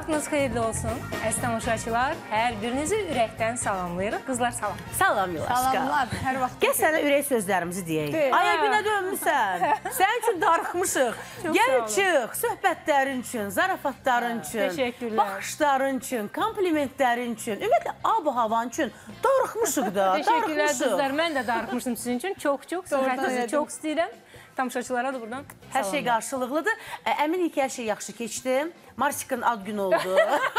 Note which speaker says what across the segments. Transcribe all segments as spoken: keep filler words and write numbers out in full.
Speaker 1: Vaxtınız xeyirli olsun. Əziz tamaşaçılar, hər birinizi ürəkdən salamlayırıq. Qızlar salam.
Speaker 2: Salam Milaşka.
Speaker 3: Salamlar, hər vaxt.
Speaker 2: Gəl sənə ürək sözlərimizi deyək. Ay, günə dönmüsən. Sənin üçün darıxmışıq. Gəl çıx, söhbətlərin üçün, zarafatların üçün,
Speaker 1: Teşekkürlər.
Speaker 2: baxışların üçün, komplimentlərin üçün, ümumiyyətlə ab-havan üçün darıxmışıq da,
Speaker 1: Teşekkürlər
Speaker 2: darıxmışıq.
Speaker 1: qızlar. Mən də darıxmışım sizin üçün. Çox-çox. Səhətinizi çox istəyirəm. Tamaşaçılara da buradan
Speaker 2: Hər şey qarşılıqlıdır. Əminik ki, hər şey yaxşı keçdi. Marsikın ad günü oldu.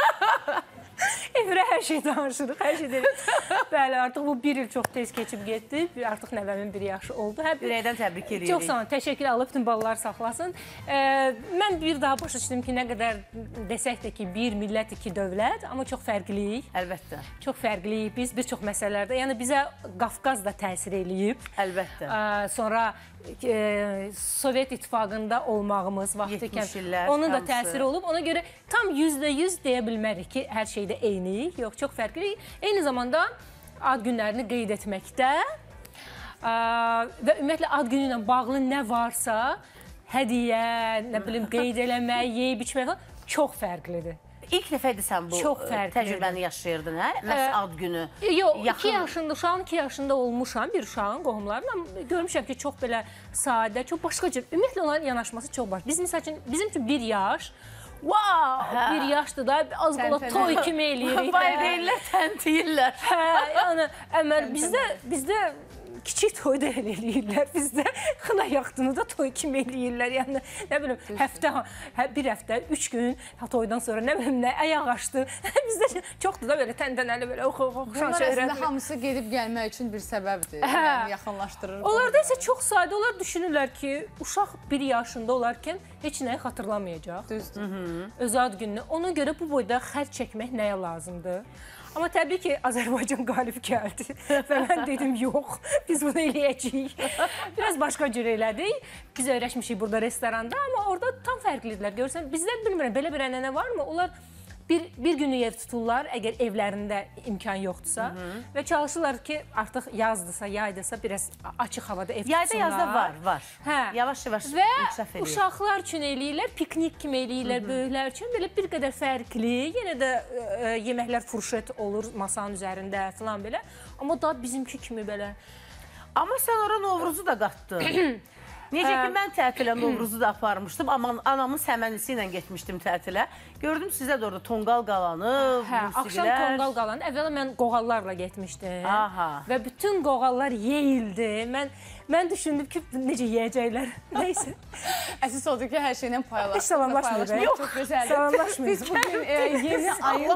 Speaker 1: Efirə hər şey danışırıq, hər şey deyirik. Bəli, artıq bu bir il çox tez keçib getdi. Artıq nəvəmin bir yaşı oldu.
Speaker 2: Ürəkdən təbrik edirik.
Speaker 1: Çox sağ olun, təşəkkür alıb, bütün balalar saxlasın. Ee, mən bir daha başa düşdüm ki, nə qədər desək də ki, bir millət, iki dövlət, amma çox fərqliyik.
Speaker 2: Əlbəttə.
Speaker 1: Çox fərqliyik biz bir çox məsələlərdə. Yəni bizə Qafqaz da təsir eləyib.
Speaker 2: Əlbəttə.
Speaker 1: Ee, sonra e, Sovet İttifaqında olmağımız vaxtı onun da təsiri olub. Ona görə tam yüzdə yüz deyə bilmərik ki, hər şeydə eyniyik. Yox, çox fərqliyik. Eyni zamanda ad günlərini qeyd etməkdə ə, və ümumiyyətlə ad günü ilə bağlı nə varsa, hədiyyə, nə bilim, qeyd eləmək, yeyib içmək falan çox fərqlidir.
Speaker 2: İlk dəfədir sən bu təcrübəni yaşayırdın, hə? Məhz ad günü.
Speaker 1: Yox, iki yaşında, uşağın iki yaşında olmuşam, bir uşağın qohumlarla. Görmüşəm ki, çox belə sadə, çox başqa cür. Ümumiyyətlə onların yanaşması çox baş. Bizim üçün, bizim üçün bir yaş, wow, bir yaşdır da, az qala toy kimi eləyirik.
Speaker 2: Vay deyirlər, təntiyirlər.
Speaker 1: Hə, yəni, əməl, bizdə, bizdə kiçik toy da eləyirlər, bizdə xına yaxdını da toy kimi eləyirlər. Yəni, nə bilim, həftə, bir həftə, üç gün toydan sonra, nə bilim, nə, ayaq açdı. Bizdə çoxdur da belə təntənəli, belə oxu-oxu.
Speaker 3: Bunlar əslində hamısı gedib gəlmək üçün bir səbəbdir, yəni yaxınlaşdırır.
Speaker 1: Onlarda isə çox sadə, onlar düşünürlər ki, uşaq bir yaşında olarkən heç nəyi xatırlamayacaq.
Speaker 3: Düzdür.
Speaker 1: Öz ad gününü. Ona görə bu boyda xərc çəkmək nəyə lazımdır? Amma təbii ki, Azərbaycan qalib gəldi və mən dedim, yox, biz bunu eləyəcəyik. Biraz başqa cür elədik. Biz öyrəşmişik burada restoranda, amma orada tam fərqlidirlər. Görürsən, bizdə bilmirəm, belə bir ənənə varmı? Onlar bir, bir günü ev tuturlar, əgər evlərində imkan yoxdursa Hı -hı. və çalışırlar ki, artıq yazdısa, yaydısa, biraz açıq havada ev
Speaker 2: Yayda
Speaker 1: tutsunlar.
Speaker 2: yazda var, var.
Speaker 1: Hə.
Speaker 2: Yavaş-yavaş
Speaker 1: və
Speaker 2: inkişaf edir.
Speaker 1: uşaqlar üçün eləyirlər, piknik kimi eləyirlər, böyüklər üçün. Belə bir qədər fərqli, yenə də e, yeməklər furşet olur masanın üzərində falan belə. Amma da bizimki kimi belə.
Speaker 2: Amma sən ora Novruzu da qatdın. Necə ki, mən tətilə Novruzu da aparmışdım, amma anamın səmənisi ilə getmişdim tətilə. Gördüm sizə də orada tonqal qalanı,
Speaker 1: hə, axşam tonqal qalanı. Əvvəla mən qoğallarla getmişdim.
Speaker 2: Aha.
Speaker 1: Və bütün qoğallar yeyildi. Mən, mən düşündüm ki, necə yeyəcəklər. Neysə.
Speaker 3: Əsas odur ki, hər şeylə paylaşmaq.
Speaker 1: Heç salamlaşmıyıq.
Speaker 3: Yox, çox gözəldir.
Speaker 1: Salamlaşmıyıq.
Speaker 3: Biz bugün e, yeni ayın...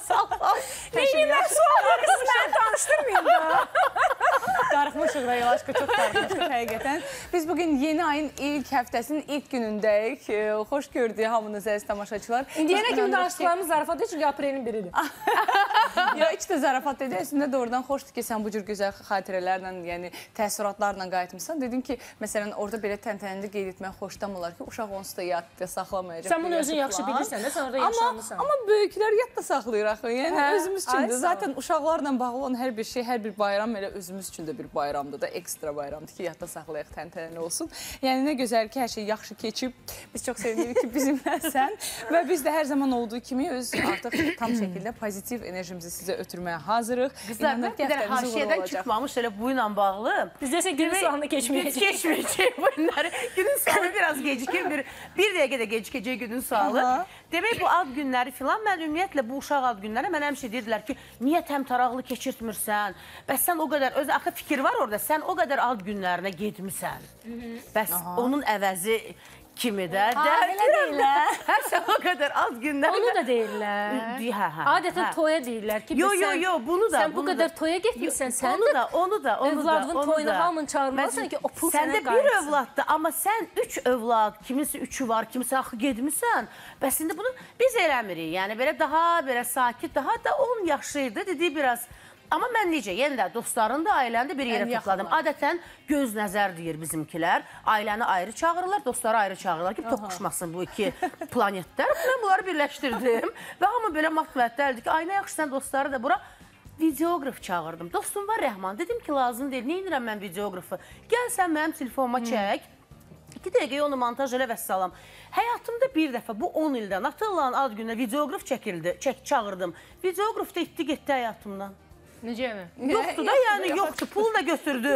Speaker 1: Neyniyəm sualları siz məni tanışdırmayın da.
Speaker 3: Darıxmışıq da, Yolaşka, çox darıxmışıq həqiqətən. Biz bugün yeni ayın ilk həftəsinin ilk günündəyik. E, xoş gördük hamınız əziz tamaşaçılar.
Speaker 1: İndiyənə kimi danışdıqlarımız zarafat çünki aprelin biridir.
Speaker 3: Ya, heç də zarafat dedi. Əslində doğrudan xoşdur ki, sən bu cür gözəl xatirələrlə, yəni təəssüratlarla qayıtmışsan. Dedin ki, məsələn, orada belə təntənəli qeyd etmək xoşdamırlar ki, uşaq onsuz da yadda saxlamayacaq.
Speaker 1: Sən bunu özün yaxşı bilirsən də, sən orada yaşamısan.
Speaker 3: Amma böyüklər yadda saxlayır axı. Yəni, özümüz üçündür. Zaten uşaqlarla bağlı olan hər bir şey, hər bir bayram elə özümüz üçün də bir bayramdır da, ekstra bayramdır ki, yadda saxlayaq, təntənəli olsun. Yəni, nə gözəl ki, hər şey yaxşı keçib. Biz çox sevinirik ki, bizimləsən və biz də hər zaman olduğu kimi öz artıq tam şəkildə pozitiv enerjimizi sizə ötürməyə hazırıq.
Speaker 2: Qızlar, bir dərə haşiyədən çıxmamış elə bu ilə bağlı.
Speaker 1: Biz desə günün sualını keçməyəcək.
Speaker 2: Keçməyəcək bunları. Günün sualı biraz gecikir, bir, bir dəqiqə də gecikəcək günün sualı. Demək, bu ad günləri filan, mən ümumiyyətlə bu uşaq ad günləri, mən həmişə deyirdilər ki, niyə təmtaraqlı keçirtmirsən? Bəs sən o qədər, öz axı fikir var orada, sən o qədər ad günlərinə getmirsən. Bəs onun əvəzi kimi də,
Speaker 3: belə deyirlər.
Speaker 2: Hər sən o qədər az günlər.
Speaker 1: Onu da deyirlər. Adətən toya deyirlər ki,
Speaker 2: yo, yo, yo, bunu da,
Speaker 1: sən bu qədər toya getmirsən, sən
Speaker 2: onu da, onu da, onu da,
Speaker 1: övladın toyuna hamını çağırmalısan ki, o pul sənə qayıtsın.
Speaker 2: Səndə bir övladdır, amma sən üç övlad, kiminsə üçü var, kiminsə axı gedmirsən. Bəs indi bunu biz eləmirik. Yəni, belə daha belə sakit, daha da on yaşlıydı, dediyi biraz. Amma mən necə, yenə də dostların da ailəni də bir yerə topladım. Adətən göz nəzər deyir bizimkilər. Ailəni ayrı çağırırlar, dostları ayrı çağırırlar ki, toqquşmasın bu iki planetlər. Mən bunları birləşdirdim və hamı belə matmətlərdir ki, ay nə yaxşı sən dostları da bura videograf çağırdım. Dostum var Rəhman, dedim ki, lazım deyil, nə edirəm mən videografı? Gəl sən mənim telefonuma çək. İki İki dəqiqəyə onu montaj elə vəssalam. Həyatımda bir dəfə bu on ildən Atallan ad gününə videoqraf çəkildi, çək çağırdım. Videoqraf da itdi, getdi həyatımdan.
Speaker 1: Necə mi?
Speaker 2: Yoxdur da, yəni yoxdur. Pul da götürdü.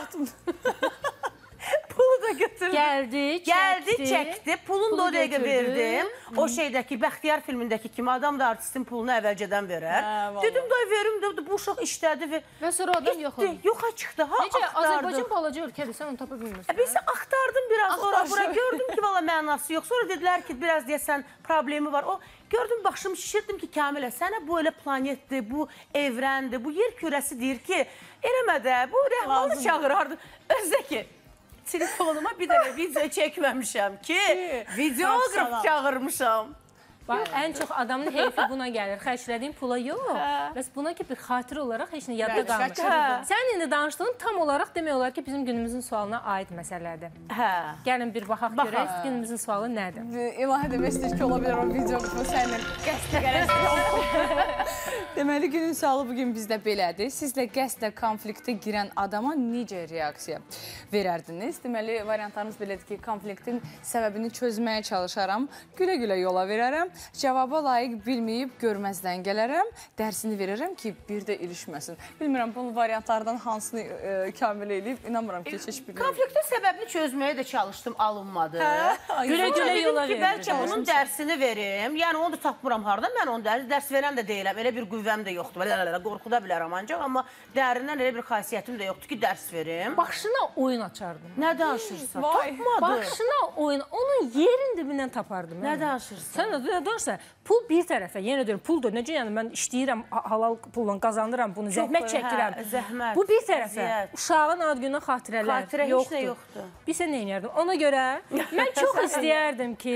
Speaker 2: Pulu da götürdü.
Speaker 1: Gəldi, çəkdi.
Speaker 2: Gəldi, çəkdi. Pulunu da o dəqiqə
Speaker 1: götürdü.
Speaker 2: verdim. O şeydəki, Bəxtiyar filmindəki kimi adam da artistin pulunu əvvəlcədən verər. Dedim, day verim, dedi, bu uşaq işlədi və...
Speaker 1: Və sonra adam yox oldu.
Speaker 2: Yoxa çıxdı, ha,
Speaker 1: Necə,
Speaker 2: axtardıq.
Speaker 1: Azərbaycan balaca ölkədir, sən onu tapa bilmirsən.
Speaker 2: Biz axtardım biraz, ora bura gördüm ki, valla mənası yox. Sonra dedilər ki, biraz deyəsən problemi var. O gördüm, başımı şişirdim ki, Kamilə, sənə bu elə planetdir, bu evrəndir, bu yer kürəsi deyir ki, eləmədə, bu rəhmanı çağırardı. Özdə ki, telefonuma bir dənə video çəkməmişəm ki, videoqraf çağırmışam.
Speaker 1: Ən çox adamın heyfi buna gəlir. Xərclədiyin pula yox. Bəs buna ki, bir xatirə olaraq heç nə yadda qalmır. Sən indi danışdığın tam olaraq demək olar ki, bizim günümüzün sualına aid məsələdir. Gəlin bir baxaq görək, günümüzün sualı nədir?
Speaker 3: İlahi demək istəyir ki, ola bilər o videoqrufu səninlə qəsdə qərəzdir. Deməli, günün sualı bugün bizdə belədir. Sizlə qəsdə konfliktə girən adama necə reaksiya verərdiniz? Deməli, variantlarımız belədir ki, konfliktin səbəbini çözməyə çalışaram, gülə-gülə yola verərəm. Cavaba layiq bilməyib görməzdən gələrəm, dərsini verərəm ki, bir də ilişməsin. Bilmirəm, bu variantlardan hansını e, kamil eləyib, inanmıram ki, heç bilmirəm.
Speaker 2: Konfliktin səbəbini çözməyə də çalışdım, alınmadı.
Speaker 1: Gülə-gülə yola
Speaker 2: verirəm. Bəlkə onun dərsini verim, yəni onu da tapmıram hardan, mən onu dərs, dərs verən də deyiləm, elə bir qüvvəm də yoxdur, qorxuda bilərəm ancaq, amma dərindən elə bir xasiyyətim də yoxdur ki, dərs verim.
Speaker 1: Başına oyun açardım.
Speaker 2: Nə danışırsan? Tapmadı.
Speaker 1: Başına oyun, onun yerin dibindən tapardım.
Speaker 2: Nə danışırsan?
Speaker 1: Sən də nə danışırsan? Pul bir tərəfə, yenə deyirəm, pul da necə, yəni mən işləyirəm, halal pulla qazanıram bunu, zəhmət çəkirəm.
Speaker 2: Zəhmət.
Speaker 1: Bu bir tərəfə, uşağın ad gününə xatirələr
Speaker 2: Xatirə heç nə yoxdur.
Speaker 1: Biz sən nə edirdim? Ona görə mən çox istəyərdim ki,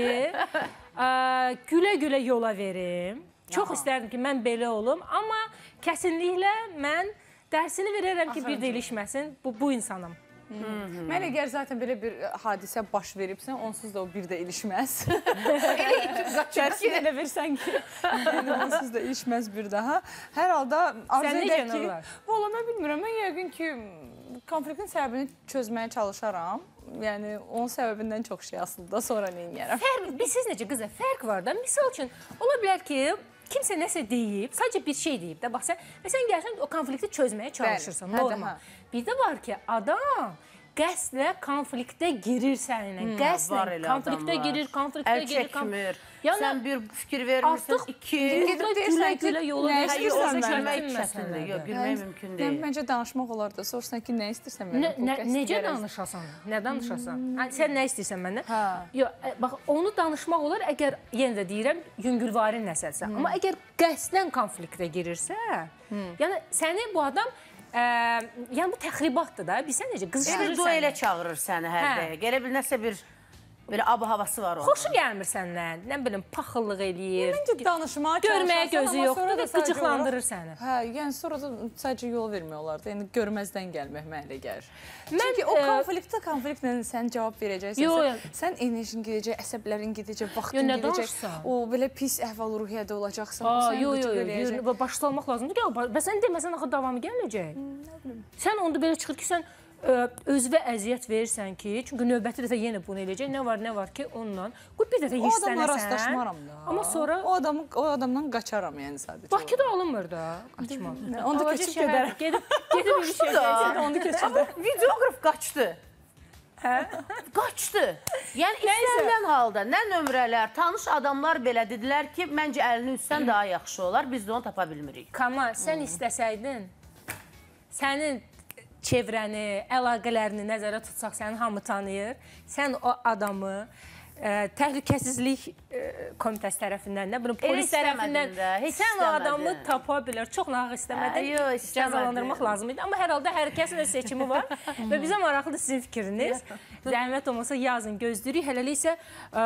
Speaker 1: gülə-gülə yola verim. Çox istərdim ki, mən belə olum, amma kəsinliklə mən dərsini verərəm ki, bir də ilişməsin, bu insanım.
Speaker 3: Mən əgər zaten belə bir hadisə baş veribsən, onsuz da o bir də ilişməz. Dərsini elə versən ki, onsuz da ilişməz bir daha. Hər halda arzu edək ki, valla mən bilmirəm, mən yəqin ki, konfliktin səbəbini çözməyə çalışaram. Yəni, onun səbəbindən çox şey aslında, sonra neyniyərəm.
Speaker 1: Siz necə qıza, fərq var da, misal üçün, ola bilər ki, kimsə nəsə deyib, sadəcə bir şey deyib də, bax sən, və sən gəlsən o konflikti çözməyə çalışırsan, normal. Bir də var ki, adam qəsdlə konfliktə girir səninlə, qəsdlə konfliktə girir, konfliktə girir.
Speaker 2: Əl çəkmir, sən bir fikir vermirsən, iki.
Speaker 1: Gülə-gülə yola
Speaker 2: verirsən mənə. Yox, gülmək mümkün deyil.
Speaker 3: Məncə danışmaq olar da, sorsan ki, nə istəyirsən
Speaker 1: mənə? Necə danışasan? Nə danışasan? Sən nə istəyirsən mənə? Yox, bax, onu danışmaq olar, əgər, yenə də deyirəm, yüngülvari nəsəlsə. Amma əgər qəsdən konfliktə girirsə, yəni səni bu adam yəni bu təxribatdır da, bilsən necə, qızışdırır səni.
Speaker 2: Elə duelə çağırır səni hər dəqiqə, elə bil nəsə bir belə ab-havası var onun.
Speaker 1: Xoşu gəlmir səndən, nə bilim, paxıllıq eləyir.
Speaker 3: Məncə danışmağa çalışarsan,
Speaker 1: görməyə gözü yoxdur və qıcıqlandırır səni.
Speaker 3: Hə, yəni sonra da sadəcə yol vermək olardı, yəni görməzdən gəlmək mənə elə gəlir. Çünki o konfliktə konfliktlə sən cavab verəcəksən, sən enerjin gedəcək, əsəblərin gedəcək, vaxtın gedəcək, o belə pis əhval-ruhiyyədə olacaqsan.
Speaker 1: Yox, yox, başda olmaq lazımdır ki, və sən deməsən axı davamı gələcək. Sən onda belə çıxır ki, sən özünə əziyyət verirsən ki, çünki növbəti dəfə yenə bunu eləyəcək, nə var, nə var ki, onunla, qoy bir dəfə hirslənəsən.
Speaker 3: O adamla rastlaşmaram da.
Speaker 1: Amma sonra...
Speaker 3: O adamdan qaçaram, yəni sadəcə.
Speaker 1: Bakıda alınmır da, qaçmaq.
Speaker 3: Onu da keçib gedərəm.
Speaker 1: Gedib ilişəcəksən, onu keçib.
Speaker 2: Amma videoqraf qaçdı. Qaçdı. Yəni, istənilən halda nə nömrələr, tanış adamlar belə dedilər ki, məncə əlini üstsən daha yaxşı olar, biz də onu tapa bilmirik.
Speaker 1: Kamal, sən istəsəydin, sənin çevrəni, əlaqələrini nəzərə tutsaq, səni hamı tanıyır. Sən o adamı təhlükəsizlik komitəsi tərəfindən, nə bilim, polis tərəfindən, sən o adamı tapa bilər. Çox nağ istəmədin, cəzalandırmaq lazım idi. Amma hər halda hər kəsin öz seçimi var və bizə maraqlıdır sizin fikriniz. Zəhmət olmasa yazın, gözləyirik. Hələlik isə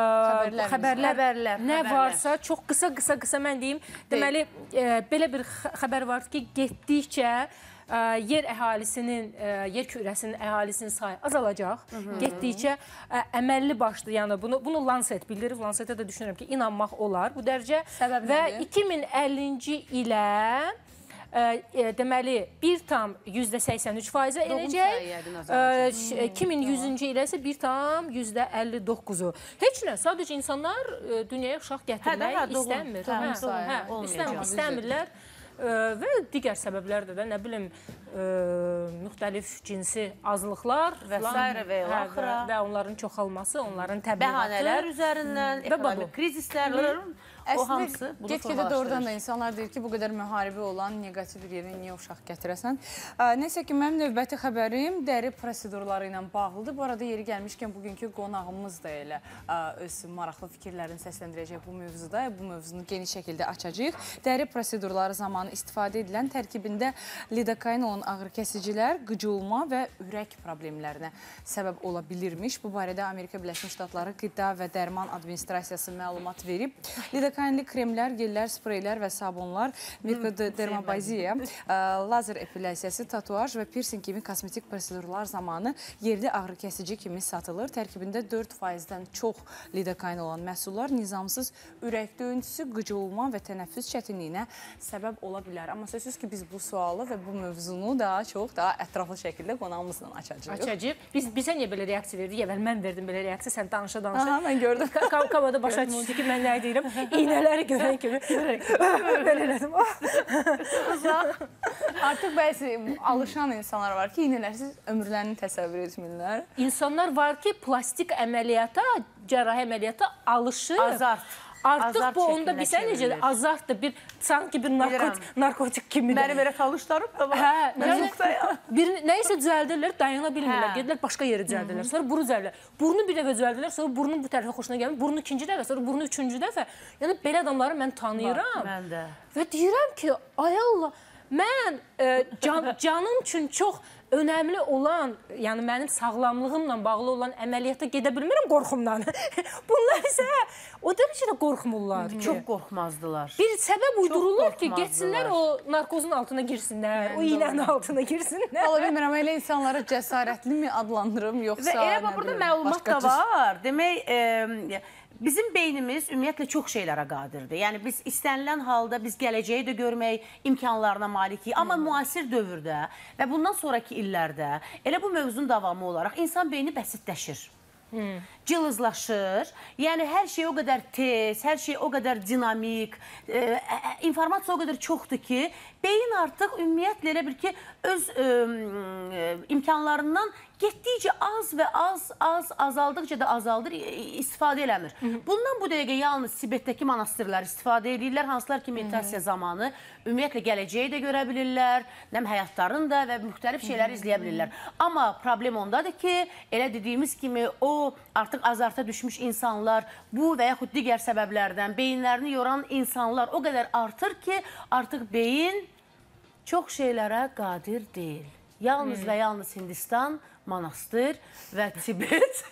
Speaker 1: xəbərlər nə varsa, çox qısa, qısa, qısa mən deyim. Deməli, belə bir xəbər var ki, getdikcə yer əhalisinin, yer kürəsinin əhalisinin sayı azalacaq. Getdikcə əməlli başlı, yəni bunu Lancet bildirib, Lancetə də düşünürəm ki, inanmaq olar bu dərəcə. Və iki min əllinci ilə e, e, deməli bir tam yüzdə səksən üç faizə enəcək. iki min yüzüncü ilə isə bir tam yüzdə əlli doqquzu. Heç nə, sadəcə insanlar e, dünyaya uşaq gətirmək
Speaker 2: hə, doğum,
Speaker 1: istəmir.
Speaker 2: doğum,
Speaker 1: Hə,
Speaker 2: doğum,
Speaker 1: hə,
Speaker 2: olmayacaq.
Speaker 1: istəmir, istəmirlər. E, və digər səbəblərdə də, nə bilim, e, müxtəlif cinsi azlıqlar
Speaker 2: və s. və
Speaker 1: hə,
Speaker 2: axıra
Speaker 1: və, və onların çoxalması, onların təbliğatı.
Speaker 2: Bəhanələr üzərindən, ekonomik krizislər, o hamısı bunu
Speaker 3: get-gedə doğrudan da insanlar deyir ki, bu qədər müharibə olan negativ bir yerə niyə uşaq gətirəsən? Neysə ki, mənim növbəti xəbərim dəri prosedurları ilə bağlıdır. Bu arada yeri gəlmişkən bugünkü qonağımız da elə öz maraqlı fikirlərini səsləndirəcək bu mövzuda. Bu mövzunu geniş şəkildə açacağıq. Dəri prosedurları zamanı istifadə edilən tərkibində lidokain olan ağrı kəsicilər qıcılma və ürək problemlərinə səbəb ola bilirmiş. Bu barədə Amerika Birləşmiş Ştatları Qida və Dərman Administrasiyası məlumat verib. Lidokainli kremlər, gellər, spreylər və sabunlar, mirkodermabaziya, lazer epilyasiyası, tatuaj və piercing kimi kosmetik prosedurlar zamanı yerli ağrı kəsici kimi satılır. Tərkibində dörd faizdən çox lidokain olan məhsullar nizamsız ürək döyüntüsü, qıcılma və tənəffüs çətinliyinə səbəb ola bilər. Amma sözsüz ki, biz bu sualı və bu mövzunu daha çox, daha ətraflı şəkildə qonağımızla açacağıq.
Speaker 1: Açacağıq. Biz, bizə niyə belə reaksiya verdik? Əvvəl mən verdim belə reaksiya, sən danışa-danışa.
Speaker 3: Aha, mən gördüm.
Speaker 1: Kamada başa düşdü ki, mən nə deyirəm? İynələri görən kimi belə elədim.
Speaker 3: Artıq bəzi alışan insanlar var ki, iynələrsiz ömürlərini təsəvvür etmirlər.
Speaker 1: İnsanlar var ki, plastik əməliyyata, cərrahi əməliyyata alışır.
Speaker 2: Azart.
Speaker 1: Artıq
Speaker 2: Azart
Speaker 1: bu onda bizə necədir? Azartdır, bir, sanki bir narkotik, narkotik kimi.
Speaker 2: Mənim elə tanışlarım da var.
Speaker 1: Hə, bir, nəyisə düzəldirlər, dayana bilmirlər, gedirlər başqa yeri düzəldirlər, sonra burnu düzəldirlər. Burnu bir dəfə düzəldirlər, sonra burnun bu tərəfə xoşuna gəlmir, burnu ikinci dəfə, sonra burnu üçüncü dəfə. Yəni, belə adamları mən tanıyıram.
Speaker 2: Mən də.
Speaker 1: Və deyirəm ki, ay Allah, mən e, can, canım üçün çox önəmli olan, yəni mənim sağlamlığımla bağlı olan əməliyyata gedə bilmirəm qorxumdan. Bunlar isə o dərəcədə qorxmurlar.
Speaker 2: Çox qorxmazdılar.
Speaker 1: Bir səbəb uydururlar ki, getsinlər o narkozun altına girsinlər, o iynənin altına girsinlər.
Speaker 3: Valla bilmirəm, elə insanları cəsarətli mi adlandırım, yoxsa...
Speaker 2: Və elə burada məlumat da var. Demək, e, bizim beynimiz ümumiyyətlə çox şeylərə qadirdir. Yəni, biz istənilən halda biz gələcəyi də görmək imkanlarına malikik. Amma hmm. müasir dövrdə və bundan sonraki illərdə elə bu mövzunun davamı olaraq insan beyni bəsitləşir. Hmm. Cılızlaşır. Yəni, hər şey o qədər tez, hər şey o qədər dinamik, e, informasiya o qədər çoxdur ki, beyin artıq ümumiyyətlə elə bil ki, öz e, e, imkanlarından getdikcə az və az, az, azaldıqca da azaldır, istifadə eləmir. Hı -hı. Bundan bu dəqiqə yalnız Tibetdəki monastirlər istifadə edirlər, hansılar ki, meditasiya Hı -hı. zamanı ümumiyyətlə gələcəyi də görə bilirlər, nəm həyatlarını da və müxtəlif şeyləri izləyə bilirlər. Amma problem ondadır ki, elə dediyimiz kimi o artıq azarta düşmüş insanlar, bu və yaxud digər səbəblərdən beyinlərini yoran insanlar o qədər artır ki, artıq beyin çox şeylərə qadir deyil. Yalnız hmm. və yalnız Hindistan, Manastır və Tibet.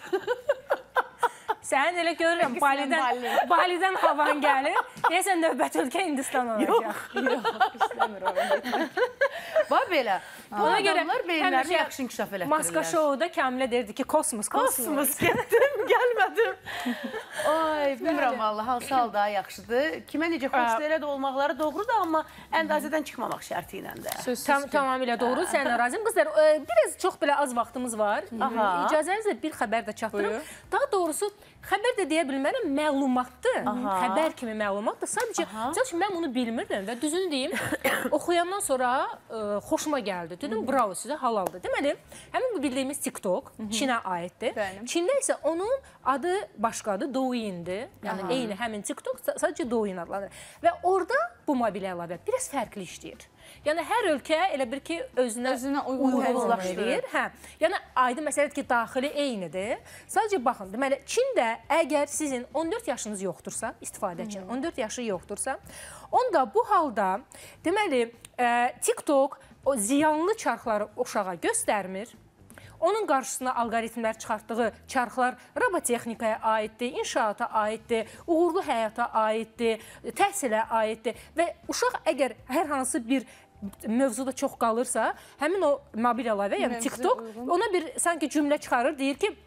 Speaker 1: Sən elə görürəm, Balidən, Balidən havan gəlir. Deyəsən, növbət ölkə Hindistan olacaq.
Speaker 3: Yox, yox, istəmir oraya.
Speaker 2: Var belə. Bu
Speaker 1: Ona
Speaker 2: adamlar beyinlərini yaxşı inkişaf elətdirirlər.
Speaker 1: Maska şouda Kəmilə derdi ki, kosmos, kosmos.
Speaker 2: Kosmos, getdim, gəlmədim. Ay, bilmirəm Allah, hansı hal daha yaxşıdır. Kimə necə xoşdur, elə də olmaqları doğrudur, amma əndazədən çıxmamaq şərti ilə də.
Speaker 1: Tam, tamamilə doğru, sən razıyım. Qızlar, biraz çox belə az vaxtımız var. İcazənizlə bir xəbər də çatdırım. Daha doğrusu, xəbər də deyə bilmərəm, məlumatdır. Aha. Xəbər kimi məlumatdır. Sadəcə, sadəcə mən bunu bilmirdim və düzünü deyim, oxuyandan sonra ə, xoşuma gəldi. Dedim, bravo sizə, halaldır. Deməli, həmin bu bildiyimiz TikTok Çinə aiddir. Bəlim. Çində isə onun adı başqadır, Douyindir. Yəni, Aha. eyni həmin TikTok sadəcə Douyin adlanır. Və orada bu mobil əlavə biraz fərqli işləyir. Yəni, hər ölkə elə bir ki, özünə, özünə uyğunlaşdırır. Hə. Yəni, aydın məsələdir ki, daxili eynidir. Sadəcə baxın, deməli, Çində əgər sizin on dörd yaşınız yoxdursa, istifadə üçün on dörd yaşı yoxdursa, onda bu halda, deməli, e, TikTok o ziyanlı çarxları uşağa göstərmir. Onun qarşısına algoritmlər çıxartdığı çarxlar robotexnikaya aiddir, inşaata aiddir, uğurlu həyata aiddir, təhsilə aiddir və uşaq əgər hər hansı bir mövzuda çox qalırsa, həmin o mobil əlavə, yəni TikTok ona bir sanki cümlə çıxarır, deyir ki,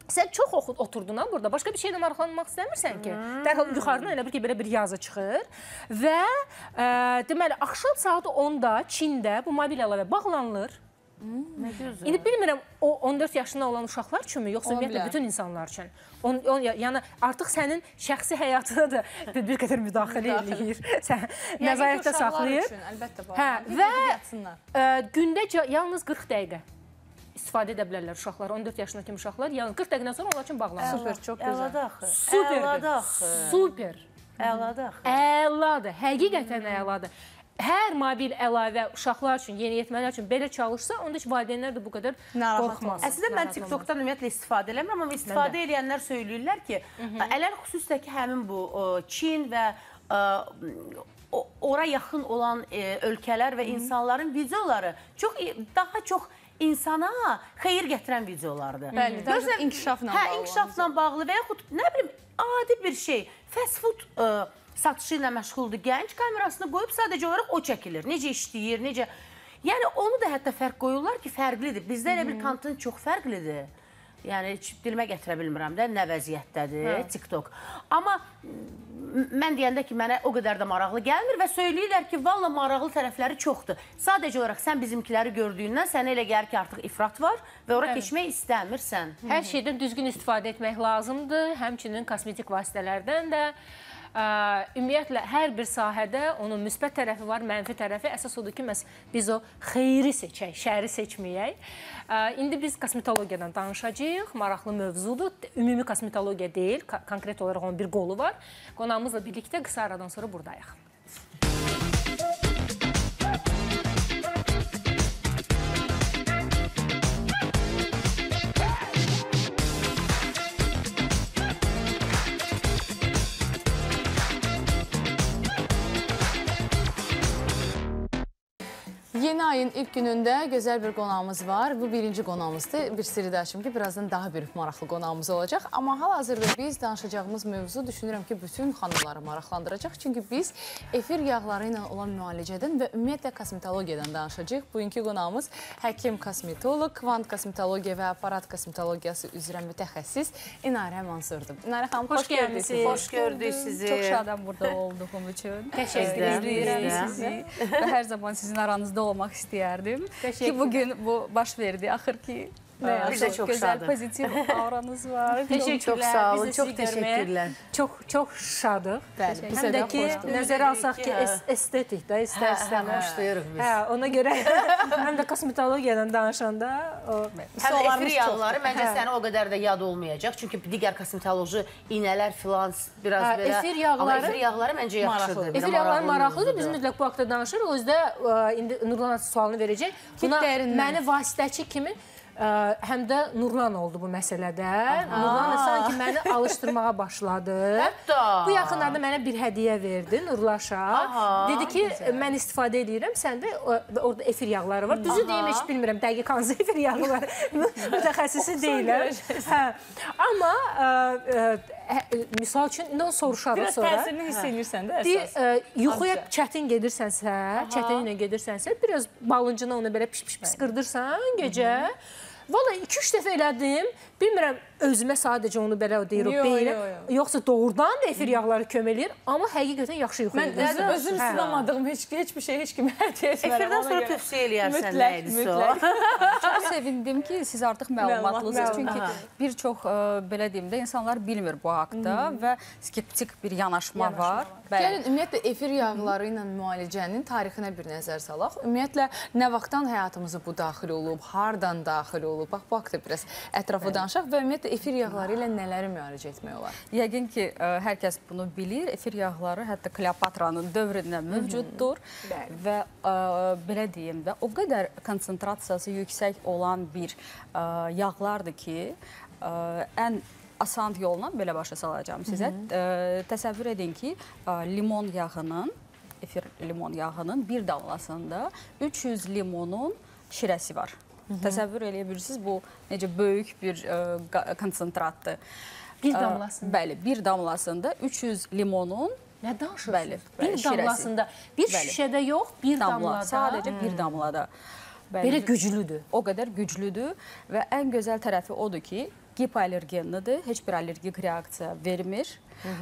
Speaker 1: sən çox oxud, oturdun ha burada. Başqa bir şeylə maraqlanmaq istəmirsən ki. Dərhal yuxarıdan elə bir ki, belə bir yazı çıxır. Və ə, deməli, axşam saat onda Çində bu mobil əlavə bağlanılır.
Speaker 2: Nə gözəl.
Speaker 1: İndi bilmirəm, o on dörd yaşında olan uşaqlar üçünmü, yoxsa ümumiyyətlə bütün insanlar üçün. On, on, yəni artıq sənin şəxsi həyatına da bir, bir qədər müdaxilə eləyir. Sən nəzarətdə saxlayır.
Speaker 3: Əlbəttə,
Speaker 1: hə, və ə, gündə yalnız qırx dəqiqə istifadə edə bilərlər uşaqlar, on dörd yaşındakı uşaqlar. Yəni qırx dəqiqədən sonra onlar üçün bağlanır.
Speaker 3: Super, çox gözəl.
Speaker 2: Əladır axı.
Speaker 1: Superdir. Super.
Speaker 2: Əladır axı.
Speaker 1: Əladır. Həqiqətən əladır. Hər mobil əlavə uşaqlar üçün, yeniyetmələr üçün belə çalışsa, onda heç valideynlər də bu qədər qorxmaz.
Speaker 2: Əslində mən TikTokdan ümumiyyətlə istifadə eləmirəm, amma istifadə edənlər söyləyirlər ki, ələr xüsusilə ki, həmin bu Çin və ora yaxın olan ölkələr və insanların videoları çox daha çox insana xeyir gətirən videolardır.
Speaker 3: Bəli, daha inkişafla bağlı.
Speaker 2: Hə, inkişafla bağlı və yaxud nə bilim, adi bir şey, fast food satışı ilə məşğuldur. Gənc kamerasını qoyub sadəcə olaraq o çəkilir. Necə işləyir, necə... Yəni onu da hətta fərq qoyurlar ki, fərqlidir. Bizdə elə bir kontent çox fərqlidir. Yəni heç dilimə gətirə bilmirəm də, nə vəziyyətdədir TikTok. Amma mən deyəndə ki, mənə o qədər də maraqlı gəlmir və söyləyirlər ki, valla maraqlı tərəfləri çoxdur. Sadəcə olaraq sən bizimkiləri gördüyündən sənə elə gəlir ki, artıq ifrat var və ora keçmək istəmirsən.
Speaker 1: Hər şeydən düzgün istifadə etmək lazımdır, həmçinin kosmetik vasitələrdən də. Ümumiyyətlə, hər bir sahədə onun müsbət tərəfi var, mənfi tərəfi. Əsas odur ki, biz o xeyri seçək, şəri seçməyək. İndi biz kosmetologiyadan danışacağıq. Maraqlı mövzudur. Ümumi kosmetologiya deyil, konkret olaraq onun bir qolu var. Qonağımızla birlikdə qısa aradan sonra buradayıq.
Speaker 3: Yeni ayın ilk günündə gözəl bir qonağımız var. Bu birinci qonağımızdır. Bir sirri də açım ki, birazdan daha bir maraqlı qonağımız olacaq. Amma hal-hazırda biz danışacağımız mövzu düşünürəm ki, bütün xanımları maraqlandıracaq. Çünki biz efir yağları ilə olan müalicədən və ümumiyyətlə kosmetologiyadan danışacağıq. Bugünkü qonağımız həkim kosmetolog, kvant kosmetologiya və aparat kosmetologiyası üzrə mütəxəssis İnarə Mansurdur. İnarə xanım, xoş gəldiniz.
Speaker 2: Xoş gördük sizi.
Speaker 4: Çox şadam burada olduğum üçün.
Speaker 1: Təşəkkür edirəm sizi.
Speaker 4: Və hər zaman sizin aranızda olmaq istəyərdim. Ki, bugün bu baş verdi. Axır ki,
Speaker 2: Biz də çox
Speaker 4: gözəl,
Speaker 2: şadıq.
Speaker 4: pozitiv auranız var.
Speaker 1: Təşəkkürlər.
Speaker 2: Çox sağ olun,
Speaker 1: Biz də
Speaker 2: çox
Speaker 1: sizi görməyə
Speaker 2: təşəkkürlər.
Speaker 1: Çox, çox şadıq.
Speaker 3: Bəli, bizə
Speaker 1: Həm
Speaker 3: də
Speaker 1: də ki,
Speaker 3: xoşdur.
Speaker 1: nəzərə alsaq ki, estetik də, istər-istəmə.
Speaker 2: Başlayırıq biz.
Speaker 1: Hə, ona görə həm də kosmetologiyadan danışanda o...
Speaker 2: Həm də efir yağları məncə sənə o qədər də yad olmayacaq. Çünki digər kosmetoloji iynələr filan biraz
Speaker 1: Hə,
Speaker 2: belə...
Speaker 1: efir yağları-
Speaker 2: Amma efir yağları məncə yaxşıdır.
Speaker 1: Efir yağları maraqlıdır. Biz mütləq bu haqda danışırıq. Özdə indi Nurlan sualını verəcək. Buna məni vasitəçi kimi ə, həm də Nurlan oldu bu məsələdə. Nurlan da sanki məni alışdırmağa başladı.
Speaker 2: Hətta.
Speaker 1: Bu yaxınlarda mənə bir hədiyyə verdi Nurlaşa. Dedi ki, mən istifadə edirəm, səndə orada efir yağları var. Düzü deyim, heç bilmirəm, dəqiq hansı efir yağı var. Mütəxəssisi deyiləm. Hə. Amma ə, ə, misal üçün, indi onu soruşarıq
Speaker 3: Biraz
Speaker 1: sonra.
Speaker 3: təsirini hiss edirsən də
Speaker 1: Deyir,
Speaker 3: əsas.
Speaker 1: ə, yuxuya çətin gedirsənsə, çətin ilə gedirsənsə, biraz balıncına onu belə piş-piş qırdırsan gecə. Valla iki üç dəfə elədim. Bilmirəm, özümə sadəcə onu belə deyir, o
Speaker 3: Yo,
Speaker 1: beyinə.
Speaker 3: yo, yo.
Speaker 1: Yoxsa doğrudan da efir yağları kömək eləyir, amma həqiqətən yaxşı yuxu
Speaker 3: Mən
Speaker 1: edirsən.
Speaker 3: özüm, özüm sınamadığım heç, heç bir şey heç kimə hədiyyə etmərəm.
Speaker 2: Efirdən sonra tövsiyə eləyərsən nə
Speaker 3: Mütləq,
Speaker 2: idisə o.
Speaker 3: mütləq.
Speaker 4: Çox sevindim ki, siz artıq məlumatlısınız.
Speaker 3: Məlumat,
Speaker 4: Çünki
Speaker 2: məlumat.
Speaker 4: bir çox, ə, belə deyim də, insanlar bilmir bu haqda və skeptik bir yanaşma var.
Speaker 3: Gəlin, ümumiyyətlə, efir yağları ilə müalicənin tarixinə bir nəzər salaq. Ümumiyyətlə, nə vaxtdan həyatımıza bu daxil olub, hardan daxil olub? Bax, bu haqda biraz ətrafı danışaq və ümumiyyətlə, efir yağları ilə nələri müalicə etmək olar?
Speaker 4: Yəqin ki, ə, hər kəs bunu bilir. Efir yağları hətta Kleopatranın dövründə mövcuddur və ə, belə deyim də, o qədər konsentrasiyası yüksək olan bir ə, yağlardır ki, ə, ən asan yolla belə başa salacağım sizə. Ə, təsəvvür edin ki, ə, limon yağının, efir limon yağının bir damlasında üç yüz limonun şirəsi var. Təsəvvür eləyə bilirsiniz, bu necə böyük bir ə, konsentratdır.
Speaker 1: Bir damlasında.
Speaker 4: Ə, bəli, bir damlasında üç yüz limonun
Speaker 1: Nə danışırsınız?
Speaker 4: Bəli,
Speaker 1: Bir
Speaker 4: bəli,
Speaker 1: damlasında. Bir
Speaker 4: Bəli.
Speaker 1: şüşədə yox, bir
Speaker 4: damla,
Speaker 1: damlada.
Speaker 4: sadəcə bir damlada. Bəli,
Speaker 1: Belə güclüdür.
Speaker 4: o qədər güclüdür və ən gözəl tərəfi odur ki, hipoallergenlidir, heç bir allergik reaksiya vermir.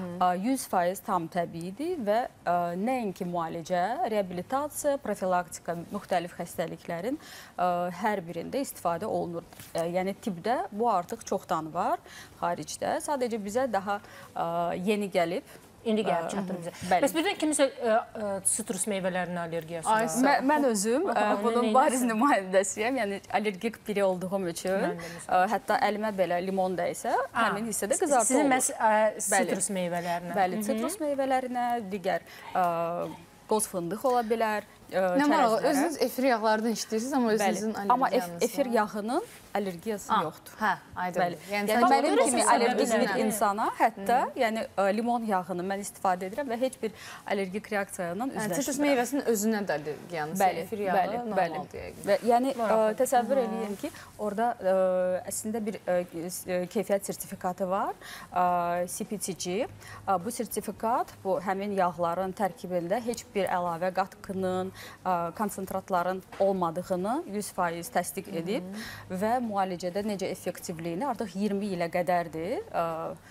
Speaker 4: yüz faiz tam təbiidir və ə, nəinki müalicə, reabilitasiya, profilaktika, müxtəlif xəstəliklərin ə, hər birində istifadə olunur. Ə, yəni tibbdə bu artıq çoxdan var xaricdə. Sadəcə bizə daha ə, yeni gəlib.
Speaker 1: İndi gəlib çatır bizə. Bəs birdən kimisə sitrus meyvələrinin allergiyası var.
Speaker 4: Mən, mən özüm ə, bunun bariz nümayəndəsiyəm. Yəni allergik biri olduğum üçün, ə, hətta əlimə belə limon dəysə, həmin hissədə qızartı
Speaker 1: Sizin
Speaker 4: olur.
Speaker 1: məhz sitrus meyvələrinə.
Speaker 4: Bəli, sitrus meyvələrinə, digər ə, qoz fındıq ola bilər.
Speaker 3: Nə maraqlı, özünüz efir yağlarından işləyirsiniz, amma özünüzün allergiyanız var.
Speaker 4: Amma efir yağının allergiyası yoxdur.
Speaker 3: Hə, aydın.
Speaker 4: Bəli.
Speaker 3: Yəni,
Speaker 4: Yəni mənim
Speaker 1: görürsünüz,
Speaker 4: kimi
Speaker 1: səbəbi
Speaker 4: allergik bir
Speaker 1: nədir?
Speaker 4: insana hətta yəni ə, limon yağını mən istifadə edirəm və heç bir allergik reaksiya ilə üzləşmirəm.
Speaker 3: Sitrus meyvəsinin özünə də allergiyanız,
Speaker 4: Bəli,
Speaker 3: efir yağı
Speaker 4: bəli, bəli.
Speaker 3: normaldır yəqin.
Speaker 4: Və yəni ə, təsəvvür eləyin ki, orada ə, əslində bir ə, keyfiyyət sertifikatı var, ə, C P C G. Ə, bu sertifikat bu həmin yağların tərkibində heç bir əlavə qatqının, ə, konsentratların olmadığını yüz faiz təsdiq edib və müalicədə necə effektivliyini artıq iyirmi ilə qədərdir. Ə,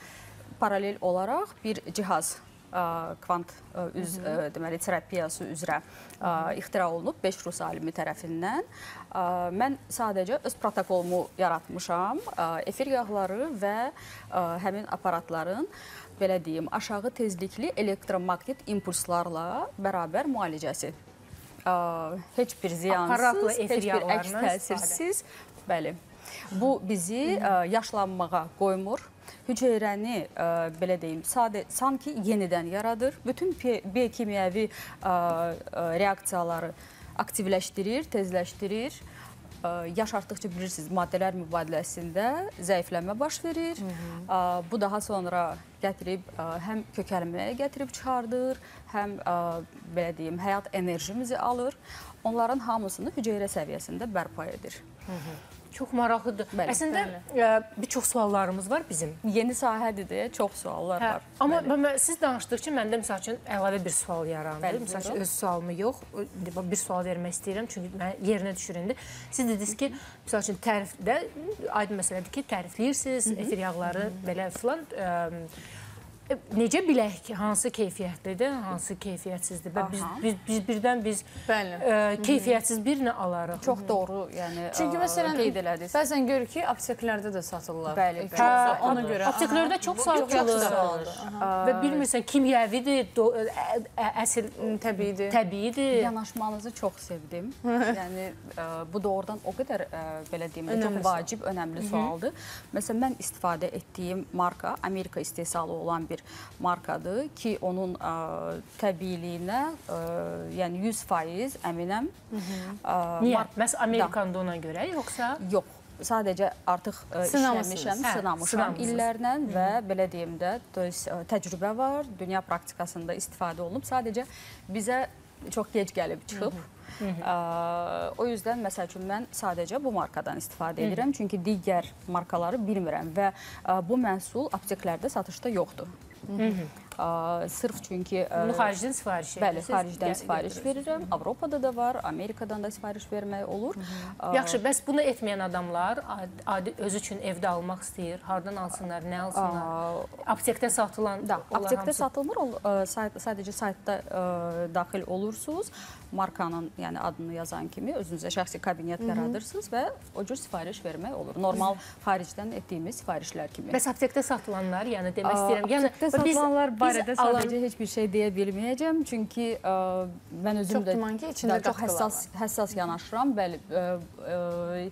Speaker 4: paralel olaraq bir cihaz ə, kvant ə, üz ə, deməli terapiyası üzrə ə, ixtira olunub beş rus alimi tərəfindən. Ə, mən sadəcə öz protokolumu yaratmışam. Ə, efir yağları və ə, həmin aparatların belə deyim, aşağı tezlikli elektromaqnet impulslarla bərabər müalicəsi. Ə, heç bir ziyansız, heç bir əks təsirsiz. Bəli. Bu bizi ə, yaşlanmağa qoymur. Hüceyrəni ə, belə deyim, sadə sanki yenidən yaradır. Bütün biokimyəvi ə, ə, reaksiyaları aktivləşdirir, tezləşdirir. Ə, yaş artdıqca bilirsiniz, maddələr mübadiləsində zəifləmə baş verir. Hı -hı. Ə, bu daha sonra gətirib ə, həm kökəlməyə gətirib çıxardır, həm ə, belə deyim, həyat enerjimizi alır. Onların hamısını hüceyrə səviyyəsində bərpa edir.
Speaker 1: Hı -hı. Çox maraqlıdır.
Speaker 4: Bəli,
Speaker 1: Əslində ə, bir çox suallarımız var bizim.
Speaker 4: Yeni sahədir deyə çox suallar
Speaker 1: Hə,
Speaker 4: var.
Speaker 1: amma bəli. Siz danışdıqca məndə məsəl üçün əlavə bir sual yarandı.
Speaker 4: Bəli,
Speaker 1: məsəl üçün
Speaker 4: buyurun.
Speaker 1: öz sualımı yox, bir sual vermək istəyirəm çünki mən yerinə düşüründü. Siz dediniz ki, məsəl üçün tərifdə aydın məsələdir ki, tərifləyirsiniz, efir yağları belə filan. Ə, necə bilək ki, hansı keyfiyyətlidir, hansı keyfiyyətsizdir? Və biz, biz, biz birdən biz ə, keyfiyyətsiz birini alarıq.
Speaker 4: Çox doğru, yəni
Speaker 3: Çünki məsələn,
Speaker 4: qeyd elədiniz.
Speaker 3: bəzən görür ki, apteklərdə də satırlar.
Speaker 4: Bəli,
Speaker 3: efir
Speaker 4: bəli.
Speaker 3: yağı. Ona görə.
Speaker 1: Apteklərdə çox satılır. Və bilmirsən, kimyəvidir, do- ə- ə- əsl
Speaker 3: Təbiidir.
Speaker 1: təbiidir.
Speaker 4: Yanaşmanızı çox sevdim. Yəni ə, bu doğrudan o qədər ə, belə deyim,
Speaker 3: Önəmli
Speaker 4: çox vacib, önəmli sualdır. Məsələn, mən istifadə etdiyim marka Amerika istehsalı olan bir markadır ki, onun ə, təbiiliyinə ə, yəni yüz faiz əminəm. Ə,
Speaker 1: Niyə?
Speaker 4: mar-
Speaker 1: Məhz Amerikanda ona görə, yoxsa?
Speaker 4: Yox. Sadəcə artıq ə,
Speaker 3: Sınamısınız.
Speaker 4: işləmişəm,
Speaker 1: Hə,
Speaker 4: sınamışam
Speaker 1: sınamısınız.
Speaker 4: illərlə və belə deyim də, ə, təcrübə var, dünya praktikasında istifadə olunub. Sadəcə bizə çox gec gəlib çıxıb. Hı -hı. Ə, o yüzdən məsəl üçün mən sadəcə bu markadan istifadə edirəm. Hı -hı. Çünki digər markaları bilmirəm və ə, bu məhsul apteklərdə satışda yoxdur. Hı -hı. Ə, sırf çünki ə,
Speaker 1: Bunu xaricdən sifariş
Speaker 4: bəli,
Speaker 1: edirsiniz?
Speaker 4: xaricdən sifariş verirəm. Avropada da var, Amerikadan da sifariş vermək olur. Ə,
Speaker 1: Yaxşı, bəs bunu etməyən adamlar adi, adi öz üçün evdə almaq istəyir. Hardan alsınlar, nə alsınlar? Aptekdə satılan
Speaker 4: Da,
Speaker 1: onlar
Speaker 4: aptekdə
Speaker 1: hamısı-
Speaker 4: satılmır, o, ə, sayt, sadəcə saytda ə, daxil olursunuz. Markanın, yəni adını yazan kimi özünüzə şəxsi kabinet yaradırsınız və o cür sifariş vermək olur. Normal xaricdən etdiyimiz sifarişlər kimi.
Speaker 1: Bəs aptekdə satılanlar, yəni demək
Speaker 4: Ə,
Speaker 1: istəyirəm. Yəni
Speaker 4: aptekdə
Speaker 1: biz-
Speaker 4: satılanlar
Speaker 1: biz
Speaker 4: barədə
Speaker 1: alan-
Speaker 4: sadəcə heç bir şey deyə bilməyəcəm. Çünki ə, mən özüm
Speaker 3: Çox
Speaker 4: də
Speaker 3: güman ki, içində
Speaker 4: da çox
Speaker 3: qatqılar
Speaker 4: həssas, həssas yanaşıram. Bəli, ə, ə,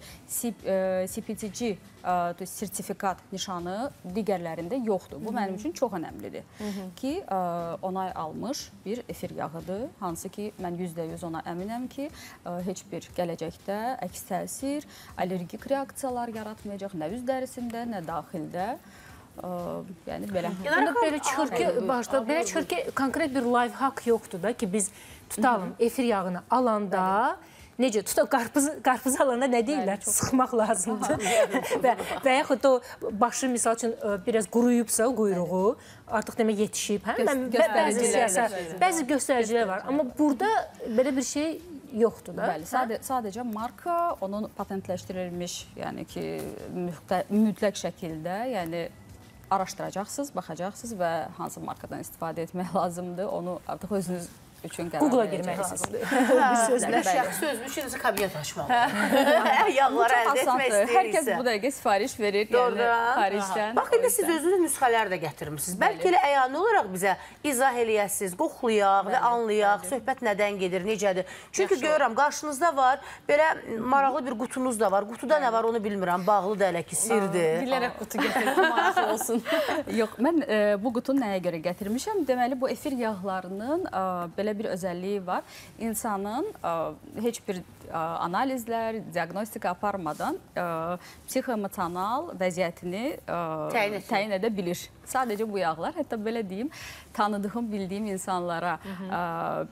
Speaker 4: C P C G ə, sertifikat nişanı digərlərində yoxdur. Bu mənim üçün çox önəmlidir. Hı -hı. Ki ə, onay almış bir efir yağıdır. Hansı ki mən yüzdə yüz ona əminəm ki, ə, heç bir gələcəkdə əks təsir, allergik reaksiyalar yaratmayacaq nə üz dərisində, nə daxildə. Ə, yəni belə.
Speaker 1: Yəni belə çıxır ki, başda belə çıxır ki, konkret bir life hack yoxdur da ki, biz tutalım efir yağını alanda necə tutaq qarpızı qarpızı alanda nə deyirlər? Sıxmaq lazımdır. və və yaxud da başı məsəl üçün biraz quruyubsa quyruğu, artıq demək yetişib, hə? Mən bəzi
Speaker 4: göstəricilər
Speaker 1: bəzi, bəzi göstəricilər var. Amma burada belə bir şey yoxdur da.
Speaker 4: Bəli, sadə, sadəcə marka, onun patentləşdirilmiş, yəni ki, mühtə, mütləq şəkildə, yəni araşdıracaqsınız, baxacaqsınız və hansı markadan istifadə etmək lazımdır, onu artıq özünüz üçün qərar
Speaker 1: Google-a
Speaker 4: verəcəksiniz.
Speaker 1: girməlisiniz.
Speaker 2: Mən şəxsi özüm üçün necə kabinet açmalıyım. Yağları əldə etmək
Speaker 4: Hər kəs
Speaker 2: istəyirsə.
Speaker 4: bu dəqiqə sifariş verir, yəni xaricdən.
Speaker 2: Bax, indi siz özünüz nüsxələr də gətirmişsiniz. Bəlkə elə əyani olaraq bizə izah eləyəsiniz, qoxlayaq və anlayaq, söhbət nədən gedir, necədir. Çünki görürəm, qarşınızda var, belə maraqlı bir qutunuz da var. Qutuda nə var onu bilmirəm, bağlı da elə ki, sirdir.
Speaker 3: Bilərək qutu gətirdim, maraqlı olsun.
Speaker 4: Yox, mən e, bu qutunu nəyə görə gətirmişəm? Deməli, bu efir yağlarının e, belə bir özəlliyi var. İnsanın e, heç bir e, analizlər, diaqnostika aparmadan e, psixoemosional vəziyyətini e,
Speaker 2: Təyin
Speaker 4: təyin edə bilir. Sadəcə bu yağlar, hətta belə deyim, tanıdığım, bildiyim insanlara e,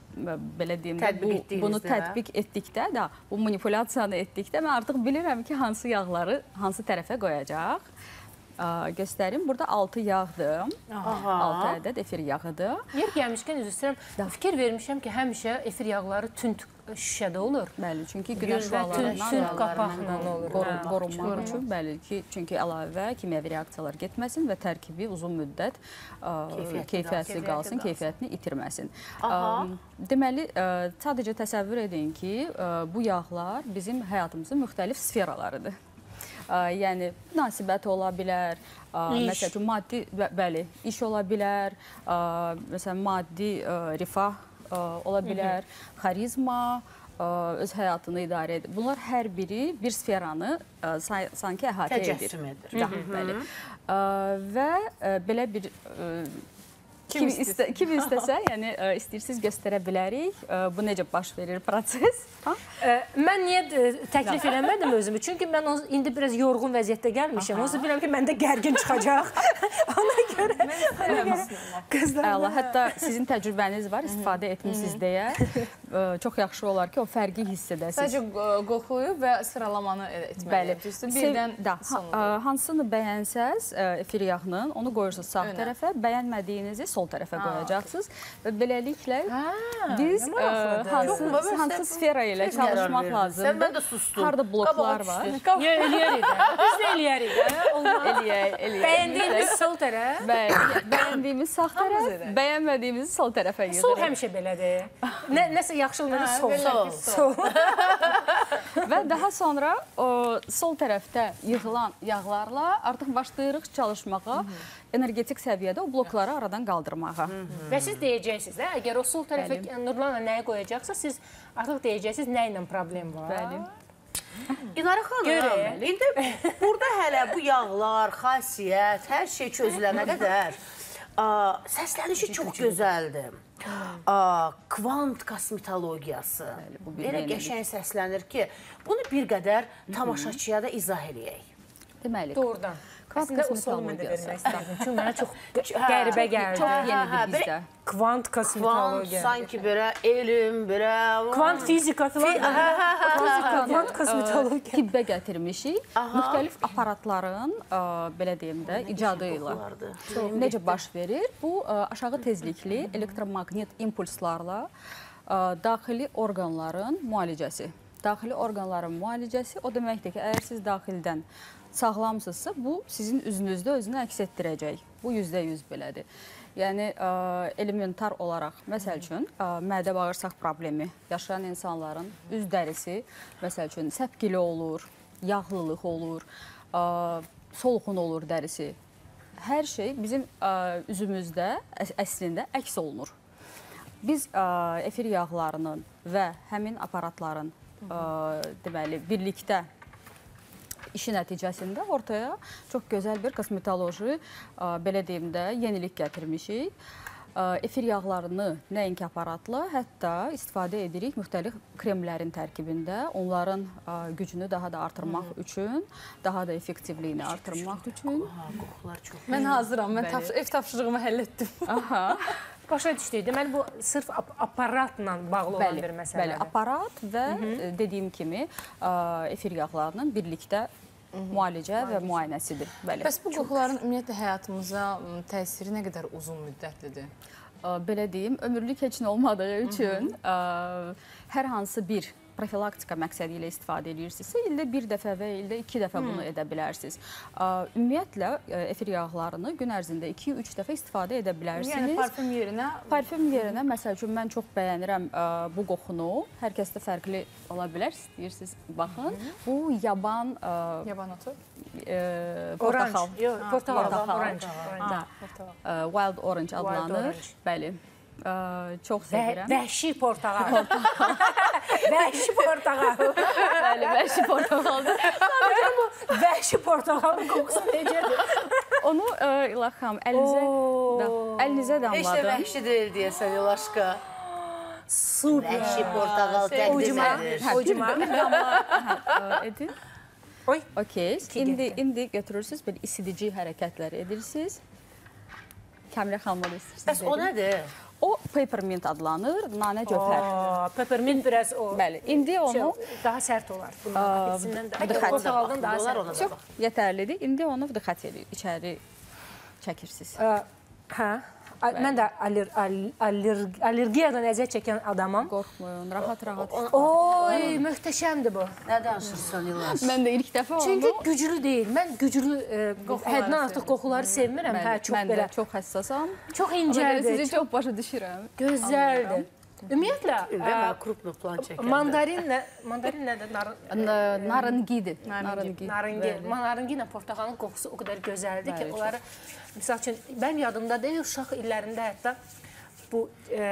Speaker 4: belə deyim, də, bu, bunu tətbiq etdikdə də, bu manipulyasiyanı etdikdə mən artıq bilirəm ki, hansı yağları hansı tərəfə qoyacaq. Göstərim. Burada altı yağdır. altı ədəd efir yağıdır.
Speaker 1: Yer gəlmişkən, üzr istəyirəm, fikir vermişəm ki, həmişə efir yağları tünd şüşədə olur.
Speaker 4: Bəli, çünki günəş
Speaker 1: Tünd
Speaker 4: şüalarından
Speaker 1: qapaqla olur.
Speaker 4: qorun- qorunmaq üçün, bəli ki, çünki əlavə kimyəvi reaksiyalar getməsin və tərkibi uzun müddət ə, keyfiyyətli qalsın, keyfiyyətini itirməsin. Ə, Deməli, ə, sadəcə təsəvvür edin ki, ə, bu yağlar bizim həyatımızın müxtəlif sferalarıdır. Ə, Yəni, münasibət ola bilər, ə, məsəl üçün, maddi, bə- bəli, iş ola bilər, ə, məsələn, maddi ə, rifah ə, ola bilər, xarizma, ə, öz həyatını idarə edir. Bunlar hər biri bir sferanı ə, say- sanki əhatə edir.
Speaker 2: Təcəssüm edir.
Speaker 4: Da, bəli. Ə, Və ə, belə bir ə, kim, istə, kim istəsə, yəni ə, istəyirsiniz göstərə bilərik. Ə, Bu necə baş verir proses? Ha?
Speaker 1: Ə, Mən niyə ə, təklif eləmədim özümü? Çünki mən o- indi biraz yorğun vəziyyətdə gəlmişəm. Onsuz bilirəm ki, məndə gərgin çıxacaq. Ona görə, ona görə qızlar.
Speaker 4: Əla, hətta sizin təcrübəniz var, istifadə etmişsiniz deyə. Ə, Çox yaxşı olar ki, o fərqi hiss edəsiniz.
Speaker 3: Sadəcə ə, qoxuyub və sıralamanı etməliyəm.
Speaker 4: Bəli.
Speaker 3: Birdən
Speaker 4: Da, ha, ə, hansını bəyənsəz ə, efir yağının, onu qoyursunuz sağ
Speaker 3: Önə.
Speaker 4: tərəfə, bəyənmədiyinizi sol tərəfə qoyacaqsınız. Və beləliklə biz
Speaker 1: nə
Speaker 4: ə,
Speaker 1: maraqlıdır.
Speaker 4: hansı, hansı sfera ilə çalışmaq
Speaker 2: Sən
Speaker 4: lazımdır.
Speaker 2: mən də sustum.
Speaker 4: Harada bloklar var.
Speaker 1: Niyə eləyərik də? Biz də eləyərik də. Olmaz.
Speaker 4: Eləyək, eləyək.
Speaker 1: Bəyəndiyimiz sol tərəf.
Speaker 4: Bəli, bəyəndiyimiz sağ tərəf, bəyənmədiyimizi sol tərəfə yığırıq.
Speaker 1: Sol həmişə belədir. Nə, nəsə yaxşılığında sol.
Speaker 2: Sol.
Speaker 1: Sol.
Speaker 4: Və daha sonra o, sol tərəfdə yığılan yağlarla artıq başlayırıq çalışmağa, energetik səviyyədə o blokları aradan qaldırmağa.
Speaker 1: Və siz deyəcəksiniz də, əgər o sol tərəfə Nurlanla nəyi qoyacaqsa, siz artıq deyəcəksiniz nə ilə problem var.
Speaker 4: Bəli.
Speaker 2: İnara xanım,
Speaker 1: Görək.
Speaker 2: indi burada hələ bu yağlar, xasiyyət, hər şey çözülənə qədər ə, səslənişi çox gözəldir. Ə, Kvant kosmetologiyası.
Speaker 4: bu bir
Speaker 2: Elə
Speaker 4: yenilik.
Speaker 2: qəşəng səslənir ki, bunu bir qədər tamaşaçıya da izah eləyək.
Speaker 4: Deməli,
Speaker 1: Doğrudan.
Speaker 4: Kvant
Speaker 1: Əslində o solu mən də
Speaker 4: kosmetologiyası.
Speaker 1: vermək istərdim. Çünki mənə çox qəribə gəldi.
Speaker 4: çox
Speaker 2: hə,
Speaker 4: yenidir
Speaker 2: belə-
Speaker 4: bizdə.
Speaker 1: Kvant
Speaker 2: Kvant
Speaker 1: kosmetologiya.
Speaker 2: sanki belə elm, belə...
Speaker 1: Kvant fizika filan. Kvant kosmetologiya.
Speaker 4: Tibbə gətirmişik. Müxtəlif aparatların, ə, belə deyim də, icadı ilə. Necə baş verir? Bu ə, aşağı tezlikli elektromaqnet impulslarla ə, daxili orqanların müalicəsi. Daxili orqanların müalicəsi o deməkdir ki, əgər siz daxildən sağlamsınızsa, bu sizin üzünüzdə özünü əks etdirəcək. Bu yüzdə yüz belədir. Yəni, ə, elementar olaraq, məsəl üçün, ə, mədə-bağırsaq problemi yaşayan insanların üz dərisi, məsəl üçün, səpgili olur, yağlılıq olur, ə, soluxun olur dərisi. Hər şey bizim ə, üzümüzdə əs əslində əks olunur. Biz ə, efir yağlarının və həmin aparatların ə, deməli, birlikdə işi nəticəsində ortaya çox gözəl bir kosmetoloji, ə, belə deyim də, yenilik gətirmişik. Ə, Efir yağlarını nəinki aparatla, hətta istifadə edirik müxtəlif kremlərin tərkibində. Onların ə, gücünü daha da artırmaq üçün, daha da effektivliyini artırmaq üçün.
Speaker 2: Qoxular çox.
Speaker 3: Mən hazıram, mən tapş ev tapşırığımı həll etdim.
Speaker 4: Aha.
Speaker 1: Başa düşdük. Deməli, bu sırf ap aparatla bağlı olan
Speaker 4: Bəli,
Speaker 1: bir məsələdir.
Speaker 4: bəli, aparat və Hı -hı. dediyim kimi ə, efir yağlarının birlikdə Hı -hı. müalicə və müayinəsidir. Bəli.
Speaker 3: Bəs bu qoxuların ümumiyyətlə həyatımıza m, təsiri nə qədər uzun müddətlidir?
Speaker 4: belə deyim, ömürlük heç nə olmadığı üçün ə, hər hansı bir profilaktika məqsədi ilə istifadə edirsinizsə, ildə bir dəfə və ildə iki dəfə bunu edə bilərsiniz. Ümumiyyətlə, efir yağlarını gün ərzində iki üç dəfə istifadə edə bilərsiniz.
Speaker 3: Yəni parfüm yerinə?
Speaker 4: Parfüm yerinə, məsəl üçün, mən çox bəyənirəm ə, bu qoxunu. Hər kəsdə fərqli ola bilər, istəyirsiniz, baxın. Bu yaban... Ə,
Speaker 3: yaban otu?
Speaker 4: Ə, portaxal.
Speaker 1: Yox, portaxal.
Speaker 4: Portaxal. Wild orange adlanır. Bəli. Ə, çox sevirəm.
Speaker 1: Vəhşi portağal. Vəhşi portağal.
Speaker 4: Bəli, vəhşi portağaldır.
Speaker 1: Sadəcə bu vəhşi portağalın qoxusu necədir?
Speaker 4: Onu ə, İlaxam, əlinizə, da, əlinizə damladım.
Speaker 2: Heç də vəhşi deyil deyəsən, Yolaşqa.
Speaker 1: Super.
Speaker 2: Vəhşi portağal təqdim edir.
Speaker 1: Ucuma.
Speaker 4: Bir damla edin.
Speaker 1: Oy.
Speaker 4: Okey. İndi, indi götürürsünüz, belə isidici hərəkətlər edirsiniz. Kəmirə xanımla da istəyirsiniz.
Speaker 2: Bəs o nədir?
Speaker 4: O peppermint adlanır, nanə cöfər.
Speaker 1: Peppermint biraz o.
Speaker 4: Bəli, indi onu...
Speaker 1: Daha sərt olar. Bunun ikisindən də. Portağaldan daha sərt olar.
Speaker 4: Çox yetərlidir. İndi onu vdıxat edin, içəri çəkirsiniz.
Speaker 1: Hə. Mən də allergiyadan əziyyət çəkən adamam.
Speaker 4: Qorxmayın, rahat-rahat.
Speaker 1: Oy, möhtəşəmdir bu.
Speaker 2: Nə danışırsan, Yılmaz?
Speaker 4: Mən də ilk dəfə onu...
Speaker 1: Çünki güclü deyil. Mən güclü, həddən artıq qoxuları sevmirəm. Hə, çox
Speaker 4: mən
Speaker 1: belə.
Speaker 4: Mən də çox həssasam.
Speaker 1: Çox incədir.
Speaker 4: Sizi çox başa düşürəm.
Speaker 1: Gözəldir. Ümumiyyətlə,
Speaker 2: Mən kruplu plan çəkərdim.
Speaker 1: mandarinlə, mandarin nədir?
Speaker 4: Narıngidir.
Speaker 1: Naringi. Naringi ilə portaxalın qoxusu o qədər gözəldir ki, onları, misal üçün, mənim yadımda deyil, uşaq illərində hətta bu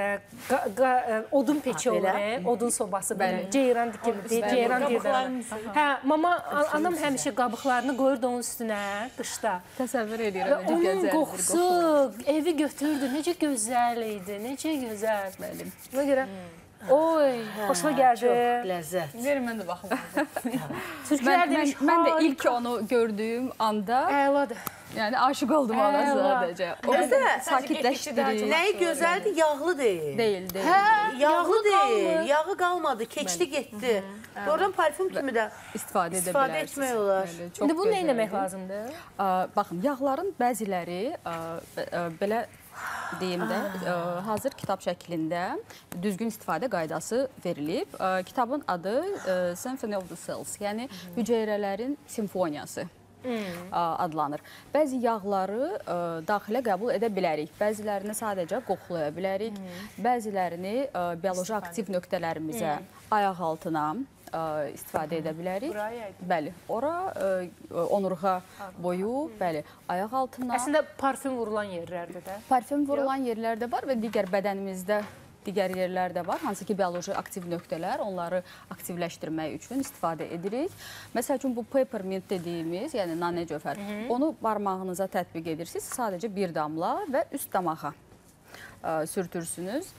Speaker 1: odun peçi olur, odun sobası, ceyran dikildir, ceyran deyirlər. Hə, mama, anam həmişə qabıqlarını qoyurdu onun üstünə, qışda.
Speaker 4: Təsəvvür edirəm, necə
Speaker 1: gözəldir.
Speaker 4: Onun
Speaker 1: qoxusu, evi götürdü, necə gözəl idi, necə gözəl. Buna görə, oy, xoşuma gəldi.
Speaker 2: Çox ləzzət.
Speaker 3: Verin, mən də baxım.
Speaker 1: Türklər demiş,
Speaker 4: mən də ilk onu gördüyüm anda...
Speaker 1: Əladır.
Speaker 4: Yəni, aşıq oldum ona sadəcə. O qədər sakitləşdirir.
Speaker 2: Nəyi gözəldir? Yağlı deyil.
Speaker 4: Deyil, deyil.
Speaker 2: Hə, yağlı deyil. Yağı qalmadı, keçdi, getdi. Oradan parfüm kimi də
Speaker 4: istifadə edə
Speaker 2: istifadə etmək olar.
Speaker 1: İndi bunu nə eləmək lazımdır?
Speaker 4: Baxın, yağların bəziləri belə deyim də, hazır kitab şəklində düzgün istifadə qaydası verilib. Kitabın adı Symphony of the Cells, yəni hüceyrələrin simfoniyası adlanır. Bəzi yağları daxilə qəbul edə bilərik. Bəzilərini sadəcə qoxulaya bilərik. Bəzilərini bioloji aktiv nöqtələrimizə, ayaq altına istifadə edə bilərik. Bəli, ora onurğa boyu, bəli, ayaq altına.
Speaker 1: Əslində parfüm vurulan yerlərdə də.
Speaker 4: Parfüm vurulan yerlərdə var və digər bədənimizdə digər yerlərdə var, hansı ki, bioloji aktiv nöqtələr, onları aktivləşdirmək üçün istifadə edirik. Məsəl üçün, bu peppermint dediyimiz, yəni nanə cöfər, onu barmağınıza tətbiq edirsiniz, sadəcə bir damla və üst damağa sürtürsünüz.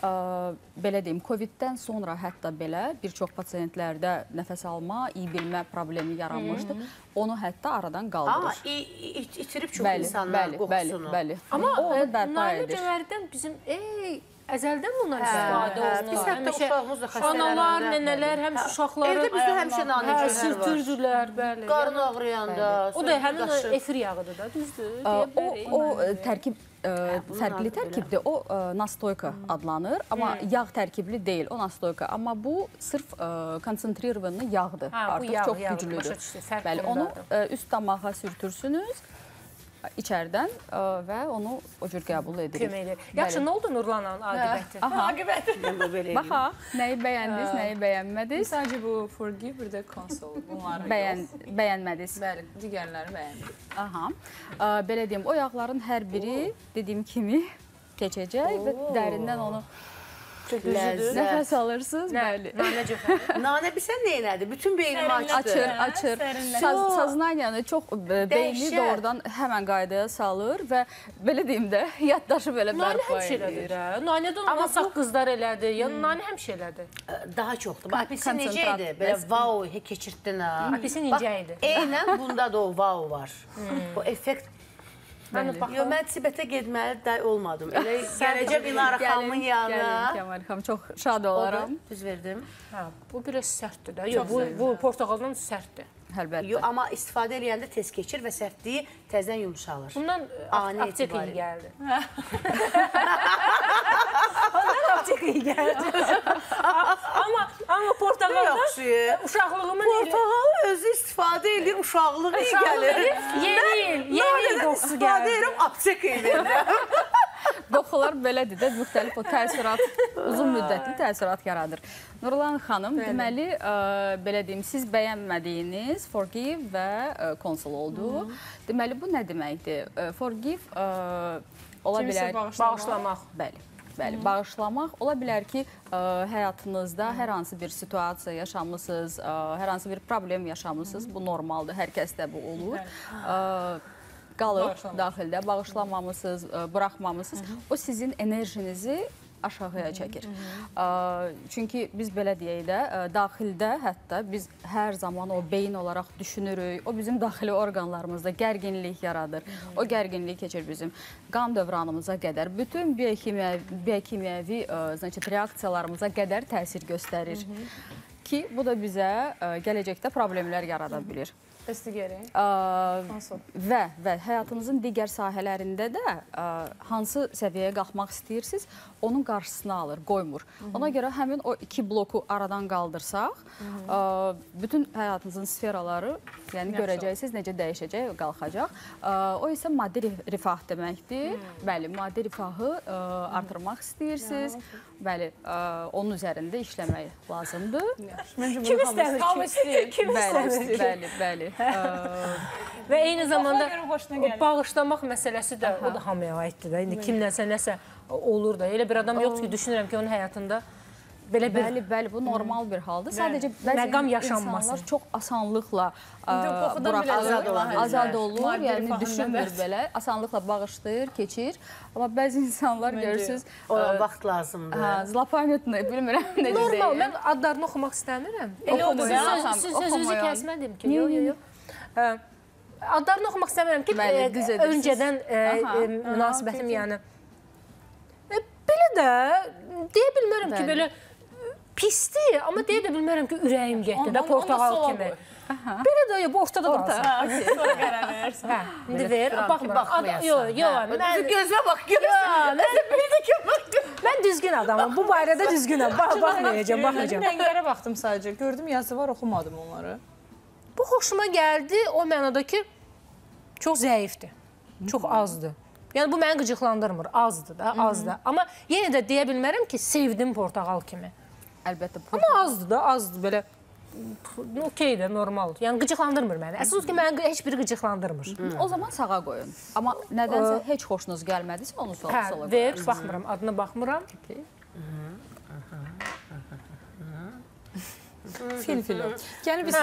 Speaker 4: Belə deyim, Coviddən sonra hətta belə bir çox pasiyentlərdə nəfəs alma, iyi bilmə problemi yaranmışdı. Onu hətta aradan qaldırır.
Speaker 2: İtirib çox insanlar qoxusunu.
Speaker 4: Bəli, bəli.
Speaker 1: Amma nanə cöfərdən bizim, ey, əzəldən bunlar istifadə olunur.
Speaker 2: Biz hətta uşağımız da xəstələnəndə.
Speaker 1: Analar, nənələr, həmişə uşaqları...
Speaker 2: Evdə bizdə həmişə nanə cöfər var.
Speaker 1: Sürtürdülər, bəli.
Speaker 2: Qarın ağrıyanda.
Speaker 1: O da həmin efir yağıdır da, düzdür?
Speaker 4: O tərkib fərqli tərkibdir. O nastoyka adlanır, amma yağ tərkibli deyil, o nastoyka. Amma bu sırf konsentrированный yağdır. Artıq çox güclüdür. Bəli, onu üst damağa sürtürsünüz içərdən və onu o cür qəbul edirik.
Speaker 1: Köməkdir. Yaxşı, nə oldu Nurlanın aqibəti?
Speaker 2: Aqibəti.
Speaker 4: Baxa, nəyi bəyəndiniz, nəyi bəyənmədiniz?
Speaker 3: Sadəcə bu forgive, bir də console. Bunları
Speaker 4: bəyənmədiniz.
Speaker 3: Bəli, digərləri bəyəndik.
Speaker 4: Aha. Belə deyim, o yağların hər biri dediyim kimi keçəcək və dərindən onu nəfəs alırsınız. Bəli.
Speaker 1: Nanə cöfər.
Speaker 2: Nanə bilsən neynədir? Bütün beynimi açdı.
Speaker 4: Açır, açır. Saznanyanı çox beyni doğrudan həmən qaydaya salır və belə deyim də, yaddaşı belə bərpa edir.
Speaker 1: Nanədən olan sağ qızlar elədir, ya nanə həmişə elədir.
Speaker 2: Daha çoxdur. Apisi necə idi? Belə wow, keçirtdin ha.
Speaker 1: Apisi necə idi?
Speaker 2: Eynən bunda da o wow var. O effekt. Yo, mən Tibetə getməli də olmadım. Elə gələcəm İlara xanımın yanına.
Speaker 4: Gəlin, Kəmal xanım, çox şad olaram.
Speaker 2: Düz verdim.
Speaker 1: Bu biraz sərtdir də. Bu portağaldan sərtdir.
Speaker 4: əlbəttə.
Speaker 2: Yo, amma istifadə edəndə tez keçir və səfliyi təzdən yumuşalır.
Speaker 1: Bundan
Speaker 2: Ani
Speaker 1: apteka
Speaker 2: etibarı.
Speaker 1: iyi gəldi. Ondan apteka iyi gəldi. Amma amma portağaldan uşaqlığımın
Speaker 2: Portağal özü istifadə edir, uşaqlığı iyi gəlir.
Speaker 1: Yeni il, yeni il qoxusu
Speaker 2: İstifadə
Speaker 1: gəldi.
Speaker 2: edirəm, apteka edirəm.
Speaker 4: Qoxular belədir də, müxtəlif o təsirat, uzun müddətli təsirat yaradır. Nurlan xanım, deməli, ə, belə deyim, siz bəyənmədiyiniz forgive və ə, cancel oldu. Deməli, bu nə deməkdir? Ə, Forgive ə, ola
Speaker 3: Kimisə
Speaker 4: bilər...
Speaker 1: Bağışlamaq.
Speaker 4: Bəli. Bəli, bağışlamaq ola bilər ki, ə, həyatınızda hər hansı bir situasiya yaşamısınız, ə, hər hansı bir problem yaşamısınız. Bu normaldır, hər kəsdə bu olur. Ə, qalıb daxildə, bağışlamamısınız, ə, buraxmamısınız. O sizin enerjinizi aşağıya çəkir. Ə, çünki biz belə deyək də, ə, daxildə hətta biz hər zaman o beyin olaraq düşünürük. O bizim daxili orqanlarımızda gərginlik yaradır. O gərginlik keçir bizim qan dövranımıza qədər, bütün biokimyəvi, biokimyəvi ə, значит, reaksiyalarımıza qədər təsir göstərir. Ki, bu da bizə ə, gələcəkdə problemlər yarada bilir.
Speaker 3: Əstigəri.
Speaker 4: Və, və həyatınızın digər sahələrində də ə, hansı səviyyəyə qalxmaq istəyirsiniz, onun qarşısını alır, qoymur. Ona görə həmin o iki bloku aradan qaldırsaq, ə, bütün həyatınızın sferaları, yəni görəcəksiniz necə dəyişəcək, qalxacaq. Ə, o isə maddi rifah deməkdir. Bəli, maddi rifahı ə, artırmaq istəyirsiniz. Bəli, ə, onun üzərində işləmək lazımdır.
Speaker 1: Kim istəmir ki? Kim istəmir ki?
Speaker 4: Bəli, bəli.
Speaker 1: Və eyni zamanda bağışlamaq məsələsi də o da hamıya aiddir də. İndi kimləsə nəsə olur da. Elə bir adam yoxdur ki, düşünürəm ki, onun həyatında belə bir...
Speaker 4: Bəli, bəli, bu normal bir haldır. Sadəcə bəzi insanlar çox asanlıqla azad olur, yəni düşünmür belə. Asanlıqla bağışlayır, keçir. Amma bəzi insanlar görürsünüz...
Speaker 2: Ona vaxt lazımdır.
Speaker 4: Zlapametni, bilmirəm necə deyim.
Speaker 1: Normal, mən adlarını oxumaq istəmirəm. Sözünüzü kəsmədim ki, yox, yox, yox. Adlarını oxumaq istəmirəm ki, öncədən münasibətim yəni. Belə də, deyə bilmərəm ki, belə pisdir, amma deyə də bilmərəm ki, ürəyim getdi də portağal kimi. Belə də, bu ortada qalsın.
Speaker 3: Sonra qərar verirsin.
Speaker 1: İndi ver, baxmıram. Yox, yox.
Speaker 2: Gözünə bax, gözünə.
Speaker 1: Mən düzgün adamım, bu barədə düzgünəm. Baxmayacam, baxmayacam.
Speaker 3: Rənglərə baxdım sadəcə, gördüm yazı var, oxumadım onları.
Speaker 1: Bu xoşuma gəldi, o mənada ki, çox zəifdir, çox azdır. Yəni, bu məni qıcıqlandırmır, azdır da, azdır. Amma yenə də deyə bilmərəm ki, sevdim portağal kimi.
Speaker 4: Əlbəttə.
Speaker 1: Amma azdır da, azdır, belə okeydir, normaldır. Yəni, qıcıqlandırmır məni. Əsas ki, məni heç biri qıcıqlandırmır.
Speaker 4: O zaman sağa qoyun. Amma nədənsə heç xoşunuz gəlmədisə, onu sola qoyun.
Speaker 1: Hə, ver, baxmıram, adına baxmıram.
Speaker 3: Fil-fil. Yəni, biz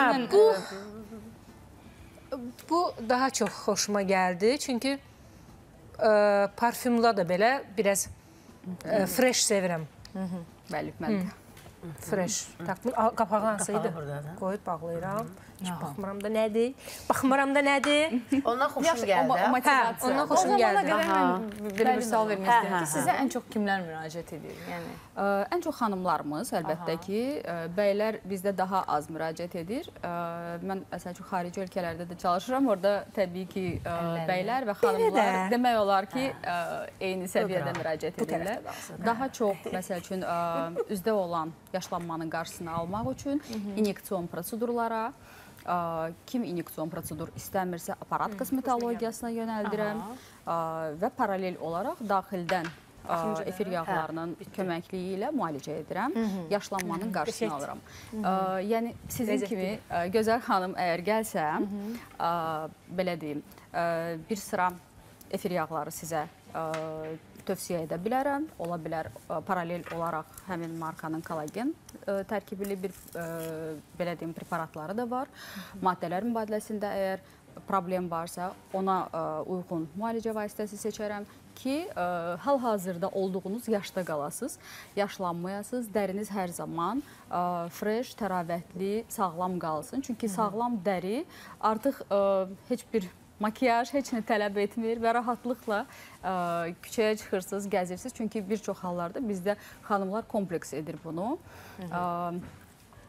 Speaker 1: bu daha çox xoşuma gəldi. Çünki parfümla da belə biraz fresh sevirəm.
Speaker 4: Bəli, mən də.
Speaker 1: Fresh. Qapağı hansıydı? Qoyub bağlayıram. Heç baxmıram da nədir? Baxmıram da nədir?
Speaker 2: Ondan xoşum gəldi.
Speaker 1: Hə, ondan xoşum gəldi.
Speaker 3: O zamana qədər mən bir misal vermək istəyirəm ki, sizə ən çox kimlər müraciət edir?
Speaker 4: Ən çox xanımlarımız, əlbəttə ki, bəylər bizdə daha az müraciət edir. Mən, məsəl üçün, xarici ölkələrdə də çalışıram. Orada təbii ki, bəylər və xanımlar demək olar ki, eyni səviyyədə müraciət edirlər. Daha çox, məsəl üçün, üzdə olan yaşlanmanın qarşısını almaq üçün inyeksiyon prosedurlara, kim inyeksiyon prosedur istəmirsə aparat kosmetologiyasına yönəldirəm və paralel olaraq daxildən efir yağlarının köməkliyi ilə müalicə edirəm, yaşlanmanın qarşısını alıram. Yəni, sizin kimi gözəl xanım əgər gəlsəm, belə deyim, bir sıra efir yağları sizə tövsiyə edə bilərəm. Ola bilər, paralel olaraq həmin markanın kollagen tərkibli bir, belə deyim, preparatları da var. Maddələr mübadiləsində əgər problem varsa, ona uyğun müalicə vasitəsi seçərəm ki, hal-hazırda olduğunuz yaşda qalasınız, yaşlanmayasınız, dəriniz hər zaman fresh, təravətli, sağlam qalsın. Çünki sağlam dəri artıq heç bir makiyaj heç nə tələb etmir və rahatlıqla ə, küçəyə çıxırsınız, gəzirsiniz. Çünki bir çox hallarda bizdə xanımlar kompleks edir bunu. Ə,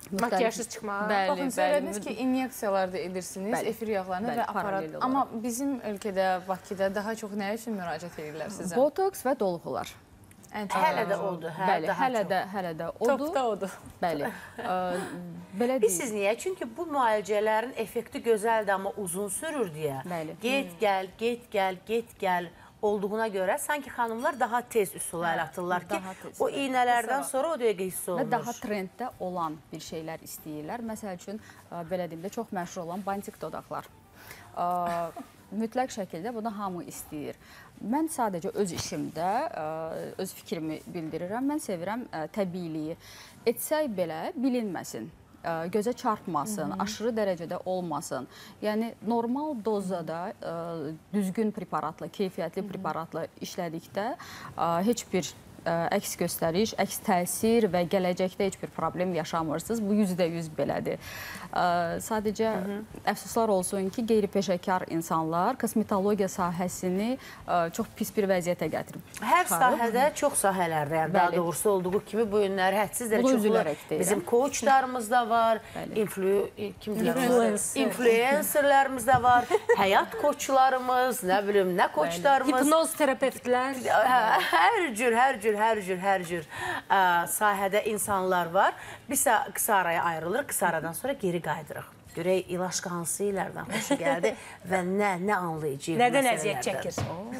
Speaker 1: Makiyajsız çıxmaq.
Speaker 4: Bəli,
Speaker 3: Baxın, söylədiniz ki, inyeksiyalar da edirsiniz,
Speaker 4: Bəli.
Speaker 3: efir yağlarını
Speaker 4: Bəli,
Speaker 3: və aparat.
Speaker 4: paralel olaraq.
Speaker 3: Amma bizim ölkədə, Bakıda daha çox nə üçün müraciət edirlər sizə?
Speaker 4: Botoks və dolğular.
Speaker 3: Ən çox
Speaker 2: Hələ də odur, hə,
Speaker 4: Bəli,
Speaker 2: daha
Speaker 4: hələ
Speaker 2: çox.
Speaker 4: də, hələ də odur.
Speaker 3: Topda odur.
Speaker 4: Bəli. Ə, belə
Speaker 2: Bilirsiniz
Speaker 4: deyil.
Speaker 2: niyə? Çünki bu müalicələrin effekti gözəldir, amma uzun sürür deyə.
Speaker 4: Bəli.
Speaker 2: Get, gəl, get, gəl, get, gəl olduğuna görə sanki xanımlar daha tez üsula əl atırlar ki,
Speaker 4: daha tez.
Speaker 2: o iynələrdən sonra o dəqiqə hiss olunur.
Speaker 4: Və daha trenddə olan bir şeylər istəyirlər. Məsəl üçün, ə, belə deyim də, çox məşhur olan bantik dodaqlar. Ə, mütləq şəkildə bunu hamı istəyir. Mən sadəcə öz işimdə ə, öz fikrimi bildirirəm. Mən sevirəm ə, təbiiliyi. Etsək belə bilinməsin. Ə, gözə çarpmasın, aşırı dərəcədə olmasın. Yəni normal dozada ə, düzgün preparatla, keyfiyyətli preparatla işlədikdə ə, heç bir ə, əks göstəriş, əks təsir və gələcəkdə heç bir problem yaşamırsınız. Bu yüzdə yüz belədir. Ə, sadəcə Hı -hı. əfsuslar olsun ki, qeyri-peşəkar insanlar kosmetologiya sahəsini ə, çox pis bir vəziyyətə gətirib.
Speaker 2: Hər sahədə, çox sahələrdə, yəni daha
Speaker 4: Bəli.
Speaker 2: doğrusu olduğu kimi bu günləri hədsiz
Speaker 4: Bunu
Speaker 2: dərəcə
Speaker 4: üzülərək deyirəm.
Speaker 2: bizim coachlarımız da var, influ kimdir?
Speaker 1: Influencer.
Speaker 2: influencerlərimiz də var, həyat koçlarımız, nə bilim, nə koçlarımız.
Speaker 1: Hipnoz terapevtlər.
Speaker 2: Hə, hər cür, hər cür, hər cür, hər cür ə, sahədə insanlar var. Biz qısa araya ayrılır, qısa aradan sonra geri qayıdırıq. Görək İlaşqa hansı illərdən xoşu gəldi və nə, nə anlayacaq
Speaker 1: Nədən əziyyət çəkir?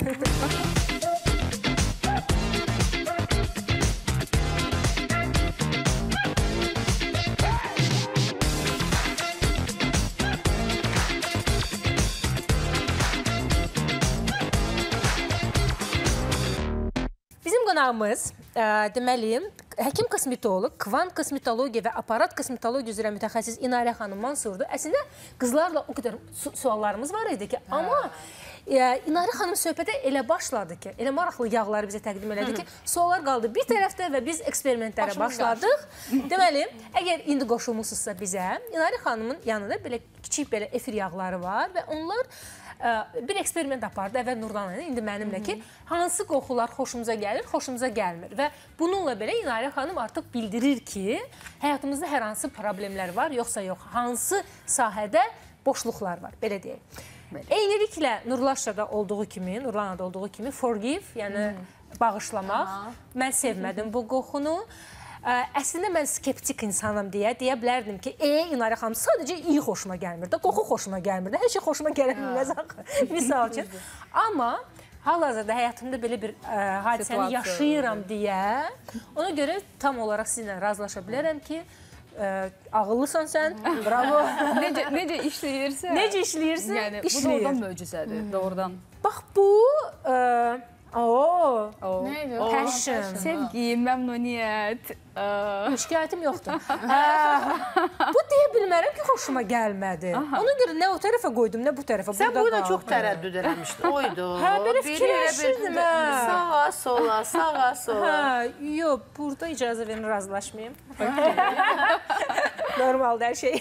Speaker 1: Bizim qonağımız, ə, deməli, həkim kosmetoloq, kvant kosmetologiya və aparat kosmetologiya üzrə mütəxəssis İnarə xanım Mansurdur. Əslində qızlarla o qədər su suallarımız var idi ki, hə. amma ə, İnarə xanım söhbətə elə başladı ki, elə maraqlı yağları bizə təqdim elədi ki, suallar qaldı bir tərəfdə və biz eksperimentlərə
Speaker 3: Başımız
Speaker 1: başladıq. Deməli, əgər indi qoşulmusunuzsa bizə, İnarə xanımın yanında belə kiçik belə efir yağları var və onlar bir eksperiment apardı əvvəl Nurdan ilə, indi mənimlə ki, hansı qoxular xoşumuza gəlir, xoşumuza gəlmir. Və bununla belə İnarə xanım artıq bildirir ki, həyatımızda hər hansı problemlər var, yoxsa yox, hansı sahədə boşluqlar var, belə deyək. Eyniliklə Nurlaşada olduğu kimi, Nurlanada olduğu kimi forgive, yəni bağışlamaq. Mən sevmədim bu qoxunu. Əslində mən skeptik insanım deyə, deyə bilərdim ki, e, İnarə xanım, sadəcə iyi xoşuma gəlmir də, qoxu xoşuma gəlmir də, hər şey xoşuma gələ bilməz axı, misal üçün. Amma hal-hazırda həyatımda belə bir ə, hadisəni yaşayıram deyə, ona görə tam olaraq sizinlə razılaşa bilərəm ki, ə, ağıllısan sən, bravo.
Speaker 4: necə, necə işləyirsə,
Speaker 1: necə işləyirsə,
Speaker 4: yəni, bu
Speaker 1: işləyir.
Speaker 4: doğrudan möcüzədir, doğrudan.
Speaker 1: Bax bu... Ə, Oo,
Speaker 3: Nə idi?
Speaker 1: passion.
Speaker 4: Sevgi, məmnuniyyət.
Speaker 1: Şikayətim yoxdur. Bu deyə bilmərəm ki, xoşuma gəlmədi. Ona görə nə o tərəfə qoydum, nə bu tərəfə.
Speaker 2: Sən burada çox tərəddüd eləmişdin. Oydu.
Speaker 1: Hə, belə fikirləşirdim, hə.
Speaker 2: Sağa, sola, sağa, sola.
Speaker 1: Hə, yox, burada icazə verin, razılaşmayayım. Normaldır hər şey.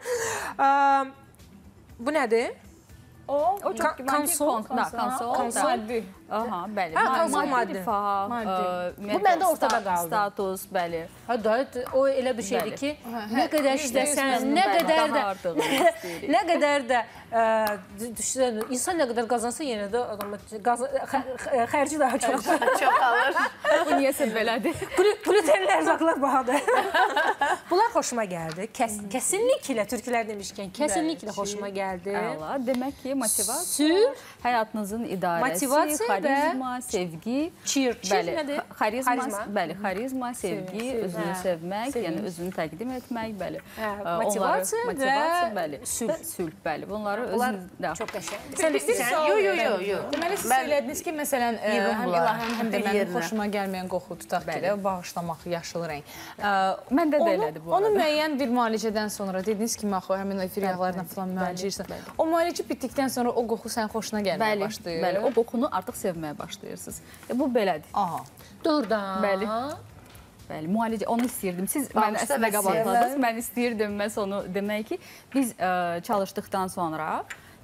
Speaker 1: Bu nədir?
Speaker 3: O,
Speaker 4: O çox
Speaker 1: konsol,
Speaker 4: konsol,
Speaker 1: konsol.
Speaker 3: maddi.
Speaker 4: Aha, bəli.
Speaker 1: Hə, konsol maddi.
Speaker 4: Rifah,
Speaker 1: Bu məndə ortada qaldı.
Speaker 4: Status, bəli.
Speaker 1: Hə, da, o elə bir şeydir ki, nə qədər işləsən, nə
Speaker 4: bəli,
Speaker 1: qədər də
Speaker 4: daha artığını istəyirik.
Speaker 1: nə qədər də ə, düşünsən, insan nə qədər qazansa yenə də adamın qaz- xə- xə- xərci daha çox.
Speaker 2: Çox alır.
Speaker 4: Bu niyəsə belədir.
Speaker 1: Glu- Glutenli ərzaqlar bahadır. Bunlar xoşuma gəldi. Kəs, kəsinliklə türklər demişkən, kəsinliklə xoşuma gəldi.
Speaker 4: Əla. Demək ki, motivasiya,
Speaker 1: Sülh,
Speaker 4: həyatınızın idarəsi,
Speaker 1: Motivasiya və-
Speaker 4: xarizma, sevgi.
Speaker 1: cheer, cheer
Speaker 4: Bəli,
Speaker 1: nədir?
Speaker 4: xarizma,
Speaker 1: Xarizma.
Speaker 4: bəli, xarizma, sevgi,
Speaker 1: Sevgi,
Speaker 4: özünü
Speaker 1: hə,
Speaker 4: sevmək,
Speaker 1: sevgi.
Speaker 4: yəni özünü təqdim etmək, bəli.
Speaker 1: Hə,
Speaker 4: Ə,
Speaker 1: motivasiya
Speaker 4: onları-
Speaker 1: və
Speaker 4: motivasiya, bəli.
Speaker 1: sülh.
Speaker 4: Sülh, bəli. Bunları
Speaker 1: Bunlar
Speaker 4: özündə.
Speaker 1: çox qəşəngdir. Sən də
Speaker 3: Bir
Speaker 1: istəyirsən?
Speaker 3: sual
Speaker 2: Yo, yo,
Speaker 3: verin.
Speaker 2: yo, yo.
Speaker 3: Deməli, siz
Speaker 2: Mən-
Speaker 3: söylədiniz ki, məsələn, ə,
Speaker 2: Yığın
Speaker 3: həm
Speaker 2: bunlar.
Speaker 3: İlahən, həm də
Speaker 2: Bir
Speaker 3: mənim
Speaker 2: yerinə.
Speaker 3: xoşuma gəlməyən qoxu tutaq ki, də bağışlamaq, yaşıl rəng. Ə,
Speaker 4: Məndə də
Speaker 3: onu-
Speaker 4: elədir bu
Speaker 3: Onu
Speaker 4: arada.
Speaker 3: müəyyən bir müalicədən sonra dediniz ki, axı həmin o efir yağlarına falan müalicə edirsən. O müalicə bitdikdən sonra o qoxu sənin xoşuna gəlməyə
Speaker 4: Bəli,
Speaker 3: başlayır.
Speaker 4: bəli, o qoxunu artıq sevməyə başlayırsınız. E, bu belədir.
Speaker 3: Aha.
Speaker 1: Doğrudan.
Speaker 4: Bəli. Bəli, müalicə onu istəyirdim. Siz məni
Speaker 2: Bağışla
Speaker 4: əslində
Speaker 2: və
Speaker 4: qabaqladınız. Mən istəyirdim məhz onu demək ki, biz ə, çalışdıqdan sonra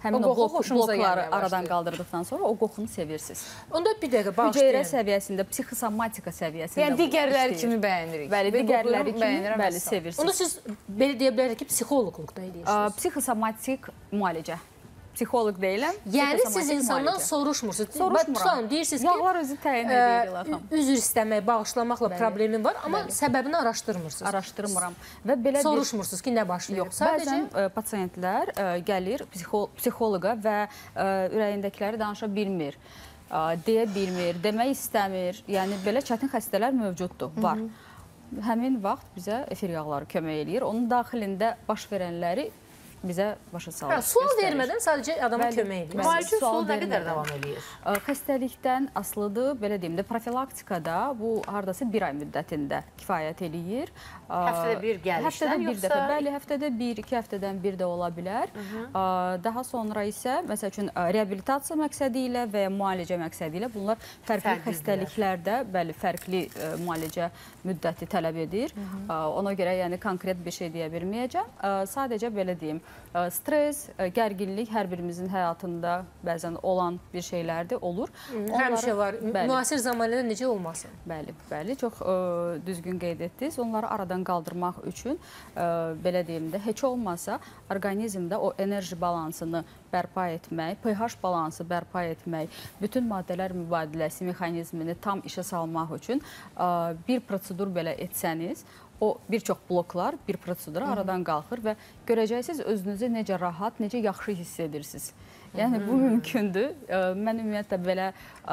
Speaker 4: həmin
Speaker 1: O
Speaker 4: o,
Speaker 1: qoxu
Speaker 4: blok,
Speaker 1: xoşunuza
Speaker 4: blokları
Speaker 1: gəlməyə
Speaker 4: aradan
Speaker 1: başlayır.
Speaker 4: qaldırdıqdan sonra o qoxunu sevirsiniz.
Speaker 1: Onda bir dəqiqə
Speaker 4: Hüceyrə
Speaker 1: bağışlayın.
Speaker 4: səviyyəsində, psixosomatika səviyyəsində
Speaker 5: Yəni
Speaker 4: bu
Speaker 5: digərləri
Speaker 4: işləyir.
Speaker 5: kimi bəyənirik.
Speaker 4: Bəli,
Speaker 5: Və
Speaker 4: digərləri
Speaker 5: qoxuyuram,
Speaker 4: kimi
Speaker 5: bəyənirəm,
Speaker 4: bəli,
Speaker 5: vəssalam.
Speaker 4: sevirsiniz.
Speaker 1: Onu siz belə deyə bilərik ki, psixoloqluqda
Speaker 4: Aa,
Speaker 1: edirsiniz.
Speaker 4: Psixosomatik müalicə. Psixoloq deyiləm.
Speaker 1: Yəni siz
Speaker 4: psixosomatik
Speaker 1: insandan
Speaker 4: müalicə.
Speaker 1: soruşmursunuz.
Speaker 4: Soruşmuram.
Speaker 1: Tutalım, deyirsiniz ki,
Speaker 4: Yağlar özü təyin
Speaker 1: ə,
Speaker 4: edir axım.
Speaker 1: üzr istəmək, bağışlamaqla
Speaker 4: Bəli.
Speaker 1: problemin var, amma
Speaker 4: Bəli.
Speaker 1: səbəbini araşdırmırsınız.
Speaker 4: Araşdırmıram və belə bir
Speaker 1: Soruşmursunuz ki, nə başlayıb.
Speaker 4: Yox,
Speaker 1: Sadəcə
Speaker 4: bəzən ə, pasiyentlər ə, gəlir psixo psixoloqa və ə, ürəyindəkiləri danışa bilmir, ə, deyə bilmir, demək istəmir. Yəni belə çətin xəstələr mövcuddur, var. Hı -hı. Həmin vaxt bizə efir yağları kömək eləyir. Onun daxilində baş verənləri bizə başa salır.
Speaker 1: Hə, sual
Speaker 4: göstərir.
Speaker 1: vermədən sadəcə adama
Speaker 4: Bəli,
Speaker 1: kömək edir.
Speaker 4: bəli.
Speaker 2: Müalicə
Speaker 4: sual
Speaker 2: üsulu nə qədər
Speaker 4: vermədən.
Speaker 2: davam edir?
Speaker 4: Ə, Xəstəlikdən asılıdır, belə deyim də, profilaktikada bu hardasa bir ay müddətində kifayət eləyir. Ə,
Speaker 2: Həftədə bir gəlişdən
Speaker 4: həftədə bir
Speaker 2: yoxsa-
Speaker 4: dəfə, bəli, həftədə bir, iki həftədən bir də ola bilər. Ə, Daha sonra isə, məsəl üçün, ə, reabilitasiya məqsədi ilə və ya müalicə məqsədi ilə bunlar fərqli
Speaker 2: Fərqlidirlər.
Speaker 4: xəstəliklərdə, bəli, fərqli ə, müalicə müddəti tələb edir. Ə, Ona görə yəni konkret bir şey deyə bilməyəcəm. Ə, Sadəcə belə deyim, ə, stres, ə, gərginlik hər birimizin həyatında bəzən olan bir şeylərdir, olur.
Speaker 1: Həmişə var.
Speaker 4: Bəli.
Speaker 1: Müasir zamanlarda necə olmasın?
Speaker 4: Bəli, bəli, çox ə, düzgün qeyd etdiniz. Onları aradan qaldırmaq üçün ə, belə deyim də, heç olmasa orqanizmdə o enerji balansını bərpa etmək, pH balansı bərpa etmək, bütün maddələr mübadiləsi mexanizmini tam işə salmaq üçün ə, bir prosedur belə etsəniz, o bir çox bloklar bir prosedura aradan qalxır və görəcəksiniz özünüzü necə rahat, necə yaxşı hiss edirsiniz. Yəni bu mümkündür. Ə, Mən ümumiyyətlə belə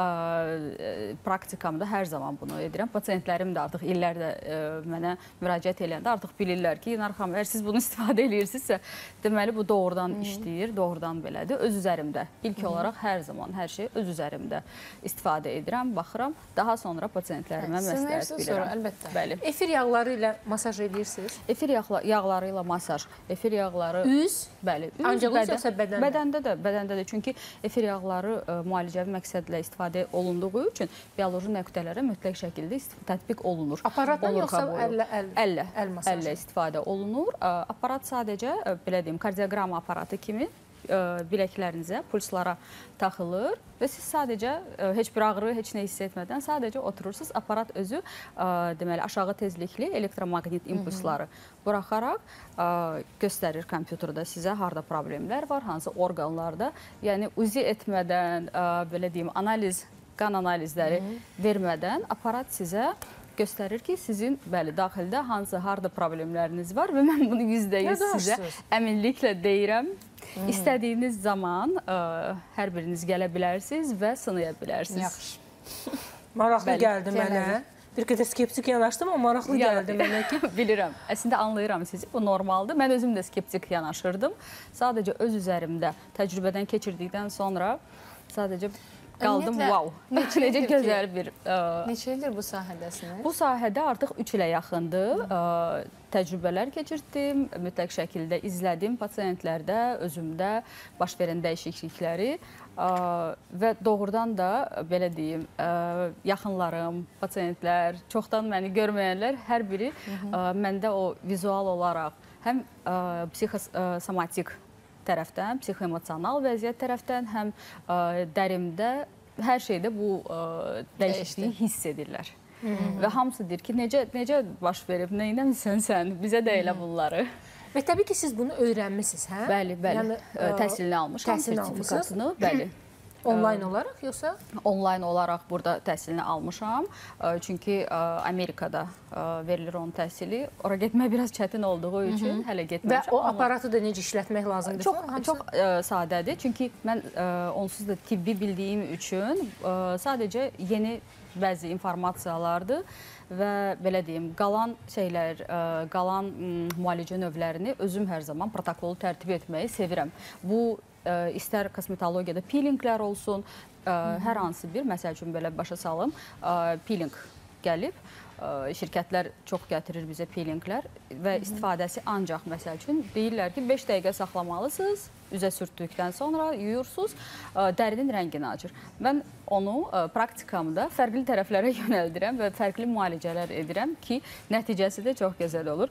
Speaker 4: ə, praktikamda hər zaman bunu edirəm. Pasiyentlərim də artıq illərdə ə, mənə müraciət edəndə artıq bilirlər ki, Yunar xanım, əgər siz bunu istifadə edirsinizsə, deməli bu doğrudan işləyir, doğrudan belədir. Öz üzərimdə, ilk olaraq hər zaman hər şey öz üzərimdə istifadə edirəm, baxıram. Daha sonra pasiyentlərimə məsləhət
Speaker 5: Sınırsız
Speaker 4: bilirəm.
Speaker 5: sonra, əlbəttə.
Speaker 4: Bəli.
Speaker 1: Efir yağları ilə masaj edirsiniz.
Speaker 4: Efir yağla- yağları ilə masaj, efir yağları
Speaker 1: Üz,
Speaker 4: Bəli, üz,
Speaker 1: Ancaq üz yoxsa bədəndə?
Speaker 4: Bədəndə də, bədəndə də. Çünki efir yağları ə, müalicəvi məqsədlə istifadə olunduğu üçün bioloji nöqtələrə mütləq şəkildə istif- tətbiq olunur.
Speaker 1: aparatdan
Speaker 4: Olur
Speaker 1: yoxsa
Speaker 4: qabulu.
Speaker 1: əllə, əl,
Speaker 4: əllə,
Speaker 1: əl masajı?
Speaker 4: əllə istifadə olunur. Ə, Aparat sadəcə ə, belə deyim, kardioqram aparatı kimi ə, biləklərinizə, pulslara taxılır və siz sadəcə ə, heç bir ağrı, heç nə hiss etmədən sadəcə oturursunuz. Aparat özü ə, deməli aşağı tezlikli elektromaqnit impulsları buraxaraq ə, göstərir kompüterdə sizə harda problemlər var, hansı orqanlarda. Yəni uzi etmədən, ə, belə deyim, analiz, qan analizləri vermədən aparat sizə göstərir ki, sizin bəli daxildə hansı harda problemləriniz var və mən bunu yüzdə yüz sizə
Speaker 1: Yaddaşsınız.
Speaker 4: əminliklə deyirəm. İstədiyiniz zaman ə, hər biriniz gələ bilərsiniz və sınaya bilərsiniz.
Speaker 5: Yaxşı.
Speaker 1: Maraqlı
Speaker 4: Bəli,
Speaker 1: gəldi mənə. Bir qədər skeptik yanaşdım, amma maraqlı gəldi mənə ki,
Speaker 4: Bilirəm. Əslində anlayıram sizi. Bu normaldır. Mən özüm də skeptik yanaşırdım. Sadəcə öz üzərimdə təcrübədən keçirdikdən sonra sadəcə qaldım,
Speaker 5: Ümumiyyətlə,
Speaker 4: wow.
Speaker 5: neçə
Speaker 4: Necə
Speaker 5: ildir ki-
Speaker 4: gözəl bir ə,
Speaker 5: Neçə ildir bu sahədəsiniz?
Speaker 4: Bu sahədə artıq üç ilə yaxındır. Ə, Təcrübələr keçirdim, mütləq şəkildə izlədim pasiyentlərdə, özümdə baş verən dəyişiklikləri ə, və doğrudan da belə deyim, ə, yaxınlarım, pasiyentlər, çoxdan məni görməyənlər hər biri ə, məndə o vizual olaraq həm ə, psixosomatik tərəfdən, psixoemosional vəziyyət tərəfdən, həm ə, dərimdə hər şeydə bu ə, dəyişikliyi hiss edirlər. Və hamısı deyir ki, necə necə baş verib, nə etmisən sən? Bizə də elə bunları.
Speaker 1: və təbii ki, siz bunu öyrənmisiniz, hə?
Speaker 4: Bəli, bəli.
Speaker 1: Yəni,
Speaker 4: Ə, Təhsilini almışam,
Speaker 1: təhsilini almısınız.
Speaker 4: sertifikatını, bəli.
Speaker 1: Onlayn olaraq yoxsa?
Speaker 4: Onlayn olaraq burada təhsilini almışam. Ə, Çünki ə, Amerikada ə, verilir onun təhsili. Ora getmək biraz çətin olduğu üçün hələ
Speaker 1: Və
Speaker 4: getməmişəm.
Speaker 1: o
Speaker 4: Amma
Speaker 1: aparatı da necə işlətmək lazımdır?
Speaker 4: Çox
Speaker 1: Hamısı-
Speaker 4: çox ə, sadədir. Çünki mən ə, onsuz da tibbi bildiyim üçün ə, sadəcə yeni bəzi informasiyalardır və belə deyim, qalan şeylər, ə, qalan m, müalicə növlərini özüm hər zaman protokolu tərtib etməyi sevirəm. Bu ə, istər kosmetologiyada peelinglər olsun, ə, hər hansı bir, məsəl üçün belə başa salım, ə, peeling gəlib. Ə, Şirkətlər çox gətirir bizə peelinglər və istifadəsi ancaq məsəl üçün deyirlər ki, beş dəqiqə saxlamalısınız, üzə sürtdükdən sonra yuyursunuz, ə, dərinin rəngini açır. Mən onu ə, praktikamda fərqli tərəflərə yönəldirəm və fərqli müalicələr edirəm ki, nəticəsi də çox gözəl olur. Ə,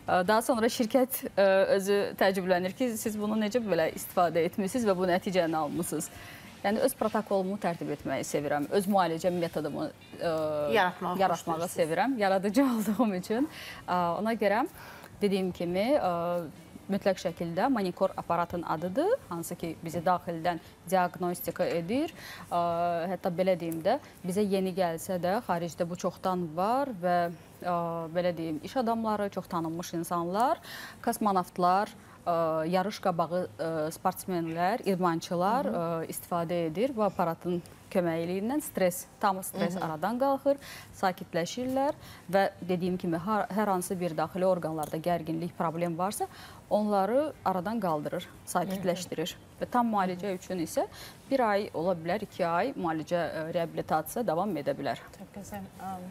Speaker 4: Daha sonra şirkət özü təəccüblənir ki, siz bunu necə belə istifadə etmişsiniz və bu nəticəni almışsınız. Yəni, öz protokolumu tərtib etməyi sevirəm, öz müalicə metodumu
Speaker 2: yaratmağı,
Speaker 4: yaratmağı sevirəm, yaradıcı olduğum üçün. Ona görə dediyim kimi, mütləq şəkildə Monikor aparatın adıdır, hansı ki, bizi daxildən diaqnostika edir. Hətta belə deyim də, bizə yeni gəlsə də, xaricdə bu çoxdan var və belə deyim, iş adamları, çox tanınmış insanlar, kosmonavtlar, yarış qabağı sportsmenlər, idmançılar istifadə edir bu aparatın köməkliyindən stres, tam stres aradan qalxır, sakitləşirlər və dediyim kimi hər hansı bir daxili orqanlarda gərginlik, problem varsa onları aradan qaldırır, sakitləşdirir və tam müalicə üçün isə bir ay ola bilər, iki ay müalicə reabilitasiya davam edə bilər.
Speaker 1: Çox gözəl.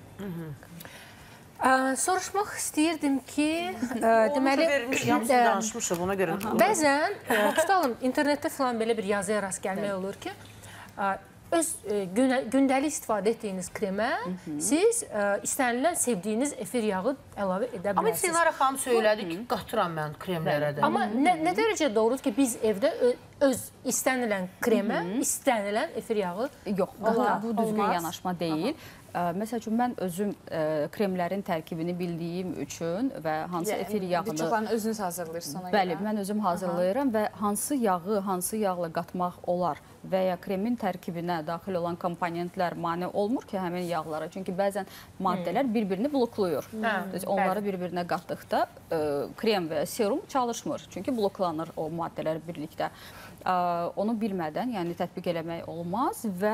Speaker 1: Soruşmaq istəyirdim ki, deməli,
Speaker 2: danışmışıq ona görə.
Speaker 1: Bəzən, tutalım, internetdə falan belə bir yazıya rast gəlmək olur ki, öz gündəlik istifadə etdiyiniz kremə siz istənilən, sevdiyiniz efir yağı əlavə edə bilərsiniz.
Speaker 2: Amma Sinara xanım söylədi ki, qatıram mən kremlərə də.
Speaker 1: Amma nə dərəcə doğrudur ki, biz evdə öz istənilən kremə, istənilən efir yağı
Speaker 4: yox, bu düzgün yanaşma deyil. Məsəl üçün, mən özüm kremlərin tərkibini bildiyim üçün və hansı efir yağını...
Speaker 5: Bir çoxlarını özünüz hazırlayırsınız ona görə.
Speaker 4: Bəli, mən özüm hazırlayıram və hansı yağı, hansı yağla qatmaq olar və ya kremin tərkibinə daxil olan komponentlər mane olmur ki, həmin yağlara. Çünki bəzən maddələr bir-birini blokluyur. Onları bir-birinə qatdıqda krem və serum çalışmır. Çünki bloklanır o maddələr birlikdə. Onu bilmədən, yəni tətbiq eləmək olmaz və...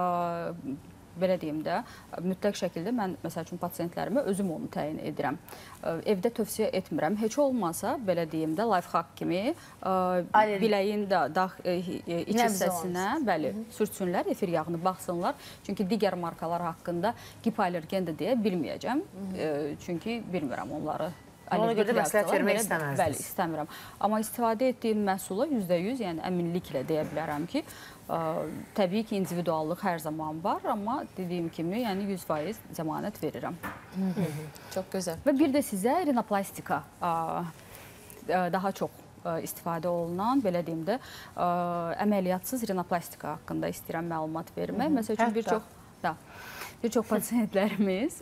Speaker 4: belə deyim də, mütləq şəkildə mən, məsəl üçün, pasiyentlərimə özüm onu təyin edirəm. Evdə tövsiyə etmirəm. Heç olmasa, belə deyim də, life hack kimi biləyin də iç hissəsinə sürtsünlər, efir yağını baxsınlar. Çünki digər markalar haqqında hipoallergen də deyə bilməyəcəm. Çünki bilmirəm onları.
Speaker 2: Ona görə də məsləhət vermək istəməzdiniz.
Speaker 4: Bəli, istəmirəm. Amma istifadə etdiyim məhsula yüzdə yüz, yəni əminliklə deyə bilərəm ki, təbii ki, individuallıq hər zaman var, amma dediyim kimi, yəni yüz faiz zəmanət verirəm.
Speaker 5: Çox gözəl.
Speaker 4: Və bir də sizə rinoplastika daha çox istifadə olunan, belə deyim də, əməliyyatsız rinoplastika haqqında istəyirəm məlumat vermək. Məsəl üçün, bir çox... Bir çox pasiyentlərimiz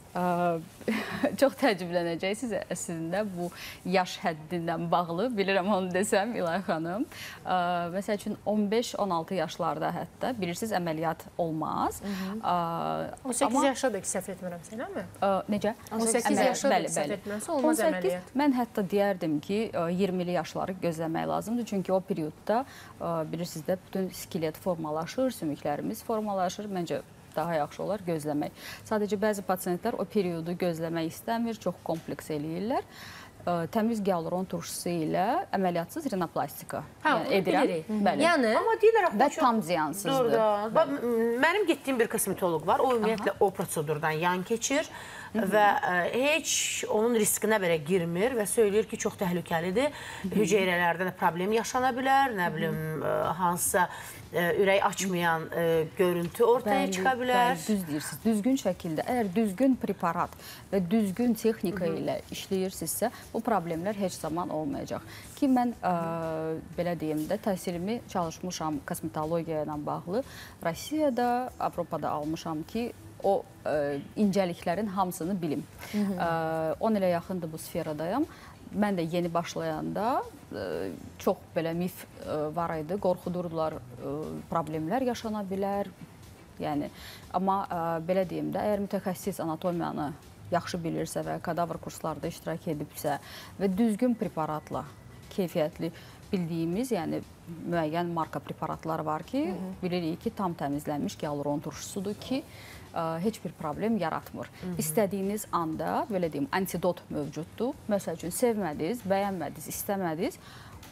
Speaker 4: çox təəccüblənəcəksiniz əslində bu yaş həddindən bağlı. Bilirəm onu desəm, İlay xanım. Məsəl üçün, on beş on altı yaşlarda hətta, bilirsiniz, əməliyyat olmaz.
Speaker 1: on səkkiz yaşda da ki, səhv etmirəm sənə mi?
Speaker 4: Necə?
Speaker 1: on səkkiz yaşda da ki, səhv etmirəmsə, olmaz əməliyyat.
Speaker 4: Mən hətta deyərdim ki, iyirmili yaşları gözləmək lazımdır. Çünki o periodda, bilirsiniz də, bütün skelet formalaşır, sümüklərimiz formalaşır. Məncə, daha yaxşı olar gözləmək. Sadəcə bəzi pasiyentlər o periodu gözləmək istəmir, çox kompleks eləyirlər. Təmiz gialuron turşusu ilə əməliyyatsız rinoplastika edirəm.
Speaker 1: Yəni,
Speaker 4: və tam ziyansızdır.
Speaker 2: Mənim getdiyim bir kosmetolog var. O, ümumiyyətlə, o prosedurdan yan keçir və heç onun riskinə belə girmir və söyləyir ki, çox təhlükəlidir. Hüceyrələrdə problem yaşana bilər, nə bilim, hansısa ürək açmayan görüntü ortaya çıxa bilər.
Speaker 4: Bəli, düz deyirsiniz. Düzgün şəkildə, əgər düzgün preparat və düzgün texnika ilə işləyirsinizsə, bu problemlər heç zaman olmayacaq. Ki, mən belə deyim də, təhsilimi çalışmışam kosmetologiya ilə bağlı. Rusiyada, Avropada almışam ki, o incəliklərin hamısını bilim. on ilə yaxındır bu sferadayam. Mən də yeni başlayanda çox belə mif var idi, qorxudurdular, problemlər yaşana bilər. Yəni, amma belə deyim də, əgər mütəxəssis anatomiyanı yaxşı bilirsə və kadavr kurslarda iştirak edibsə və düzgün preparatla, keyfiyyətli bildiyimiz, yəni müəyyən marka preparatlar var ki, bilirik ki, tam təmizlənmiş gialuron turşusudur ki, heç bir problem yaratmır. İstədiyiniz anda, belə deyim, antidot mövcuddur. Məsəl üçün, sevmədiniz, bəyənmədiniz, istəmədiniz,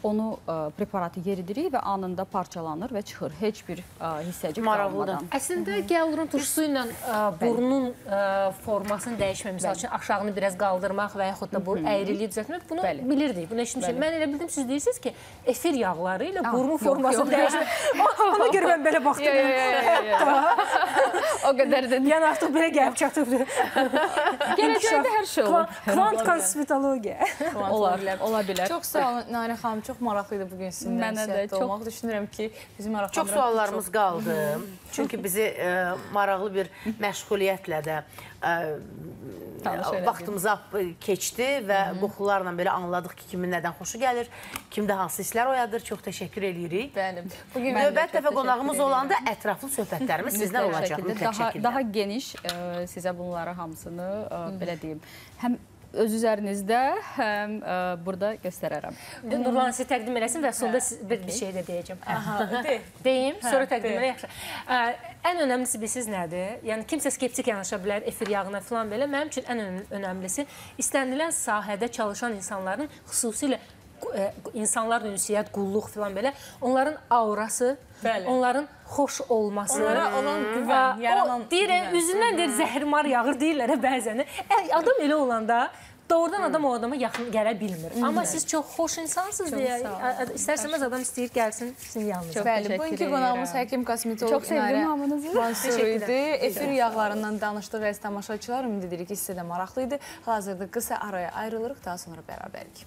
Speaker 4: onu ə, preparatı yeridirik və anında parçalanır və çıxır. Heç bir ə, hissəcik
Speaker 2: Maraqlıdır.
Speaker 4: qalmadan.
Speaker 1: Əslində hialurun turşusu ilə ə, burnun ə, formasını dəyişmək, misal üçün aşağını biraz qaldırmaq və yaxud da bu əyriliyi düzəltmək, bunu
Speaker 4: Bəli.
Speaker 1: bilirdik. Bunu eşitmişəm. Mən elə bildim, siz deyirsiniz ki, efir yağları ilə
Speaker 4: Aa,
Speaker 1: burnun
Speaker 4: yox,
Speaker 1: formasını
Speaker 4: yox.
Speaker 1: dəyişmək. Ona görə mən belə baxdım.
Speaker 4: O qədər də
Speaker 1: Yəni artıq belə gəlib çatıbdır.
Speaker 4: gələcəkdə hər şey olur.
Speaker 1: Kvant kosmetologiya.
Speaker 4: Olar, ola bilər.
Speaker 5: Çox sağ olun Nailə xanım, çox maraqlı idi bugün sizinlə
Speaker 4: Mənə də
Speaker 5: ünsiyyətdə
Speaker 4: çox-
Speaker 5: olmaq. Düşünürəm ki, bizim maraqlandıran
Speaker 2: Çox suallarımız qaldı. Çünki bizi e, maraqlı bir məşğuliyyətlə də e,
Speaker 4: Tanış elədik.
Speaker 2: vaxtımıza keçdi və qoxularla belə anladıq ki, kimin nədən xoşu gəlir, kimdə hansı hisslər oyadır. Çox təşəkkür edirik.
Speaker 5: Bəli. Bugün
Speaker 2: Növbət dəfə qonağımız olanda ətraflı söhbətlərimiz sizdən
Speaker 4: Mütləq
Speaker 2: olacaq.
Speaker 4: şəkildə
Speaker 2: Mütləq
Speaker 4: daha,
Speaker 2: şəkildə.
Speaker 4: daha geniş ə, sizə bunları hamısını ə, belə deyim, həm öz üzərinizdə, həm ə, burada göstərərəm.
Speaker 1: Nurlan sizi təqdim eləsin və sonda siz- bir, bir şey də deyəcəm.
Speaker 5: Aha, de.
Speaker 1: Deyim, sonra
Speaker 5: Hə,
Speaker 1: təqdim
Speaker 5: de.
Speaker 1: elə yaxşı. Ə, Ən önəmlisi bilirsiniz nədir? Yəni kimsə skeptik yanaşa bilər efir yağına falan belə. Mənim üçün ən önəm- önəmlisi istənilən sahədə çalışan insanların xüsusilə ə, insanlarla ünsiyyət, qulluq falan belə onların aurası,
Speaker 5: Bəli.
Speaker 1: onların xoş olması.
Speaker 5: Onlara olan güvən,
Speaker 1: Ə,
Speaker 5: yaranan
Speaker 1: o, deyirəm,
Speaker 5: güvən.
Speaker 1: üzündən deyir zəhrimar yağır deyirlər ə, bəzən. Ə, Adam elə olanda doğrudan adam o adama yaxın gələ bilmir. Amma siz çox xoş insansınız deyə istərsəməz adam istəyir gəlsin sizin yanınıza.
Speaker 4: Çox
Speaker 5: Bəli,
Speaker 4: təşəkkür
Speaker 5: bugünkü
Speaker 4: edirəm.
Speaker 5: qonağımız həkim kosmetolog
Speaker 4: Çox sevdim
Speaker 5: Nailə
Speaker 4: hamınızı.
Speaker 5: Mansur
Speaker 1: Təşəkkür
Speaker 5: idi. Efir yağlarından danışdıq əziz tamaşaçılar. Ümid edirik ki, sizə də maraqlı idi. Hazırda qısa araya ayrılırıq, daha sonra bərabərik.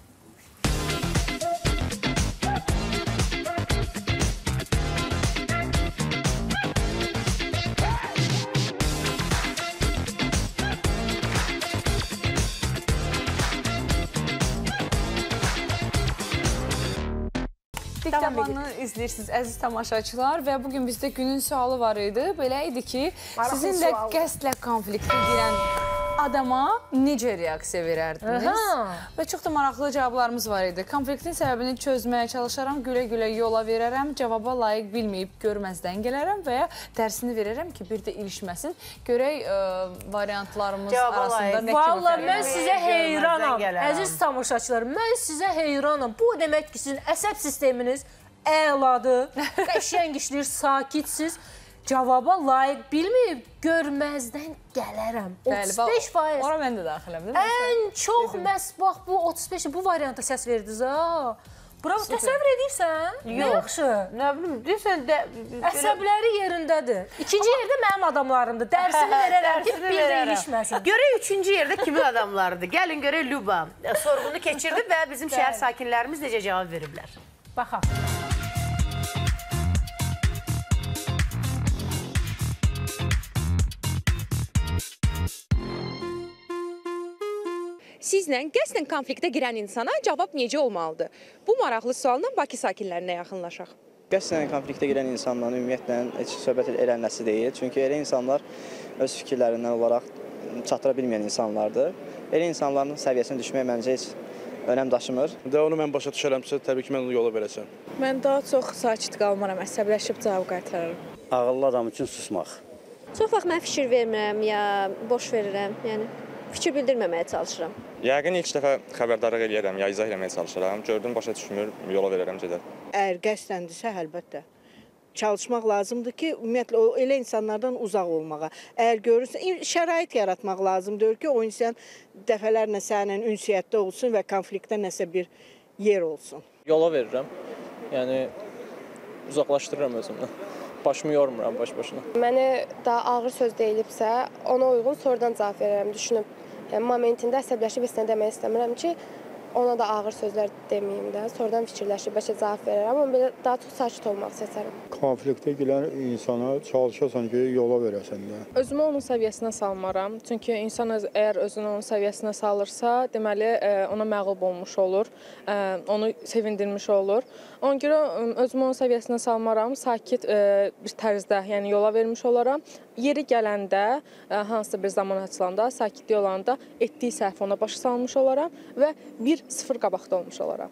Speaker 5: Dik tabanını izləyirsiniz əziz tamaşaçılar və bugün bizdə günün sualı var idi. Belə idi ki, sizinlə qəsdlə konfliktə girən adama necə reaksiya verərdiniz?
Speaker 1: Aha.
Speaker 5: Və çox da maraqlı cavablarımız var idi. Konfliktin səbəbini çözməyə çalışaram, gülə-gülə yola verərəm, cavaba layiq bilməyib görməzdən gələrəm və ya dərsini verərəm ki, bir də ilişməsin. Görək ə, variantlarımız
Speaker 2: Cavaba
Speaker 5: arasında
Speaker 2: layiq.
Speaker 5: nə kimi
Speaker 1: Vallahi
Speaker 5: fərq
Speaker 1: mən
Speaker 5: var?
Speaker 1: sizə heyranam.
Speaker 2: gələrəm.
Speaker 1: Əziz tamaşaçılar, mən sizə heyranam. Bu demək ki, sizin əsəb sisteminiz əladır, qəşəng işləyir, sakitsiz. Cavaba layiq bilməyib görməzdən gələrəm.
Speaker 5: Bəli,
Speaker 1: otuz beş faiz.
Speaker 5: Ora mən də daxiləm, değil mi?
Speaker 1: Ən çox məhz bax bu otuz beş bu varianta səs verdiniz ha. Bravo, təsəvvür edirsən? Nə yaxşı.
Speaker 2: Nə bilim, deyirsən də...
Speaker 1: Əsəbləri yerindədir. İkinci yerdə mənim adamlarımdır. Dərsini verərəm ki, bir də ilişməsin.
Speaker 2: Görək üçüncü yerdə kimin adamlarıdır? Gəlin görək Lüba. Sorğunu keçirdi və bizim şəhər sakinlərimiz necə cavab veriblər?
Speaker 1: Baxaq.
Speaker 6: Sizlə qəsdən konfliktə girən insana cavab necə olmalıdır? Bu maraqlı sualla Bakı sakinlərinə yaxınlaşaq.
Speaker 7: Qəsdən konfliktə girən insanla ümumiyyətlə heç söhbət edilməsi deyil. Çünki elə insanlar öz fikirlərindən olaraq çatdıra bilməyən insanlardır. Elə insanların səviyyəsinə düşmək məncə heç önəm daşımır.
Speaker 8: Və onu mən başa düşərəmsə, təbii ki, mən onu yola verəcəm.
Speaker 9: Mən daha çox sakit qalmaram, əsəbləşib cavab qaytararam.
Speaker 10: Ağıllı adam üçün susmaq.
Speaker 11: Çox vaxt mən fikir vermirəm ya boş verirəm. Yəni fikir bildirməməyə çalışıram.
Speaker 12: Yəqin ilk dəfə xəbərdarlıq eləyərəm, ya izah eləməyə çalışıram. Gördüm, başa düşmür, yola verərəm gedər.
Speaker 9: Əgər qəsdəndirsə, əlbəttə çalışmaq lazımdır ki, ümumiyyətlə o elə insanlardan uzaq olmağa. Əgər görürsən, şərait yaratmaq lazımdır ki, o insan dəfələrlə səninlə ünsiyyətdə olsun və konfliktdə nəsə bir yer olsun.
Speaker 13: Yola verirəm. Yəni uzaqlaşdırıram özümdən. Başımı yormuram baş-başına.
Speaker 11: Mənə daha ağır söz deyilibsə, ona uyğun sonradan cavab verərəm, düşünüb. Yəni momentində əsəbləşib heç nə demək istəmirəm ki, ona da ağır sözlər deməyim də. Sonradan fikirləşib bəlkə cavab verərəm, amma belə daha çox sakit olmaq istəyirəm.
Speaker 14: Konfliktə girən insana çalışasan ki, yola verəsən də.
Speaker 9: Özümü onun səviyyəsinə salmaram. Çünki insan öz, əgər özünü onun səviyyəsinə salırsa, deməli ona məğlub olmuş olur, onu sevindirmiş olur. Ona görə özümü onun səviyyəsinə salmaram, sakit bir tərzdə, yəni yola vermiş olaram. Yeri gələndə, hansısa bir zaman açılanda, sakitlik olanda etdiyi səhv ona başa salmış olaram və bir sıfır qabaqda olmuş olaram.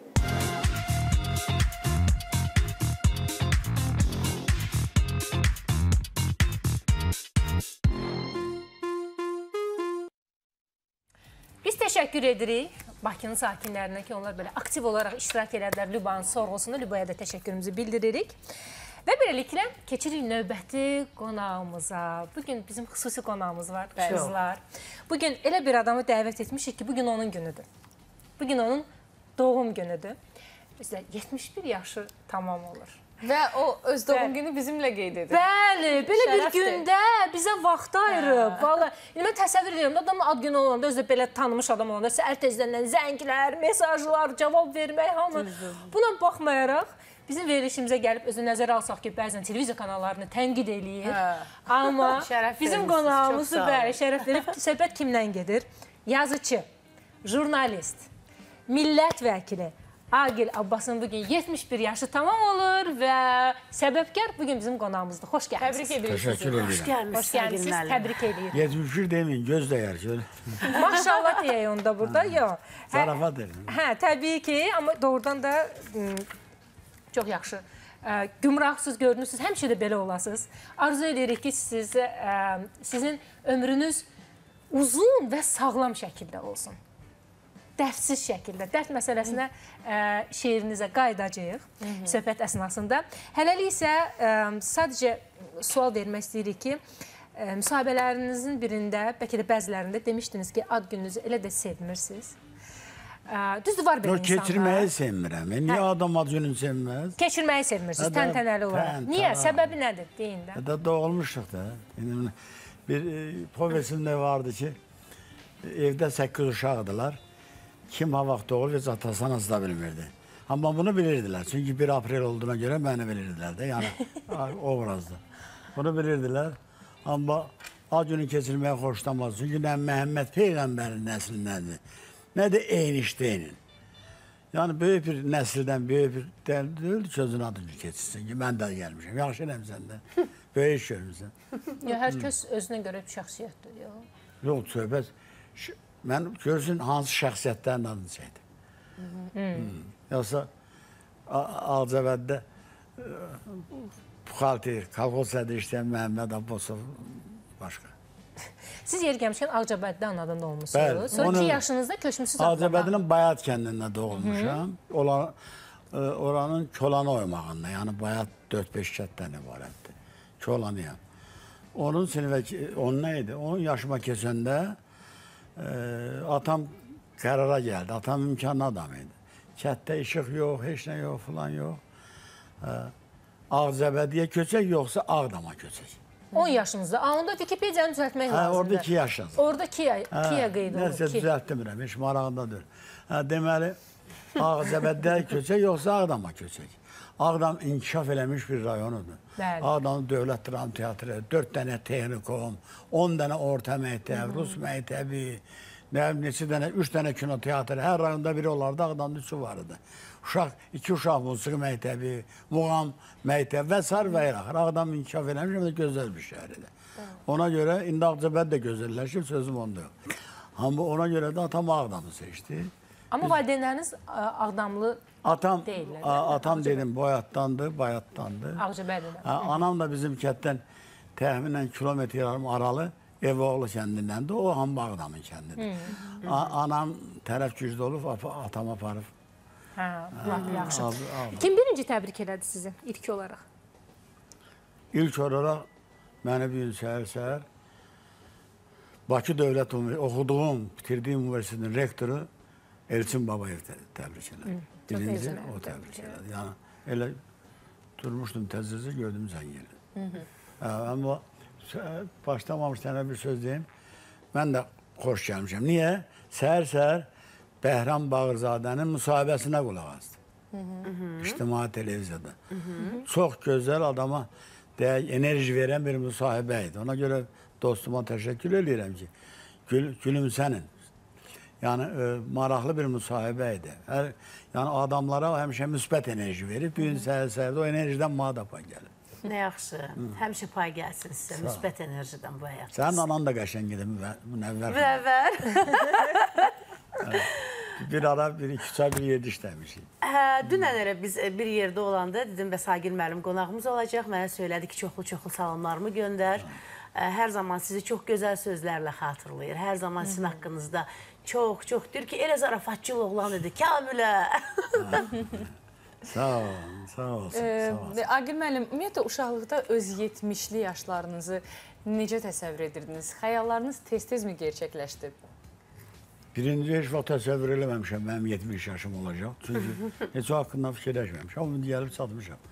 Speaker 1: Biz təşəkkür edirik Bakının sakinlərinə ki, onlar belə aktiv olaraq iştirak elədilər Lübnanın sorğusunu. Lübaya da təşəkkürümüzü bildiririk. Və beləliklə keçirik növbəti qonağımıza. Bugün bizim xüsusi qonağımız var, qızlar. Bugün elə bir adamı dəvət etmişik ki, bugün onun günüdür. Bugün onun doğum günüdür. Bizdə yetmiş bir yaşı tamam olur.
Speaker 5: Və o öz doğum günü bizimlə qeyd edir.
Speaker 1: Bəli, belə bir gündə bizə vaxt ayırıb. Vallahi, mən təsəvvür edirəm, adamın ad günü olanda, özü də belə tanımış adam olanda, səhər tezdən zənglər, mesajlar, cavab vermək, hamı. Buna baxmayaraq, bizim verilişimizə gəlib özü nəzərə alsaq ki, bəzən televiziya kanallarını tənqid eləyir. Amma bizim qonağımız bəli, şərəf verib, söhbət kimdən gedir? Yazıcı, jurnalist, millət vəkili Agil Abbasın bugün yetmiş bir yaşı tamam olur və səbəbkar bugün bizim qonağımızdır. Xoş gəlmişsiniz.
Speaker 5: Təbrik edirik.
Speaker 14: Təşəkkür ederim.
Speaker 2: Hoş gəlmişsiniz.
Speaker 1: Hoş gəlmişsiniz. Təbrik edirik.
Speaker 14: yetmiş bir demeyin, göz değer şöyle.
Speaker 1: Maşallah deyək onda burada. Yox.
Speaker 14: Zarafat edelim.
Speaker 1: Hə, təbii ki, amma doğrudan da çox yaxşı. Gümrahsız görünürsünüz, həmişə də belə olasınız. Arzu edirik ki, siz, sizin ömrünüz uzun və sağlam şəkildə olsun. Dərdsiz şəkildə, dərd məsələsinə ə, şeirinizə qaydacağıq söhbət əsnasında. Hələlik isə ə, sadəcə sual vermək istəyirik ki, ə, müsahibələrinizin birində, bəlkə də bəzilərində demişdiniz ki, ad gününüzü elə də sevmirsiniz. Ə, düzdür, var belə insanlar.
Speaker 14: Keçirməyi sevmirəm. E, niyə adam ad gününü sevməz?
Speaker 1: Keçirməyi sevmirsiniz, təntənəli olaraq. Niyə? Səbəbi nədir? Deyin də.
Speaker 14: Da doğulmuşduq da. Bir e, povesində vardı ki, evdə səkkiz uşaqdılar. Kim ha vaxt doğur, heç atası anası da bilmirdi. Amma bunu bilirdilər. Çünki bir aprel olduğuna görə məni bilirdilər də. Yəni, obrazda. Bunu bilirdilər. Amma ad günü keçirməyə xoşlamaz. Çünki nə Məhəmməd Peyğəmbərin nəslindəndir, nə də Eyniş-Deynin. Yəni, böyük bir nəsildən, böyük bir deyildi ki, özün adını keçirsin ki, mən də gəlmişəm. Yaxşı eləmsən də. Böyük iş görmüsən.
Speaker 1: Hər kəs özünə görə bir şəxsiyyətdir.
Speaker 14: Yox, söhbət. Mən görsün hansı şəxsiyyətlərin adını çəkdim. Hmm. Yoxsa Ağcabəddə buxalter, kolxozada işləyən Məhəmməd Abbasov başqa.
Speaker 1: Siz yeri gəlmişkən Ağcabəddə anadan olmuşsunuz. Sonra iki yaşınızda köçmüşsünüz.
Speaker 14: Ağcabədinin Bayat kəndində doğulmuşam. Oranın Kolanı oymağında, yəni Bayat dörd beş kətdən ibarətdir. Kolanıyam. Onun sinifə, onun nə idi? on yaşıma keçəndə Ee, atam qərara gəldi. Atam imkanlı adam idi. Kətdə işıq yox, heç nə yox, falan yox. Ee, Ağcabəddiyə köçək, yoxsa Ağdama köçək.
Speaker 1: on yaşınızda. Aa, onda Wikipediyanı düzəltmək lazımdır.
Speaker 14: Orada iki yaş yazır.
Speaker 1: Orada iki qeyd olur.
Speaker 14: Nəsə düzəltmirəm, heç marağındadır. Deməli, Ağcabəddiyə köçək, yoxsa Ağdama köçək. Ağdam inkişaf eləmiş bir rayonudur. Ağdamın Dövlət Dram Teatrı, dörd dənə texnikum, on dənə orta məktəb, Rus məktəbi, neçə dənə, üç dənə kino teatrı, hər rayonda biri olardı, Ağdamda üçü vardı. Uşaq, iki uşaq musiqi məktəbi, muğam məktəbi və s. və ilaxır. Ağdam inkişaf eləmiş, amma gözəl bir şəhərdir. Ona görə, indi Ağcabəd də gözəlləşib, sözüm onda yox. Amma ona görə də atam Ağdamı seçdi.
Speaker 1: Amma valideynləriniz Ağdamlı
Speaker 14: Atam,
Speaker 1: deyirlər.
Speaker 14: atam dedim, Boyatdandı, Bayatdandı.
Speaker 1: Ağcabəddə.
Speaker 14: Anam da bizim kətdən təxminən kilometr yarım aralı Evoğlu kəndindəndir. O ham Ağdamın kəndidir. Anam tərəf gücdə olub, atam aparıb.
Speaker 1: Hə, yaxşı. Kim birinci təbrik elədi sizi ilk olaraq?
Speaker 14: İlk olaraq məni bir gün səhər-səhər Bakı Dövlət Universitesi, oxuduğum, bitirdiyim universitetin rektoru Elçin Babayev təbrik elədi. Birinci o təbrik elədi. Yəni, elə durmuşdum təzəcə, gördüm zəng gəldi. Amma başlamamış tənə bir söz deyim, mən də xoş gəlmişəm. Niyə? Səhər-səhər Bəhram Bağırzadənin müsahibəsinə qulaq asdım. İctimai televiziyada. Çox gözəl adama enerji verən bir müsahibə idi. Ona görə dostuma təşəkkür edirəm ki, gülümsənin. Yəni, maraqlı bir müsahibə idi. Yəni, adamlara həmişə müsbət enerji verib, bir gün səhər-səhərdə o enerjidən mənə da pay gəlir.
Speaker 2: Nə yaxşı. Həmişə pay gəlsin sizə, müsbət enerjidən bu həyat.
Speaker 14: Sənin anan da qəşəng idi, Münəvvər.
Speaker 2: Münəvvər.
Speaker 14: Bir ara, bir iki çay, bir yerdə işləmişik.
Speaker 2: Dünən elə biz bir yerdə olanda dedim və Sagil müəllim qonağımız olacaq. Mənə söylədi ki, çoxlu-çoxlu salamlarımı göndər. hər zaman sizi çox gözəl sözlərlə xatırlayır. Hər zaman sizin haqqınızda çox, çox deyir ki, elə zarafatçıl oğlan idi, Kamilə.
Speaker 14: Sağ olun, sağ olsun.
Speaker 5: Aqil müəllim, ümumiyyətlə uşaqlıqda öz yetmişli yaşlarınızı necə təsəvvür edirdiniz? Xəyallarınız tez-tez mi gerçəkləşdi?
Speaker 14: Birinci heç vaxt təsəvvür eləməmişəm, mənim yetmiş yaşım olacaq. Çünki heç o haqqında fikirləşməmişəm. Amma gəlib çatmışam.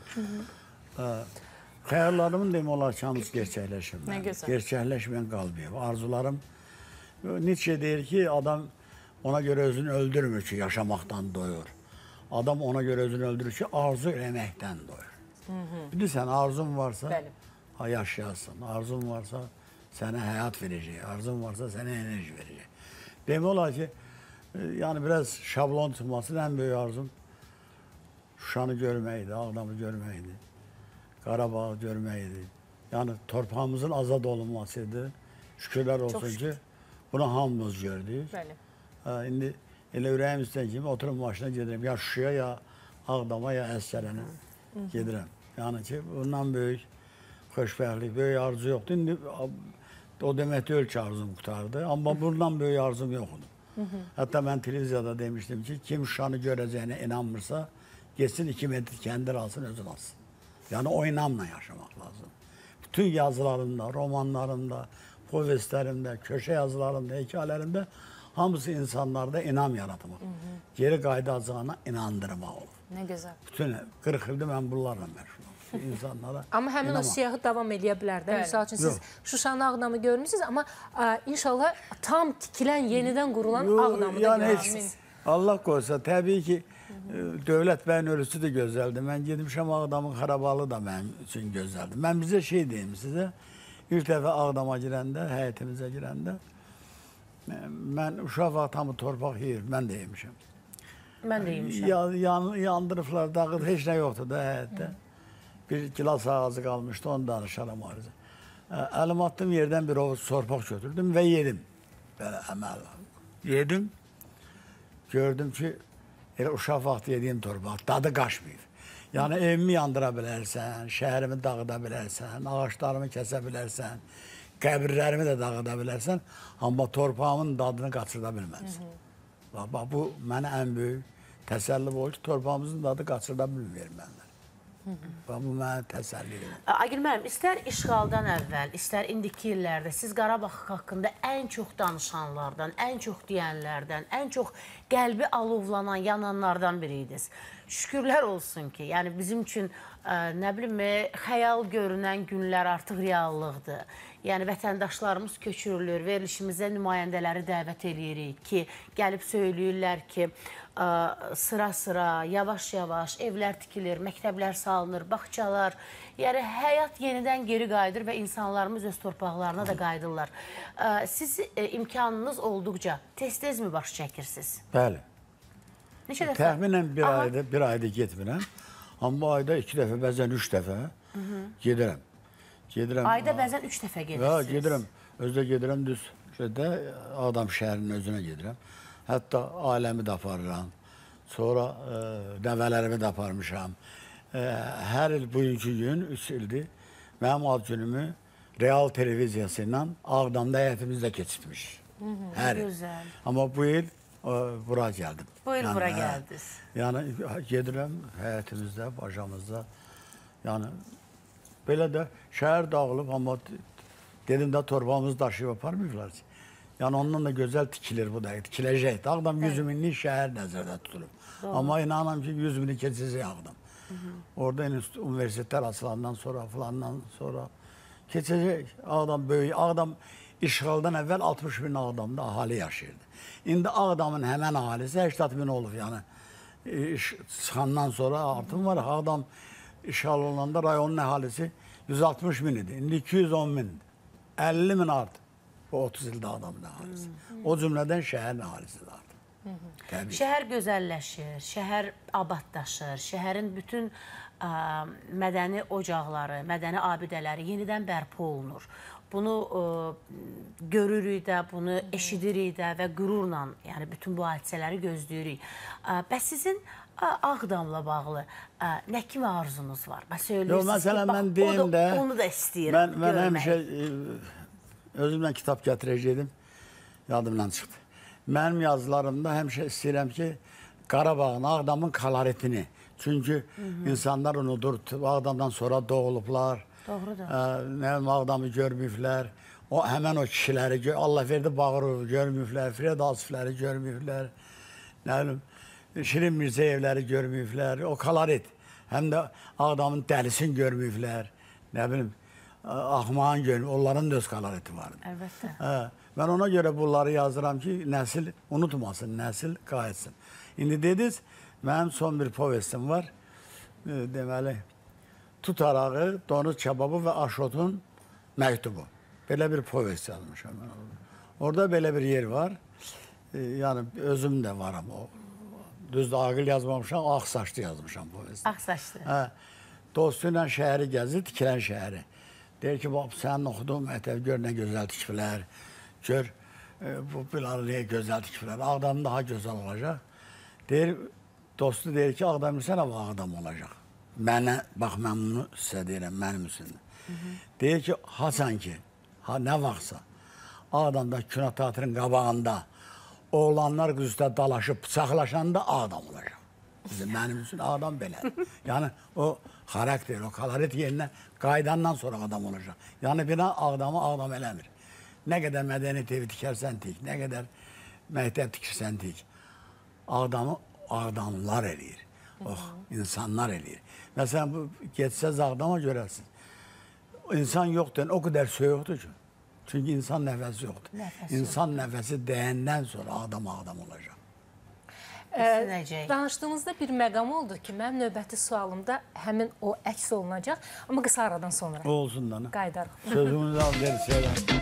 Speaker 14: Xəyallarımın demək olar ki, hamısı gerçəkləşir.
Speaker 5: Nə gözəl.
Speaker 14: Gerçəkləşməyən qalmayıb. Arzularım, Nietzsche deyir ki, adam ona görə özünü öldürmür ki, yaşamaqdan doyur. Adam ona görə özünü öldürür ki, arzu eləməkdən doyur. Bilirsən, arzun varsa yaşayasın. Arzun varsa sənə həyat verəcək. Arzun varsa sənə enerji verəcək. Demək olar ki, yəni biraz şablon çıxmasının ən böyük arzum Şuşanı görməkdir, Ağdamı görməkdir, Qarabağı görməkdir. Yəni torpağımızın azad olunmasıdır. Şükürlər olsun ki, bunu hamımız gördük. İndi elə ürəyim istəyən kimi oturum maşına gedirəm. Ya Şuşaya, ya Ağdama, ya Əsgərənə gedirəm. Yəni ki, bundan böyük xoşbəxtlik, böyük arzu yoxdur. İndi o demək deyil ki, arzum qutardı. Amma bundan böyük arzum yoxdur. Hətta mən televiziyada demişdim ki, kim Şuşanı görəcəyinə inanmırsa, geçsin iki metr kəndir alsın, özün alsın. Yəni o inamla yaşamaq lazım. Bütün yazılarımda, romanlarımda, povestlərimdə, köşə yazılarımda, hekayələrimdə hamısı insanlarda inam yaratmaq. Geri qayıdacağına inandırmaq olur.
Speaker 5: Nə gözəl.
Speaker 14: Bütün qırx ildir mən bunlarla məşğul olmuşum. İnsanlara
Speaker 1: Amma həmin o siyahı davam eləyə bilər də. Misal üçün siz Şuşanın Ağdamı görmüsünüz, amma inşallah tam tikilən, yenidən qurulan Ağdamı da görürsünüz.
Speaker 14: Allah qoysa, təbii ki, Dövlət bəyin ölüsü də gözəldir. Mən gedmişəm Ağdamın xarabalı da mənim üçün gözəldir. Mən bizə şey deyim sizə, ilk dəfə Ağdama girəndə, həyətimizə girəndə, mən uşaq vaxtamı torpaq yeyir, mən də yemişəm.
Speaker 2: Mən də yemişəm.
Speaker 14: Yandırıblar, dağıdı, heç nə yoxdur da həyətdə. Bir gilas ağacı qalmışdı, onu danışaram ayrıca. Əlim attım yerdən bir ovuc torpaq götürdüm və yedim. Belə əməl var. Yedim, gördüm ki, elə uşaq vaxtı yediyim torpaq, dadı qaçmayıb. Yəni evimi yandıra bilərsən, şəhərimi dağıda bilərsən, ağaçlarımı kəsə bilərsən, qəbirlərimi də dağıda bilərsən, amma torpağımın dadını qaçırda bilməlisən. Bax, bu mənə ən böyük təsəlli olur ki, torpağımızın dadı qaçırda bilmir mənlər. Bax, bu mənə təsəlli edir.
Speaker 2: Aqil müəllim, istər işğaldan əvvəl, istər indiki illərdə siz Qarabağ haqqında ən çox danışanlardan, ən çox deyənlərdən, ən çox qəlbi alovlanan, yananlardan biriydiniz. Şükürlər olsun ki, yəni bizim üçün nə bilim, xəyal görünən günlər artıq reallıqdır. Yəni vətəndaşlarımız köçürülür, verilişimizə nümayəndələri dəvət eləyirik ki, gəlib söyləyirlər ki, sıra-sıra, yavaş-yavaş evlər tikilir, məktəblər salınır, bağçalar. Yəni həyat yenidən geri qayıdır və insanlarımız öz torpaqlarına da qayıdırlar. Siz imkanınız olduqca tez-tez mi baş çəkirsiniz?
Speaker 14: Bəli.
Speaker 2: Neçə dəfə?
Speaker 14: Təxminən bir ayda, bir ayda getmirəm. Amma ayda iki dəfə, bəzən üç dəfə gedirəm.
Speaker 2: Ayda bəzən üç dəfə gedirsiniz.
Speaker 14: Gedirəm, özdə gedirəm, düz Ağdam şəhərinin özünə gedirəm. Hətta ailəmi də aparıram. Sonra nəvələrimi də aparmışam. Hər il bugünkü gün, üç ildir, mənim ad günümü Real televiziyası ilə Ağdamda həyətimizdə keçirtmiş. Hər il. Amma bu il bura gəldim.
Speaker 2: Bu il bura gəldiniz.
Speaker 14: Yəni gedirəm həyətimizdə, bacamızda. Yəni belə də şəhər dağılıb, amma dedim də torpağımızı daşıyıb aparmıyorlar ki. Yəni ondan da gözəl tikilir bu da, tikiləcək. Ağdam yüz minlik şəhər nəzərdə tutulub. Amma inanam ki, yüz mini keçəcək Ağdam. Orada universitetlər açılandan sonra, falandan sonra keçəcək. Ağdam böyük. Ağdam işğaldan əvvəl altmış min Ağdamda ahali yaşayırdı. İndi Ağdamın həmən ahalisi səksən min olub. Yəni çıxandan sonra artım var. Ağdam işğal olanda rayonun əhalisi yüz altmış min idi. İndi iki yüz on min. əlli min artıb. Bu otuz ildə Ağdamın əhalisi. O cümlədən şəhərin əhalisi də artıb.
Speaker 2: Şəhər gözəlləşir, şəhər abadlaşır, şəhərin bütün mədəni ocaqları, mədəni abidələri yenidən bərpa olunur. Bunu görürük də, bunu eşidirik də və qürurla, yəni bütün bu hadisələri gözləyirik. Bəs sizin Ağdamla bağlı nə kimi arzunuz var?
Speaker 14: Yox, məsələn, mən deyim də,
Speaker 2: onu da istəyirəm
Speaker 14: görmək. Mən həmişə özümlə kitab gətirəcəydim, yadımdan çıxdı. Mənim yazılarımda həmişə istəyirəm ki, Qarabağın, Ağdamın koloritini, çünki insanlar unudur, Ağdamdan sonra doğulublar, Ağdamı görməyiblər, həmən o kişiləri, Allah verdi Bağırov görməyiblər, Fred Asifləri görməyiblər, nə bilim, Şirin Mirzəyevləri görməyiblər, o kolorit, həm də Ağdamın dəlisini görməyiblər, nə bilim, Axmağın görməyiblər, onların da öz koloriti vardı.
Speaker 2: Əlbəttə.
Speaker 14: Mən ona görə bunları yazıram ki, nəsil unutmasın, nəsil qayıtsın. İndi dediniz, mənim son bir povestim var, deməli, Tut arağı, donuz kebabı və aşotun məktubu. Belə bir povest yazmışam. Orada belə bir yer var, yəni özüm də varam o. Düzdür, Ağıl yazmamışam, Ağsaçlı yazmışam povesti.
Speaker 2: Ağsaçlı.
Speaker 14: Dostu ilə şəhəri gəzir, tikilən şəhəri. Deyir ki, bax, sənin oxuduğun məktəb, gör nə gözəl tikiblər, gör, bu bilanı niyə gözəl tikiblər, Ağdam daha gözəl olacaq. Deyir, dostu deyir ki, Ağdam bilsən, ama Ağdam olacaq. Mənə, bax, mən bunu sizə deyirəm, mənim üstündə. Deyir ki, haçan ki, nə vaxtsa, Ağdamda kino teatrın qabağında oğlanlar qız üstə dalaşıb, bıçaqlaşanda Ağdam olacaq. Mənim üçün Ağdam belədir. Yəni, o xarakter, o kolorit yerinə qaydandan sonra adam olacaq. Yəni, bina Ağdamı Ağdam eləmir. Nə qədər mədəniyyət evi tikərsən tik, nə qədər məktəb tikirsən tik, Ağdamı Ağdamlılar eləyir. Oh, insanlar eləyir. Məsələn, bu getsəz Ağdama görərsiniz. İnsan yoxdur, o qədər soyuqdur ki. Çünki insan nəfəsi yoxdur. İnsan nəfəsi dəyəndən sonra Ağdam Ağdam olacaq.
Speaker 1: Danışdığımızda bir məqam oldu ki, mənim növbəti sualımda həmin o əks olunacaq. Amma qısa aradan sonra.
Speaker 14: O olsun da.
Speaker 1: Qaydarıq.
Speaker 14: Sözümüzü al, versəylər.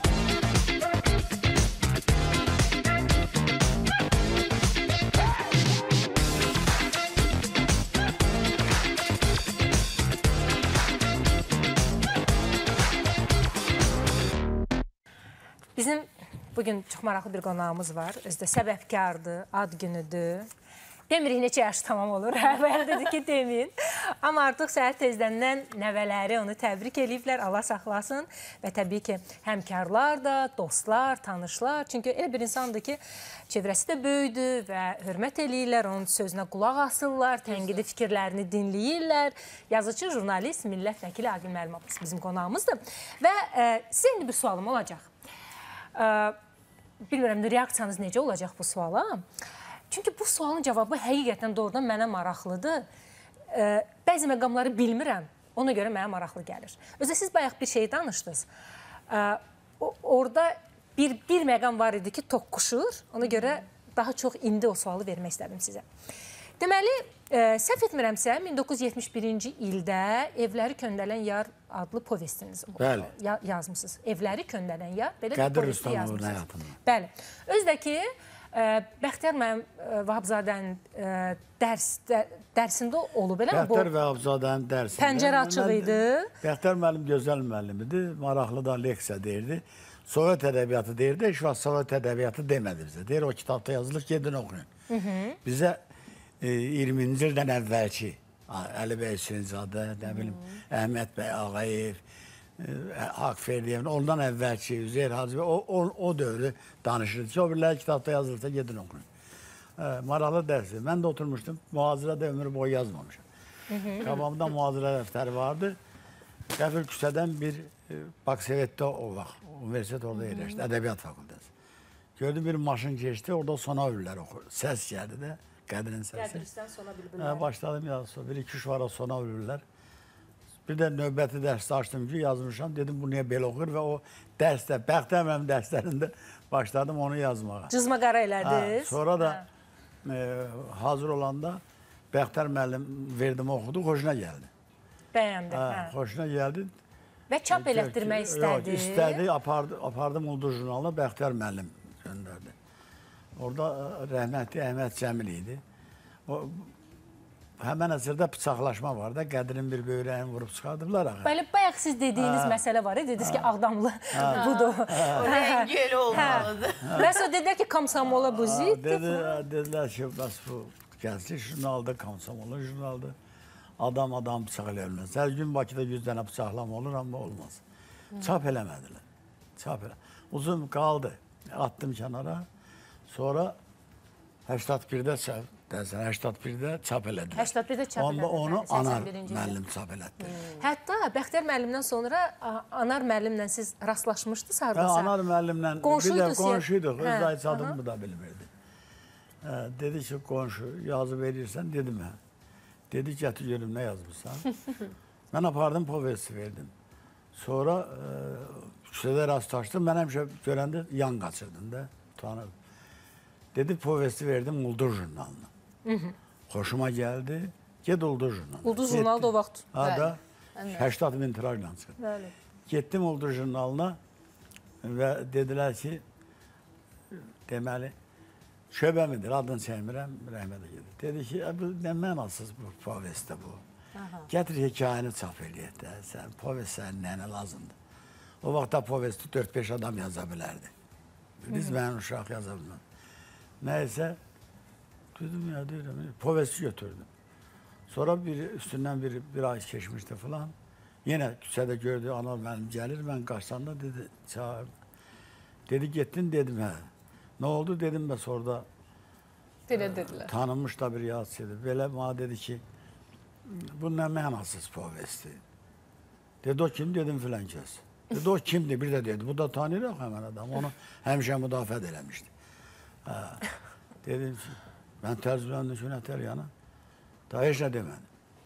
Speaker 1: Bizim bugün çox maraqlı bir qonağımız var. Özdə səbəbkardır, ad günüdür. Demirik neçə yaş tamam olur. Əvvəl dedi ki, demin. Amma artıq səhər tezdəndən nəvələri onu təbrik eləyiblər, Allah saxlasın. Və təbii ki, həmkarlar da, dostlar, tanışlar. Çünki elə bir insandır ki, çevrəsi də böyüdür və hörmət eləyirlər, onun sözünə qulaq asırlar, tənqidi fikirlərini dinləyirlər. Yazıcı, jurnalist, millət vəkili Aqil Müəllim bizim qonağımızdır. Və e, sizə indi bir sualım olacaq. Bilmirəm, reaksiyanız necə olacaq bu suala? Çünki bu sualın cavabı həqiqətən doğrudan mənə maraqlıdır. Bəzi məqamları bilmirəm, ona görə mənə maraqlı gəlir. Özə siz bayaq bir şey danışdınız. Orada bir, bir məqam var idi ki, toqquşur. Ona görə daha çox indi o sualı vermək istədim sizə. Deməli, səhv etmirəmsə, min doqquz yüz yetmiş birinci ildə Evləri Köndələn Yar adlı povestiniz yazmışsınız. Evləri Köndələn Yar, belə bir povesti yazmışsınız. Bəli. Özdəki, Bəxtiyar mənim Vahabzadənin dərsində olub, elə mi?
Speaker 14: Bəxtiyar Vahabzadənin dərsində.
Speaker 1: Pəncərə açıq idi.
Speaker 14: Bəxtiyar müəllim gözəl müəllim idi, maraqlı da leksiya deyirdi. Sovet ədəbiyyatı deyirdi, heç vaxt Sovet ədəbiyyatı demədi bizə. Deyir, o kitabda yazılır, gedin oxuyun. Bizə iyirminci ildən əvvəlki Əli bəy Hüseynzadə, nə bilim, Əhməd bəy Ağayev, Haqverdiyev, ondan əvvəlki Üzeyir Hacı bəy, o dövrü danışırdı ki, o birləri kitabda yazılırsa gedin oxuyun. Maraqlı dərsi. Mən də oturmuşdum, mühazirədə ömür boyu yazmamışım. Qabağımda mühazirə dəftəri vardı. Qəfil küçədən bir Baksovetdə o vaxt, universitet orada yerləşdi, Ədəbiyyat Fakültəsi. Gördüm bir maşın keçdi, orada sona övürlər oxur. Səs gəldi də. Qədirin səsi.
Speaker 1: Qədiristən sona bülbülləri.
Speaker 14: Başladım yazı, bir iki üç vara sona ölürlər. Bir də növbəti dərsdə açdım ki, yazmışam, dedim bu niyə belə oxur və o dərsdə, Bəxtiyar müəllim dərslərində başladım onu yazmağa.
Speaker 1: Cızma qara elədiniz.
Speaker 14: Sonra da hazır olanda Bəxtiyar müəllim verdim, oxudu, xoşuna gəldi.
Speaker 1: Bəyəndi.
Speaker 14: Xoşuna gəldi.
Speaker 1: Və çap elətdirmək istədi.
Speaker 14: Yox, istədi, apardım Uldur jurnalına, Bəxtiyar müəllim göndərdi. Orada rəhmətli Əhməd Cəmil idi. Həmən əsrdə bıçaqlaşma var da, Qədirin bir böyrəyini vurub çıxardıblar.
Speaker 1: Bəli, bayaq siz dediyiniz məsələ var, dediniz ki, Ağdamlı budur.
Speaker 2: O rəngi elə olmalıdır.
Speaker 1: Məsələn, dedilər ki, Komsomola bu ziddir.
Speaker 14: Dedilər ki, bəs bu Gəzdi, jurnalda, komsomolu jurnalda. Adam adam bıçaqlayırlar. Hər gün Bakıda yüz dənə bıçaqlama olur, amma olmaz. Çap eləmədilər. Çap elə. Uzun qaldı. Attım kənara. Sonra səksən birdə çap, dəsən, səksən birdə çap elədilər.
Speaker 1: səksən birdə çap
Speaker 14: Onda
Speaker 1: elədilər.
Speaker 14: onu Anar
Speaker 1: səksən birinci
Speaker 14: müəllim çap elətdi.
Speaker 1: Hətta Bəxtiyar müəllimdən sonra a, Anar müəllimlə siz rastlaşmışdınız hardasa?
Speaker 14: Hə, Anar müəllimlə bir də
Speaker 1: Qonşuydunuz ya?
Speaker 14: qonşuyduk. Öz
Speaker 1: Hə,
Speaker 14: dayısı
Speaker 1: aha.
Speaker 14: adımı da bilmirdi. Hə, dedi ki, qonşu yazı verirsən, dedim hə. Dedi gətir görüm nə yazmışsan. Mən apardım, povesti verdim. Sonra e, küçədə rastlaşdım. Mən həmişə görəndə yan qaçırdım da. Utanırdım. Dedi povesti verdim Uldur jurnalına. Xoşuma gəldi. Ged Uldur jurnalına.
Speaker 1: Uldur jurnalı da o vaxt.
Speaker 14: Ha da səksən min tirajla çıxdı.
Speaker 1: Bəli.
Speaker 14: Getdim Uldur jurnalına və dedilər ki, deməli, şöbə midir, adını çəkmirəm, rəhmətə gedir. Dedi ki, bu nə mənasız bu povestdə bu. Gətir hekayəni çap eləyək də, sən povest sənin nəyinə lazımdır. O vaxtda povesti dörd beş adam yaza bilərdi. Biz mənim uşaq yaza bilməm. Nəysə, dedim ya, deyirəm, povesti götürdüm. Sonra bir, üstündən bir, bir ay keçmişdi falan. Yenə küçədə gördü, Anar mənim gəlir, mən qaçsanda dedi, çağırdı. Dedi, getdin, dedim, hə. Nə oldu, dedim, bəs orada
Speaker 5: Dilə dedilər.
Speaker 14: tanınmış da bir yazıcıydı. Belə bana dedi ki, bu nə mənasız povesti. Dedi, o kim, dedim, filan kəs. Dedi, o kimdir, bir də dedi, bu da tanıyırıq həmən adam, onu həmişə müdafiə eləmişdi. Hə. Dedim ki, mən tərcümənin üçün ətər yana, daha heç nə demədim.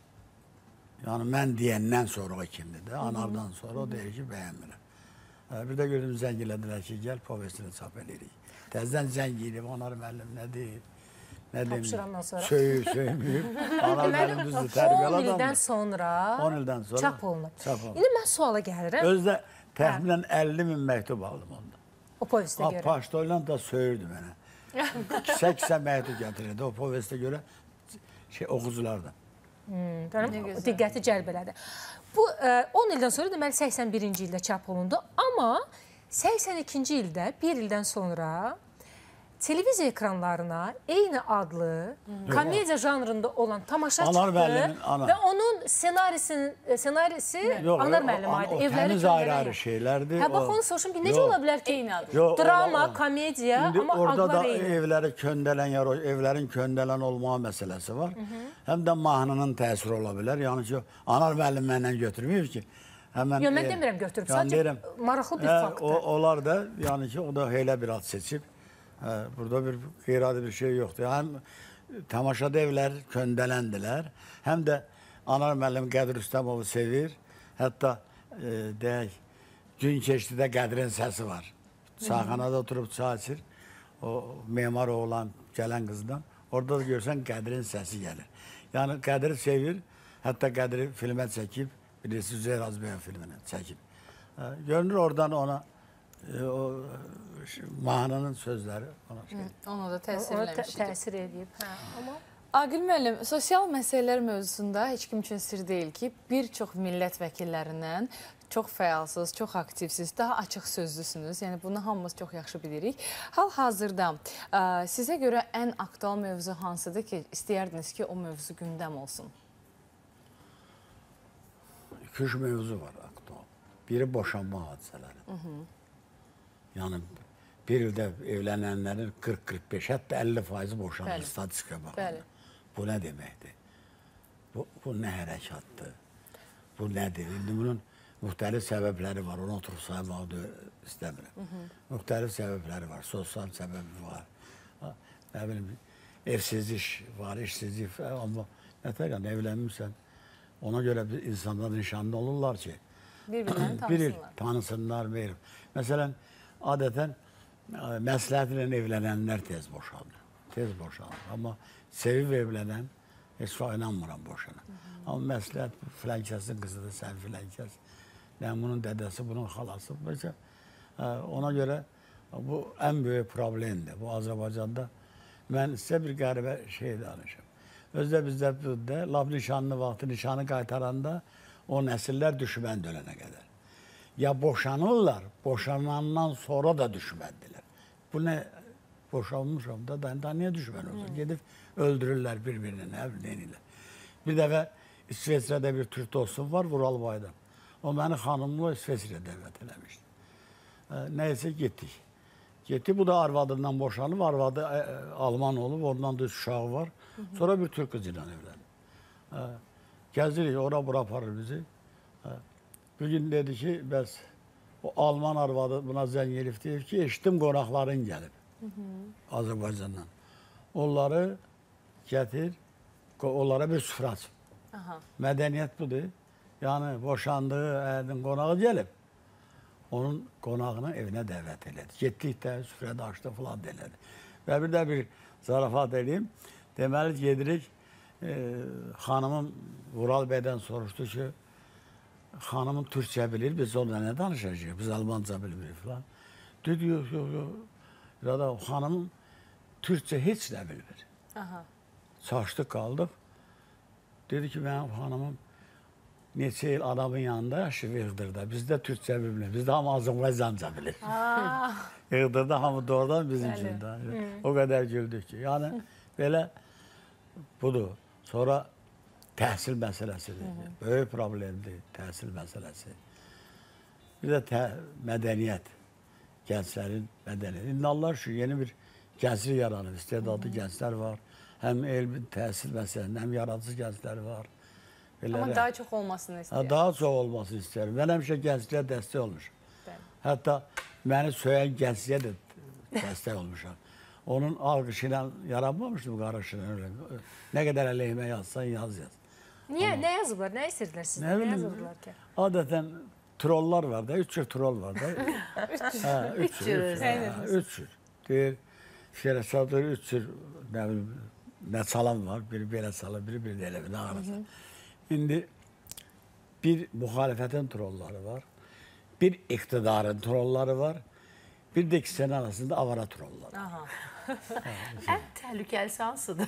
Speaker 14: Yəni, mən deyəndən sonra o kimdir də, Anardan sonra o deyir ki, bəyənmirəm. Hə, bir də gördüm, zəng elədilər ki, gəl, povestini çap edirik. Təzdən zəng edib, Anar müəllim nə deyir, nə demir, söyür, söymür. Anar müəllim düzdür, tərbiyəli
Speaker 1: on
Speaker 14: adamdır.
Speaker 1: ildən sonra
Speaker 14: on ildən sonra
Speaker 1: çap olunub.
Speaker 14: Çap olunub.
Speaker 1: İndi mən suala gəlirəm.
Speaker 14: Özdə təxminən əlli min məktub aldım onda.
Speaker 1: O povestə görə.
Speaker 14: Paştoyla da söyürdü mənə. Kisə-kisə məktub gətirirdi o povestə görə şey, oxuculardan.
Speaker 1: Hmm, diqqəti cəlb elədi. Bu e, on ildən sonra deməli səksən birinci ildə çap olundu, amma səksən ikinci ildə, bir ildən sonra televiziya ekranlarına eyni adlı komediya janrında olan tamaşa
Speaker 14: Anar
Speaker 1: çıxdı
Speaker 14: müəllimin, ana.
Speaker 1: və onun senarisinin senarisi
Speaker 14: Yox,
Speaker 1: Anar
Speaker 14: o-
Speaker 1: müəllim
Speaker 14: o-
Speaker 1: aydı.
Speaker 14: o
Speaker 1: Evləri
Speaker 14: təmiz
Speaker 1: göndərən
Speaker 14: ayrı-ayrı
Speaker 1: yox.
Speaker 14: şeylərdir.
Speaker 1: Hə, bax
Speaker 14: O-
Speaker 1: onu soruşum ki, necə
Speaker 14: Yox.
Speaker 1: ola bilər ki,
Speaker 2: Eyni adı.
Speaker 14: Yox,
Speaker 1: drama,
Speaker 14: o- o-
Speaker 1: komediya,
Speaker 14: İndi
Speaker 1: amma
Speaker 14: orada
Speaker 1: adlar
Speaker 14: da
Speaker 1: eyni.
Speaker 14: evləri köndələn, ya evlərin köndələn olmağı məsələsi var. Həm də mahnının təsiri ola bilər. Yəni ki, Anar müəllim məndən götürməyib ki. Həmən,
Speaker 1: Yox, mən
Speaker 14: e,
Speaker 1: demirəm götürüb,
Speaker 14: yəni
Speaker 1: sadəcə
Speaker 14: deyirəm,
Speaker 1: maraqlı bir
Speaker 14: hə,
Speaker 1: faktdır.
Speaker 14: O, onlar da, yəni ki, o da elə bir ad seçib. Hə, burada bir qeyri-adi bir şey yoxdur. Həm tamaşada evlər köndələndilər, həm də Anar müəllim Qədir Üstəmovu sevir. Hətta e, deyək, gün keçdidə Qədirin səsi var. Çayxanada oturub çay içir. O memar oğlan gələn qızdan. Orada da görsən Qədirin səsi gəlir. Yəni Qədiri sevir. Hətta Qədiri filmə çəkib. Bilirsiniz, Üzeyir Azbəyan filmini çəkib. Hə, görünür oradan ona e, o mahnının sözləri ona şey.
Speaker 5: Ona da təsir
Speaker 1: Ona tə-
Speaker 5: eləmişdir.
Speaker 1: təsir edib. Hə, amma
Speaker 5: Aqil müəllim, sosial məsələlər mövzusunda heç kim üçün sir deyil ki, bir çox millət vəkillərindən çox fəalsız, çox aktivsiz, daha açıq sözlüsünüz. Yəni bunu hamımız çox yaxşı bilirik. Hal-hazırda ə, sizə görə ən aktual mövzu hansıdır ki, istəyərdiniz ki, o mövzu gündəm olsun?
Speaker 14: İki üç mövzu var aktual. Biri boşanma hadisələri. Yəni bir ildə evlənənlərin qırx qırx beş, hətta əlli faizi boşanır
Speaker 5: Bəli.
Speaker 14: statistikaya
Speaker 5: Bəli.
Speaker 14: baxanda. Bu nə deməkdir? Bu, bu nə hərəkatdır? Bu nədir? İndi bunun müxtəlif səbəbləri var. Onu oturub saymağı da istəmirəm. Müxtəlif səbəbləri var. Sosial səbəbi var. Ha, nə bilim, evsizlik var, işsizlik var. Amma nətər yəni evlənmirsən, ona görə bir insanlar nişanlı olurlar ki,
Speaker 5: Bir-birini
Speaker 14: bir il
Speaker 5: tanısınlar.
Speaker 14: tanısınlar, verir. Məsələn, adətən ə, məsləhətlə evlənənlər tez boşanır. Tez boşanır. Amma sevib evlənən heç vaxt inanmıram boşana. Amma məsləhət filan kəsin qızıdır, sən filan kəs. Yəni bunun dədəsi, bunun xalası. Mesela, ə, ona görə bu ən böyük problemdir. Bu Azərbaycanda mən sizə bir qəribə şey danışım. Özdə bizdə də laf nişanlı vaxtı nişanı qaytaranda o nəsillər düşmən dönənə qədər. Ya boşanırlar, boşanandan sonra da düşməndirlər. Bu nə boşanmışam da ben daha niye düşman olsun? Gidip öldürürler birbirini ne bileyim. Bir defa İsveçre'de bir Türk dostum var Vural Baydan. O beni hanımla İsveçre'ye davet eləmişdi. E, neyse gittik. Gitti bu da arvadından boşanıp arvadı e, Alman olup ondan da uşağı var. Hı hı. Sonra bir Türk kızıyla evlendi. E, gezirik ora bura aparır bizi. E, bir gün dedi ki bəs o Alman arvadı buna zəng elif deyir ki eşitdim qonaqların gelip hı hı. Azərbaycandan. Onları getir, onlara bir süfrə aç. Medeniyet budur. Yani boşandığı ədin qonağı gelip onun qonağını evine davet elədi. Getdik də süfrədə açdı falan elədi. Və bir də bir zarafat edeyim. Deməli gedirik e, hanımım Vural Bey'den soruşdu ki hanımın Türkçe bilir, biz onunla ne danışacağız? Biz Almanca bilmiyoruz falan. Dedi yok yok yok. Ya da hanımın Türkçe hiç ne bilmir. Aha. Çaştık kaldık. Dedi ki benim hanımım neçə yıl adamın yanında yaşayıb Iğdırda. Biz de Türkçe bilmiyoruz. Biz de hamı Azərbaycanca bilir. Iğdırda hamı doğrudan bizim için de. O kadar güldük ki. Yani böyle budur. Sonra təhsil məsələsidir. Böyük problemdir təhsil məsələsi. Bir də tə, mədəniyyət. Gənclərin mədəniyyəti. İndi Allah şu yeni bir gənclik yaranır. İstedadlı gənclər var. Həm elmi təhsil məsələsində həm yaradıcı gənclər var. Belələ.
Speaker 5: Amma daha çox olmasını istəyir.
Speaker 14: Daha çox olmasını istəyirəm. Mən həmişə gəncliyə dəstək olmuşam. Bəli. Hətta məni söyən gəncliyə də dəstək olmuşam. Onun alqışı ilə yaranmamışdım qarışına öyle. Nə qədər əleyhimə yazsan yaz yaz.
Speaker 1: Niyə? Nə yazıblar? Nə istədilər sizdən? Nə yazıblar ki?
Speaker 14: Adətən trollar var da, üç cür troll var da. Üç cür. Üç cür. Deyir, şerə çaldır, üç cür nə çalan var. Biri belə çalır, biri bir də elə bir ağrısa. İndi bir muhalefetin trolları var. Bir iktidarın trolları var. Bir de ikisinin arasında avara trollar.
Speaker 2: En tehlikelisi hansıdır?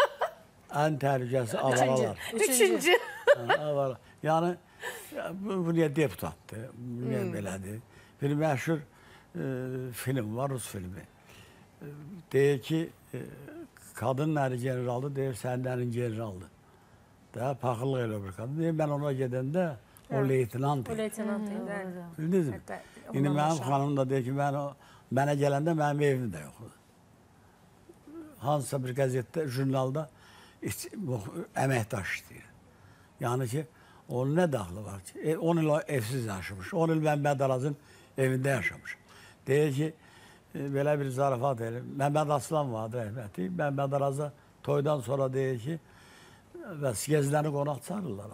Speaker 14: En tehlikelisi avaralar.
Speaker 2: Üçüncü.
Speaker 14: Avara. Yani bu, bu niye deputattı, bu niye hmm. belədir. Bir meşhur e, film var, Rus filmi. E, deyir ki, e, kadın neri generaldı, deyir sen nerin generaldı. Daha paxıllıq elə bir kadın. Deyir, ben ona gedəndə o leytinant.
Speaker 1: O leytinant.
Speaker 14: Bildiniz mi? İndi mənim xanım da deyir ki, mən o, mənə gələndə mənim evim də yoxdur. Hansısa bir qəzetdə, jurnalda əməkdaş istəyir. Yəni ki, onun nə daxlı var ki? E, on il evsiz yaşamış. on il mən Mədarazın evində yaşamış. Deyir ki, e, belə bir zarafat edir. Məmməd Aslan vardı rəhməti. Mən Mədaraza toydan sonra deyir ki, bəs geziləni qonaq çağırırlar.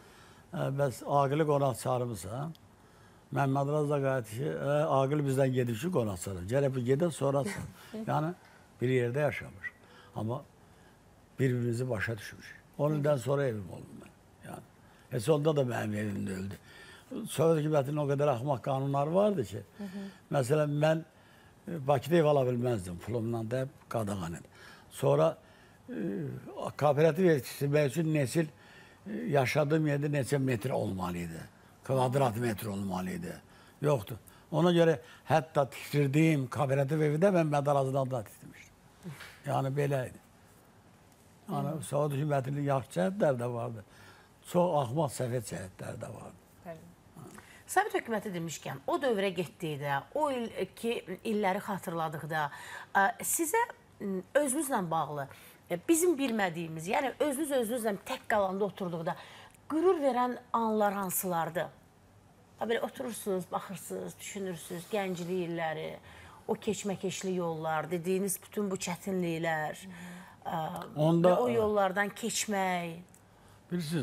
Speaker 14: Bəs Aqili qonaq çağırmışsan. Məmməd Araz da qayıtı ki, Aqil bizdən gedib ki, qonaq çağırır. Gəlib bu gedən sonrasın. Yəni, bir yerdə yaşamış. Amma birbirimizi başa düşmüş. on ildən sonra evim oldum mən. Yəni, heç onda da mənim evimdə öldü. Sovet hökumətinin o qədər axmaq qanunları vardı ki, hı hı. Məsələn, mən Bakıda ev ala bilməzdim. Pulumdan da qadağan edim. Sonra e, kooperativ yetiştirmək üçün nesil e, yaşadığım yerdə neçə metr olmalıydı. Kvadrat metr olmalıydı. Yoktu. Ona göre hatta tiktirdiğim kooperatif evi de ben Mədarazıdan da tiktirmiştim. Yani beləydi. Yani hmm. Sovet hükümetinin yaxşı cəhətlər də vardı. Çox axmaq səfət cəhətlər də vardı.
Speaker 2: Sovet hökuməti demişkən, o dövrə getdikdə, o il ki, illəri xatırladıqda, sizə özünüzlə bağlı, bizim bilmədiyimiz, yəni özünüz özünüzlə tək qalanda oturduqda qürur verən anlar hansılardır? Böyle oturursunuz, baxırsınız, düşünürsünüz, gənclik illəri, o keçməkeşli yollar, dediyiniz bütün bu çətinliklər, Onda, o yollardan keçmək.
Speaker 14: Bilirsiniz,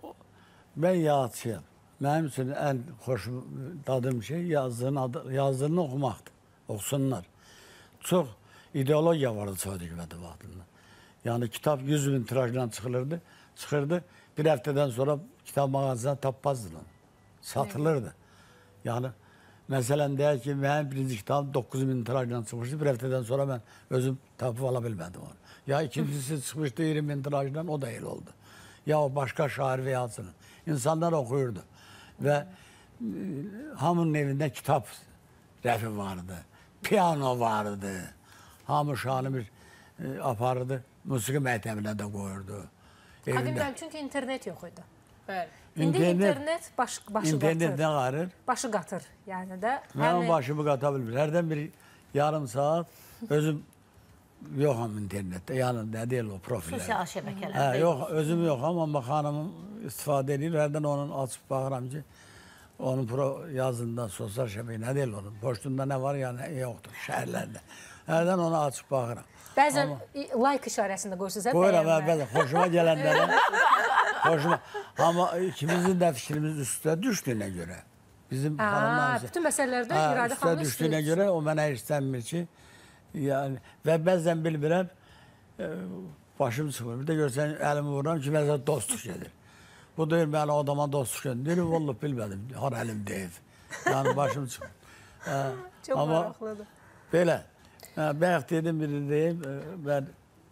Speaker 14: mən yazıçıyam. Mənim üçün ən xoş dadığım şey yazdığını, yazdığını oxumaqdır, oxusunlar. Çox ideologiya vardı Sovet hökuməti vaxtında. Yəni kitab yüz min tirajdan çıxılırdı, çıxırdı. Bir həftədən sonra kitab mağazasına tapmazdılar. Satılırdı. Yani məsələn deyək ki, mənim birinci kitabım doqquz min tirajdan çıxmışdı. Bir həftədən sonra mən özüm tapıb ala bilmədim onu. Ya ikincisi çıxmışdı iyirmi min tirajdan, o da el oldu. Ya o başka şair və yazını. İnsanlar oxuyurdu. Və e, hamının evində kitab rəfi vardı. Piyano vardı. hamı şanı bir e, aparırdı. Musiqi məktəbinə də qoyurdu.
Speaker 1: Agim bəy, çünki internet yox idi.
Speaker 5: Bəli.
Speaker 1: İndi internet, internet baş, başı
Speaker 14: internet
Speaker 1: qatır.
Speaker 14: nə qarır?
Speaker 1: Başı qatır. Yəni də
Speaker 14: Mən o başımı qata bilmir. Hərdən bir yarım saat özüm yoxam internetdə. Yəni nə deyil o profillər.
Speaker 2: Sosial şəbəkələr.
Speaker 14: Hə, yox, özüm yoxam, amma xanımım istifadə edir. Hərdən onun açıb baxıram ki, onun pro yazında sosial şəbəkə nə deyil onun? Poçtunda nə var, yəni yoxdur şəhərlərdə. Hərdən onu açıb baxıram.
Speaker 1: Bəzən like işarəsində qoyursunuz, hə?
Speaker 14: Qoyuram, bəzən xoşuma gələnlərə. Xoşuma. Amma ikimizin də fikrimiz üstə düşdüyünə görə. Bizim xanımlarımız.
Speaker 1: Bütün məsələlərdə İradə xanım
Speaker 14: üstə düşdüyünə görə o mənə istənmir ki, yəni və bəzən bilmirəm, e, başım çıxmır. Bir də görsən əlimi vururam ki, bəzən dostluq gedir. Bu deyir, mən o adama dostluq gedir. Deyir, vallahi bilmədim, har əlim deyib. Yəni başım çıxmır.
Speaker 1: Çox maraqlıdır.
Speaker 14: Belə. Bayaq dedim, biri deyib, mən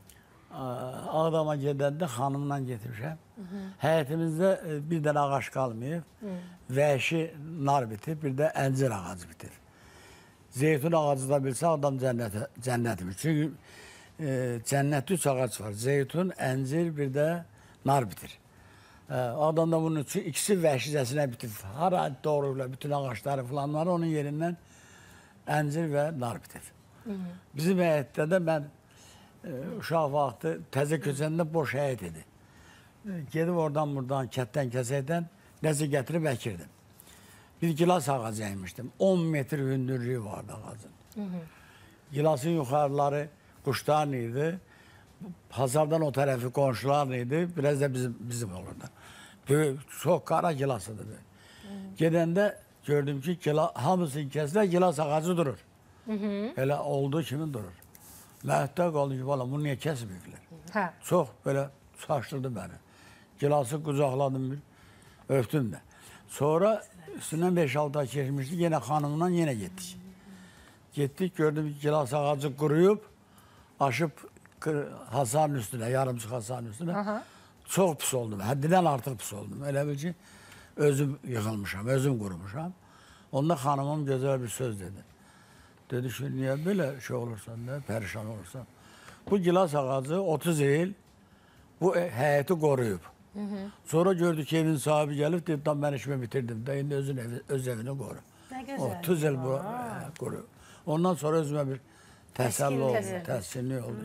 Speaker 14: Ağdama gedəndə xanımla getirmişəm. Həyətimizdə bir dənə ağac qalmayıb, vəhşi nar bitir, bir də əncir ağacı bitir. Zeytun ağacı da bilsə adam cənnətmiş. Çünki e, cənnətdə üç ağac var. Zeytun, əncir, bir də nar bitir. E, adam da bunun üçün ikisi vəhşicəsinə bitir. Hara doğruyla bütün ağaçları falan var, onun yerindən əncir və nar bitir. Bizim həyətdə də mən e, uşaq vaxtı təzə köçəndə boş həyət idi. E, gedib oradan buradan, kətdən kəsəkdən nəsə gətirib əkirdim. Bir gilas ağacı əymişdim. on metr hündürlüyü vardı ağacın. Gilasın yuxarıları quşların idi. Pazardan o tərəfi qonşuların idi. Biraz da bizim, bizim olurdu. Böyük, çox qara gilasıdır. Gedəndə gördüm ki, gila, hamısını kəslər, gilas ağacı durur. Hı -hı. Elə olduğu kimi durur. Məhətdə qaldı ki, valla bunu niyə kəsməyiblər? Hə. Çox belə çaşdırdı məni. Gilası qucaqladım bir, öpdüm də. Sonra üstündən beş altı ay keçmişdik, yenə xanımla yenə getdik. Getdik, gördüm ki, gilas ağacı quruyub, aşıb hasarın üstünə, yarımçıq hasarın üstünə. Aha. Çox pis oldum, həddidən artıq pis oldum. Elə bil ki, özüm yıxılmışam, özüm qurumuşam. Onda xanımım gözəl bir söz dedi. Dedi ki, niyə belə şey olursan da, pərişan olursan? Bu gilas ağacı otuz il bu həyəti qoruyub. Hı -hı. Sonra gördük ki, evin sahibi gəlib, dedi, mən işimi bitirdim də, indi özün evi, öz evini qoru.
Speaker 2: Nə gözəl.
Speaker 14: otuz il bu qoruyub. Ondan sonra özümə bir təsəlli oldu, təskinlik oldu.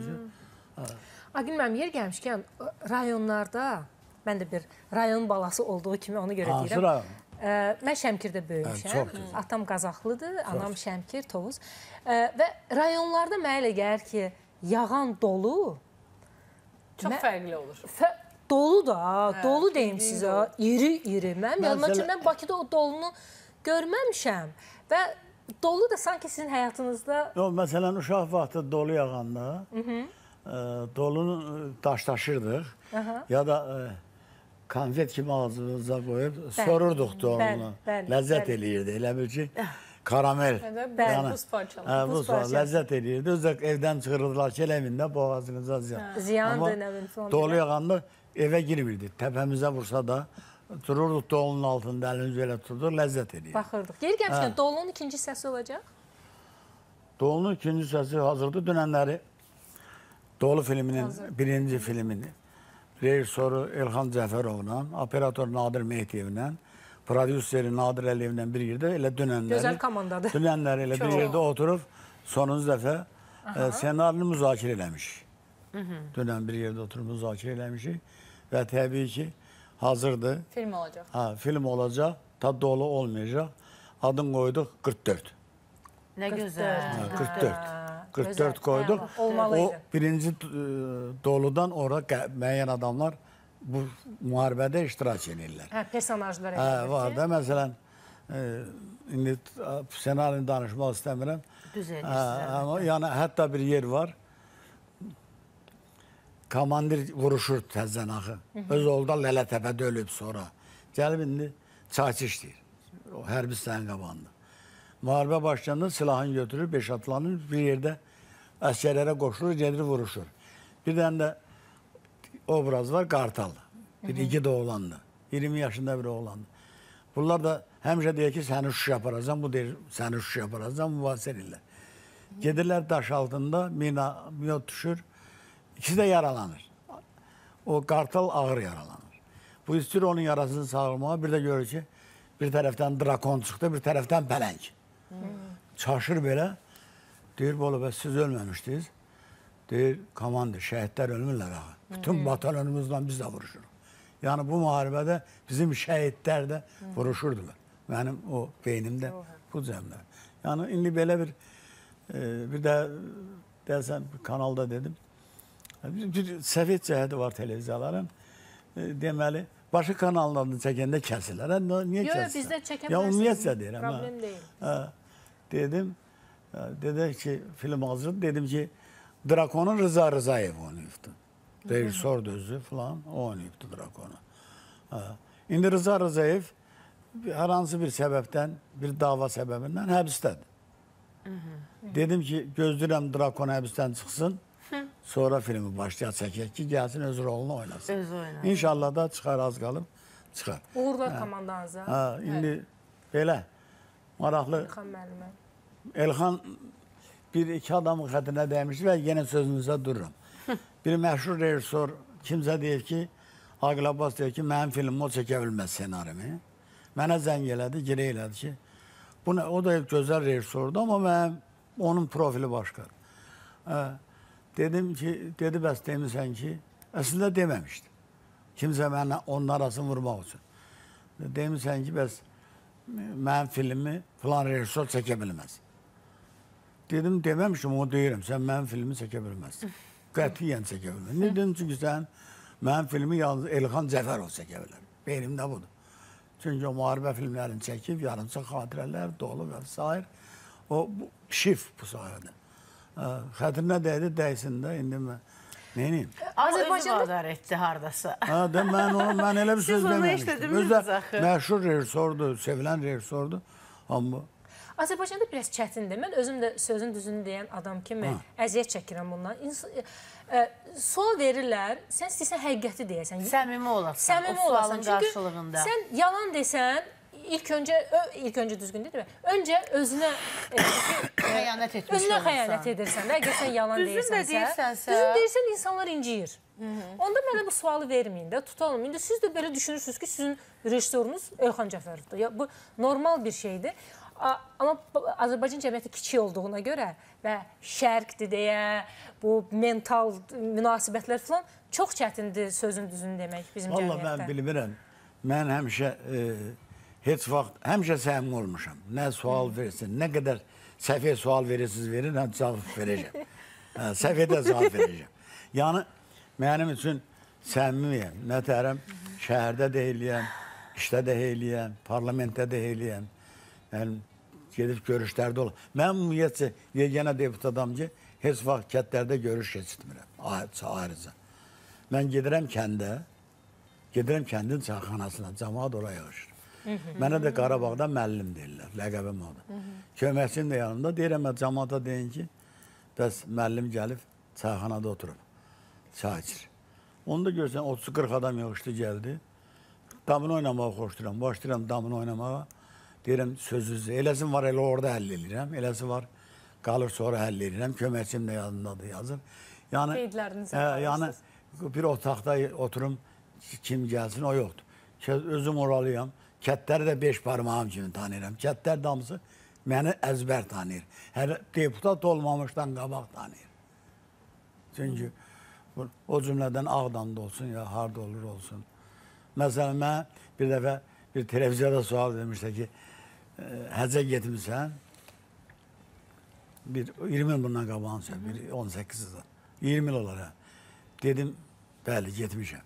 Speaker 1: Agil mənim, yer gəlmişkən, rayonlarda, mən də bir rayon balası olduğu kimi onu görə deyirəm.
Speaker 14: Hansı rayon?
Speaker 1: Mən Şəmkirdə böyümüşəm. Atam Qazaxlıdır, anam Şəmkir, Tovuz. Və rayonlarda mənə elə gəlir ki, yağan dolu
Speaker 5: çox fərqli olur.
Speaker 1: Dolu da, dolu deyim sizə, iri-iri. Mənim yadıma ki, mən Bakıda o dolunu görməmişəm və dolu da sanki sizin həyatınızda...
Speaker 14: Yox, məsələn, uşaq vaxtı dolu yağanda dolunu daşdaşırdıq ya da konfet kimi ağzımıza qoyub sorurduq dolunu. Ləzzət eləyirdi. Elə bil ki, karamel.
Speaker 5: Buz parçalı.
Speaker 14: Buz parçalı. Ləzzət eləyirdi. Özdə evdən çıxırdılar ki, evində boğazınıza ziyan.
Speaker 1: Ziyandır, nə bilim falan.
Speaker 14: Dolu yağanda evə girmirdi. Təpəmizə vursa da dururduq dolunun altında, əlimizi belə tuturduq, ləzzət eləyirdi.
Speaker 1: Baxırdıq. Geri gəlmişkən, dolunun ikinci səsi olacaq?
Speaker 14: Dolunun ikinci səsi hazırdır. Dünənləri Dolu filminin birinci filmini rejissoru Elxan Cəfərovla, operator Nadir Mehdiyevlə, prodüseri Nadir Əliyevlə bir yerdə elə dünənləri...
Speaker 1: Gözəl komandadır.
Speaker 14: Dünənləri elə bir yerdə oturub, sonuncu dəfə e, senarini müzakirə eləmişik. Dünən bir yerdə oturub müzakirə eləmişik və təbii ki, hazırdır.
Speaker 5: Film olacaq.
Speaker 14: Ha, film olacaq, ta dolu olmayacaq. Adın qoyduq qırx dörd.
Speaker 2: Nə gözəl.
Speaker 14: qırx dörd. qırx dörd qoyduq. O birinci doludan ora müəyyən adamlar bu müharibədə iştirak edirlər.
Speaker 1: Hə, personajlar
Speaker 14: edirlər. Hə, var da, məsələn, indi senarini danışmaq istəmirəm.
Speaker 2: Düz edirsiniz.
Speaker 14: Amma yəni hətta bir yer var. Komandir vuruşur təzdən axı. Öz olda Lələtəpədə ölüb sonra. Gəlib indi çayçı işləyir. O hərbi sənin qabağında. Müharibə başlayanda silahını götürür, beş atlanır, bir yerdə əskərlərə qoşulur, gedir, vuruşur. Bir dənə də obraz var, Qartal. Bir iki də oğlandı. iyirmi yaşında bir oğlandı. Bunlar da həmişə deyir ki, səni şuş yaparacam, bu deyir, səni şuş yaparacam, mübahisə edirlər. Gedirlər daş altında, mina, minot düşür. İkisi də yaralanır. O qartal ağır yaralanır. Bu istəyir onun yarasını sağlamağa, bir də görür ki, bir tərəfdən drakon çıxdı, bir tərəfdən pələng. Çaşır belə. Deyir, bolu, bəs siz ölməmişdiniz. Deyir, komandır, şəhidlər ölmürlər ağa. Bütün batalyonumuzla biz də vuruşuruq. Yəni bu müharibədə bizim şəhidlər də vuruşurdular. Mənim o beynimdə bu cəmlər. Yəni indi belə bir e, bir də deyəsən kanalda dedim. Bir, bir səviyyət cəhədi var televiziyaların. E, deməli, başqa kanallarını çəkəndə kəsirlər. Hə, niyə
Speaker 1: Yox,
Speaker 14: kəsirlər?
Speaker 1: bizdə çəkə
Speaker 14: Ya
Speaker 1: bilərsiniz.
Speaker 14: ümumiyyətlə deyirəm.
Speaker 1: Problem deyil.
Speaker 14: Hə, dedim, dedi ki, film hazır. Dedim ki, Drakon'un Rıza Rızayev oynayıbdı. Rejissor özü falan o oynayıbdı Drakon'u. Ha. İndi Rıza Rızayev hər hansı bir səbəbdən, bir dava səbəbindən həbsdədir. Dedim ki, gözləyirəm Drakon həbsdən çıxsın, sonra filmi başlayaq çəkək ki, gəlsin öz rolunu oynasın.
Speaker 2: Öz oynasın.
Speaker 14: İnşallah da çıxar, az qalıb, çıxar.
Speaker 1: Uğurlar komandanıza.
Speaker 14: Ha, indi belə, maraqlı.
Speaker 1: İlxan müəllimə.
Speaker 14: Elxan bir iki adamın xətrinə dəymişdi və yenə sözünüzə dururum. Bir məşhur rejissor kimsə deyir ki, Aqil Abbas deyir ki, mənim filmimi o çəkə bilməz senarimi. Mənə zəng elədi, girə elədi ki, bu nə, o da gözəl rejissordur, amma mənim onun profili başqadır. Hə, dedim ki, dedi bəs demirsən ki, əslində deməmişdi. Kimsə mənə onun arasını vurmaq üçün. Demirsən ki, bəs mənim filmimi filan rejissor çəkə bilməz. Dedim, deməmişim, o deyirəm, sən mənim filmi çəkə bilməzsin. Qətiyyən çəkə bilməz. Ne dedim, çünki sən mənim filmi yalnız Elxan Cəfərov çəkə bilər. Beynimdə budur. Çünki o müharibə filmlərini çəkib, yarımçıq xatirələr, dolu və s. O şif bu sayədə. Xətrinə dəydi, dəysin də, indi mən neyim?
Speaker 2: Azərbaycanda vadar etdi hardasa.
Speaker 14: Ha, de, mən, onu, mən elə bir söz deməmişdim.
Speaker 2: Siz onu işlədiniz axı.
Speaker 14: Məşhur rejissordur, sevilən rejissordur. Amma
Speaker 1: Azərbaycanda biraz çətindir. Mən özüm də sözün düzünü deyən adam kimi ha. əziyyət çəkirəm bundan. İns ə, sual verirlər, sən istəyirsən həqiqəti deyəsən.
Speaker 2: Səmimi olasan,
Speaker 1: Səmimi
Speaker 2: o
Speaker 1: olasan.
Speaker 2: sualın qarşılığında.
Speaker 1: Sən yalan desən, ilk öncə, ilk öncə düzgün deyil mi? Öncə özünə e,
Speaker 2: xəyanət etmiş
Speaker 1: özünə
Speaker 2: olursan.
Speaker 1: xəyanət edirsən. Əgər sən yalan
Speaker 2: Düzün
Speaker 1: deyirsənsə,
Speaker 2: də deyirsənsə,
Speaker 1: düzün deyirsən, insanlar inciyir. Hı -hı. Onda mənə bu sualı verməyin də, tutalım. İndi siz də belə düşünürsünüz ki, sizin rejissorunuz Elxan Cəfərovdur. Ya, bu normal bir şeydir. Amma Azərbaycan cəmiyyəti kiçik olduğuna görə və şərqdir deyə, bu mental münasibətlər falan çox çətindir sözün düzünü demək bizim
Speaker 14: Vallahi
Speaker 1: cəmiyyətdə.
Speaker 14: Vallahi mən bilmirəm. Mən həmişə, e, heç vaxt, həmişə səmimi olmuşam. Nə sual versin, nə qədər səfiyyə sual verirsiniz verin, mən cavab verəcəm. Səfiyyədə cavab verəcəm. Yəni, mənim üçün səmimiyəm. Nətərəm, şəhərdə deyiliyəm, işdə də deyiliyəm, parlamentdə də deyiliyəm. Yəni, gedib görüşlərdə olur. Mən ümumiyyətcə, yeganə deputatam ki, heç vaxt kətlərdə görüş keçirtmirəm, ayrıca. Mən gedirəm kəndə, gedirəm kəndin çayxanasına, cəmaat oraya yığışır. Mənə də Qarabağda müəllim deyirlər, ləqəbim odur. Köməkçim də yanımda, deyirəm, mən cəmaata deyin ki, bəs müəllim gəlib çayxanada oturub, çay içir. Onu da görsən, otuz qırx adam yığışdı, gəldi. Damını oynamağı xoşduram, başlayıram damını oynamağa. Deyirəm, sözünüzü, eləsi var, elə orada həll edirəm, eləsi var, qalır sonra həll edirəm, köməkçim də yanındadır, yazır. Yəni,
Speaker 1: Qeydlərinizi
Speaker 14: ə, yəni bir otaqda oturum, kim gəlsin, o yoxdur. Özüm oralıyam, kətləri də beş parmağım kimi tanıyıram. Kətlər damısı məni əzbər tanıyır. Hər deputat olmamışdan qabaq tanıyır. Çünki o cümlədən Ağdamda olsun, ya harda olur olsun. Məsələn, mən bir dəfə bir televiziyada sual vermişlər ki, həccə getmirsən, bir iyirmi il bundan qabağınsa, bir on səkkiz il, iyirmi il olar, hə. Dedim, bəli, getmişəm.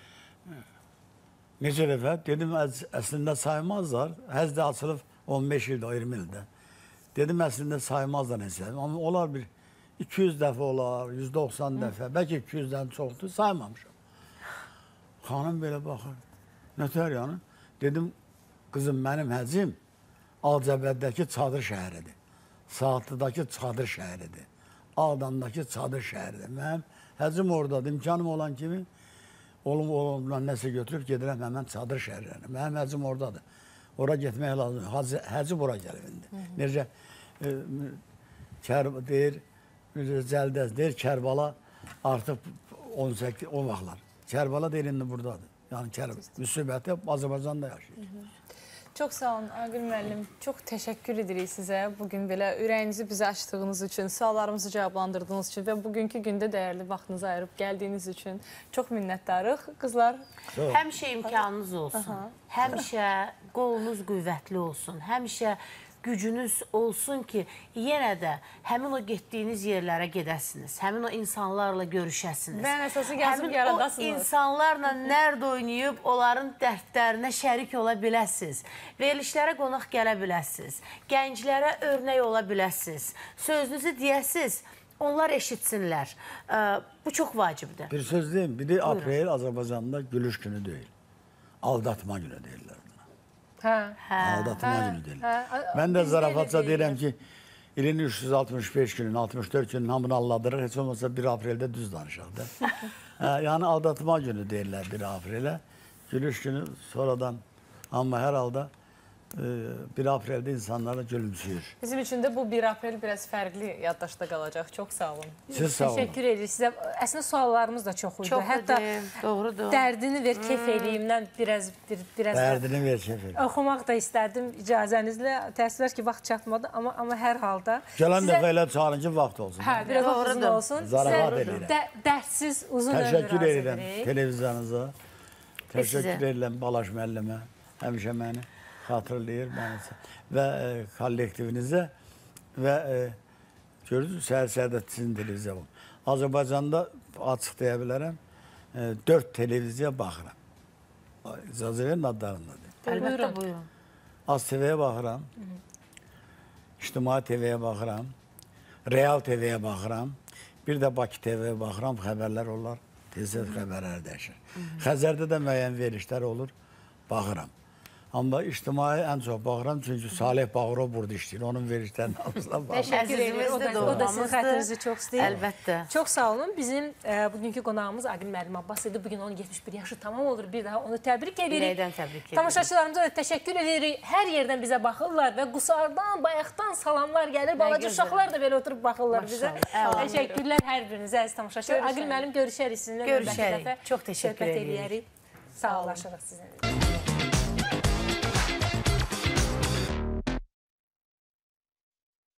Speaker 14: Necə dəfə? Dedim, əslində saymazlar, həzdə açılıb on beş ildə, iyirmi ildə. Dedim, əslində saymazlar necə, amma olar bir iki yüz dəfə olar, yüz doxsan dəfə, bəlkə iki yüzdən çoxdur, saymamışam. Xanım belə baxır, nətər yanı? Dedim, qızım, mənim həcim Alcəbəddəki çadır şəhəridir. Saatlıdakı çadır şəhəridir. Ağdamdakı çadır şəhəridir. Mənim həcim oradadır, imkanım olan kimi olum olumdan nəsə götürüb gedirəm həmən çadır şəhərlərinə. Mənim həcim oradadır. Ora getmək lazım. Həci bura gəlib indi. Necə, e, Kər, deyir, Cəldəz, deyir Kərbala artıq on səkkiz, o vaxtlar. Kərbala deyir, indi buradadır. Yəni Kərbala, müsibəti Azərbaycanda yaşayır.
Speaker 5: Çox sağ olun, Aqil müəllim. Çox təşəkkür edirik sizə. Bugün belə ürəyinizi bizə açdığınız üçün, suallarımızı cavablandırdığınız üçün və bugünkü gündə dəyərli vaxtınızı ayırıb gəldiyiniz üçün çox minnətdarıq. Qızlar,
Speaker 2: həmişə imkanınız olsun. Həmişə qolunuz qüvvətli olsun. Həmişə gücünüz olsun ki, yenə də həmin o getdiyiniz yerlərə gedəsiniz. Həmin o insanlarla görüşəsiniz.
Speaker 5: Və ən əsası yazıb yaradasınız.
Speaker 2: Həmin o insanlarla nərd oynayıb, onların dərdlərinə şərik ola biləsiniz. Verilişlərə qonaq gələ biləsiniz. Gənclərə örnək ola biləsiniz. Sözünüzü deyəsiniz, onlar eşitsinlər. Bu çox vacibdir.
Speaker 14: Bir söz deyim, bir de aprel Azərbaycanda gülüş günü deyil. Aldatma günü deyirlər.
Speaker 1: Hə.
Speaker 14: Aldatma günü deyirlər. Mən də zarafatca deyirəm ki, ilin üç yüz altmış beş günün, altmış dörd günün hamını alladırır. Heç olmasa bir apreldə düz danışaq da. Yəni aldatma günü deyirlər bir aprelə. Gülüş günü sonradan, amma hər halda bir apreldə insanlara gülümsüyür.
Speaker 5: Bizim üçün də bu bir aprel biraz fərqli yaddaşda qalacaq. Çox sağ olun.
Speaker 14: Siz sağ olun.
Speaker 1: Təşəkkür edirik sizə. Əslində suallarımız da çox idi.
Speaker 2: Çox
Speaker 1: Hətta
Speaker 2: idi, doğrudur.
Speaker 1: Dərdini ver, kef eləyimdən biraz... biraz
Speaker 14: Dərdini ver, kef eləyim.
Speaker 1: Oxumaq da istərdim icazənizlə. Təəssüflər ki, vaxt çatmadı, amma, amma hər halda...
Speaker 14: Gələn dəfə elə çağırın ki, vaxt olsun.
Speaker 1: Hə, biraz vaxtınız olsun.
Speaker 14: Zarafat edirəm.
Speaker 1: Dərdsiz, uzun ömür
Speaker 14: Təşəkkür edirəm televiziyanıza. Təşəkkür edirəm Balaş müəllimə. Həmişə məni xatırlayır mənisi. Və e, kollektivinizə və e, görürsünüz, səhər-səhərdə sizin televiziya var. Azərbaycanda açıq deyə bilərəm, e, dörd televiziya baxıram. İcazə verin adlarındadır.
Speaker 2: Əlbəttə, buyurun.
Speaker 14: Az T V-yə baxıram, İctimai T V-yə baxıram, Real T V-yə baxıram, bir də Bakı T V-yə baxıram, xəbərlər olar, tez-tez xəbərlər dəyişir. Xəzərdə də müəyyən verilişlər olur, baxıram. Amma ictimai ən çox baxıram, çünki Salih Bağırov burada işləyir, onun verişlərinin hamısına baxıram.
Speaker 1: Təşəkkür edir, o da, o da sizin xətrinizi çox istəyir.
Speaker 2: Əlbəttə.
Speaker 1: Çox sağ olun. Bizim e, bugünkü qonağımız Aqil müəllim Abbas idi. Bugün onun yetmiş bir yaşı tamam olur. Bir daha onu təbrik edirik.
Speaker 2: Ürəkdən təbrik edirik.
Speaker 1: Tamaşaçılarımıza da təşəkkür edirik. Hər yerdən bizə baxırlar və Qusardan, bayaqdan salamlar gəlir. Balaca uşaqlar da belə oturub baxırlar bizə. Təşəkkürlər hər birinizə, əziz tamaşaçılar. Aqil müəllim, görüşərik sizinlə.
Speaker 2: Görüşərik. Çox təşəkkür edirik.
Speaker 1: Sağ olasınız sizinlə.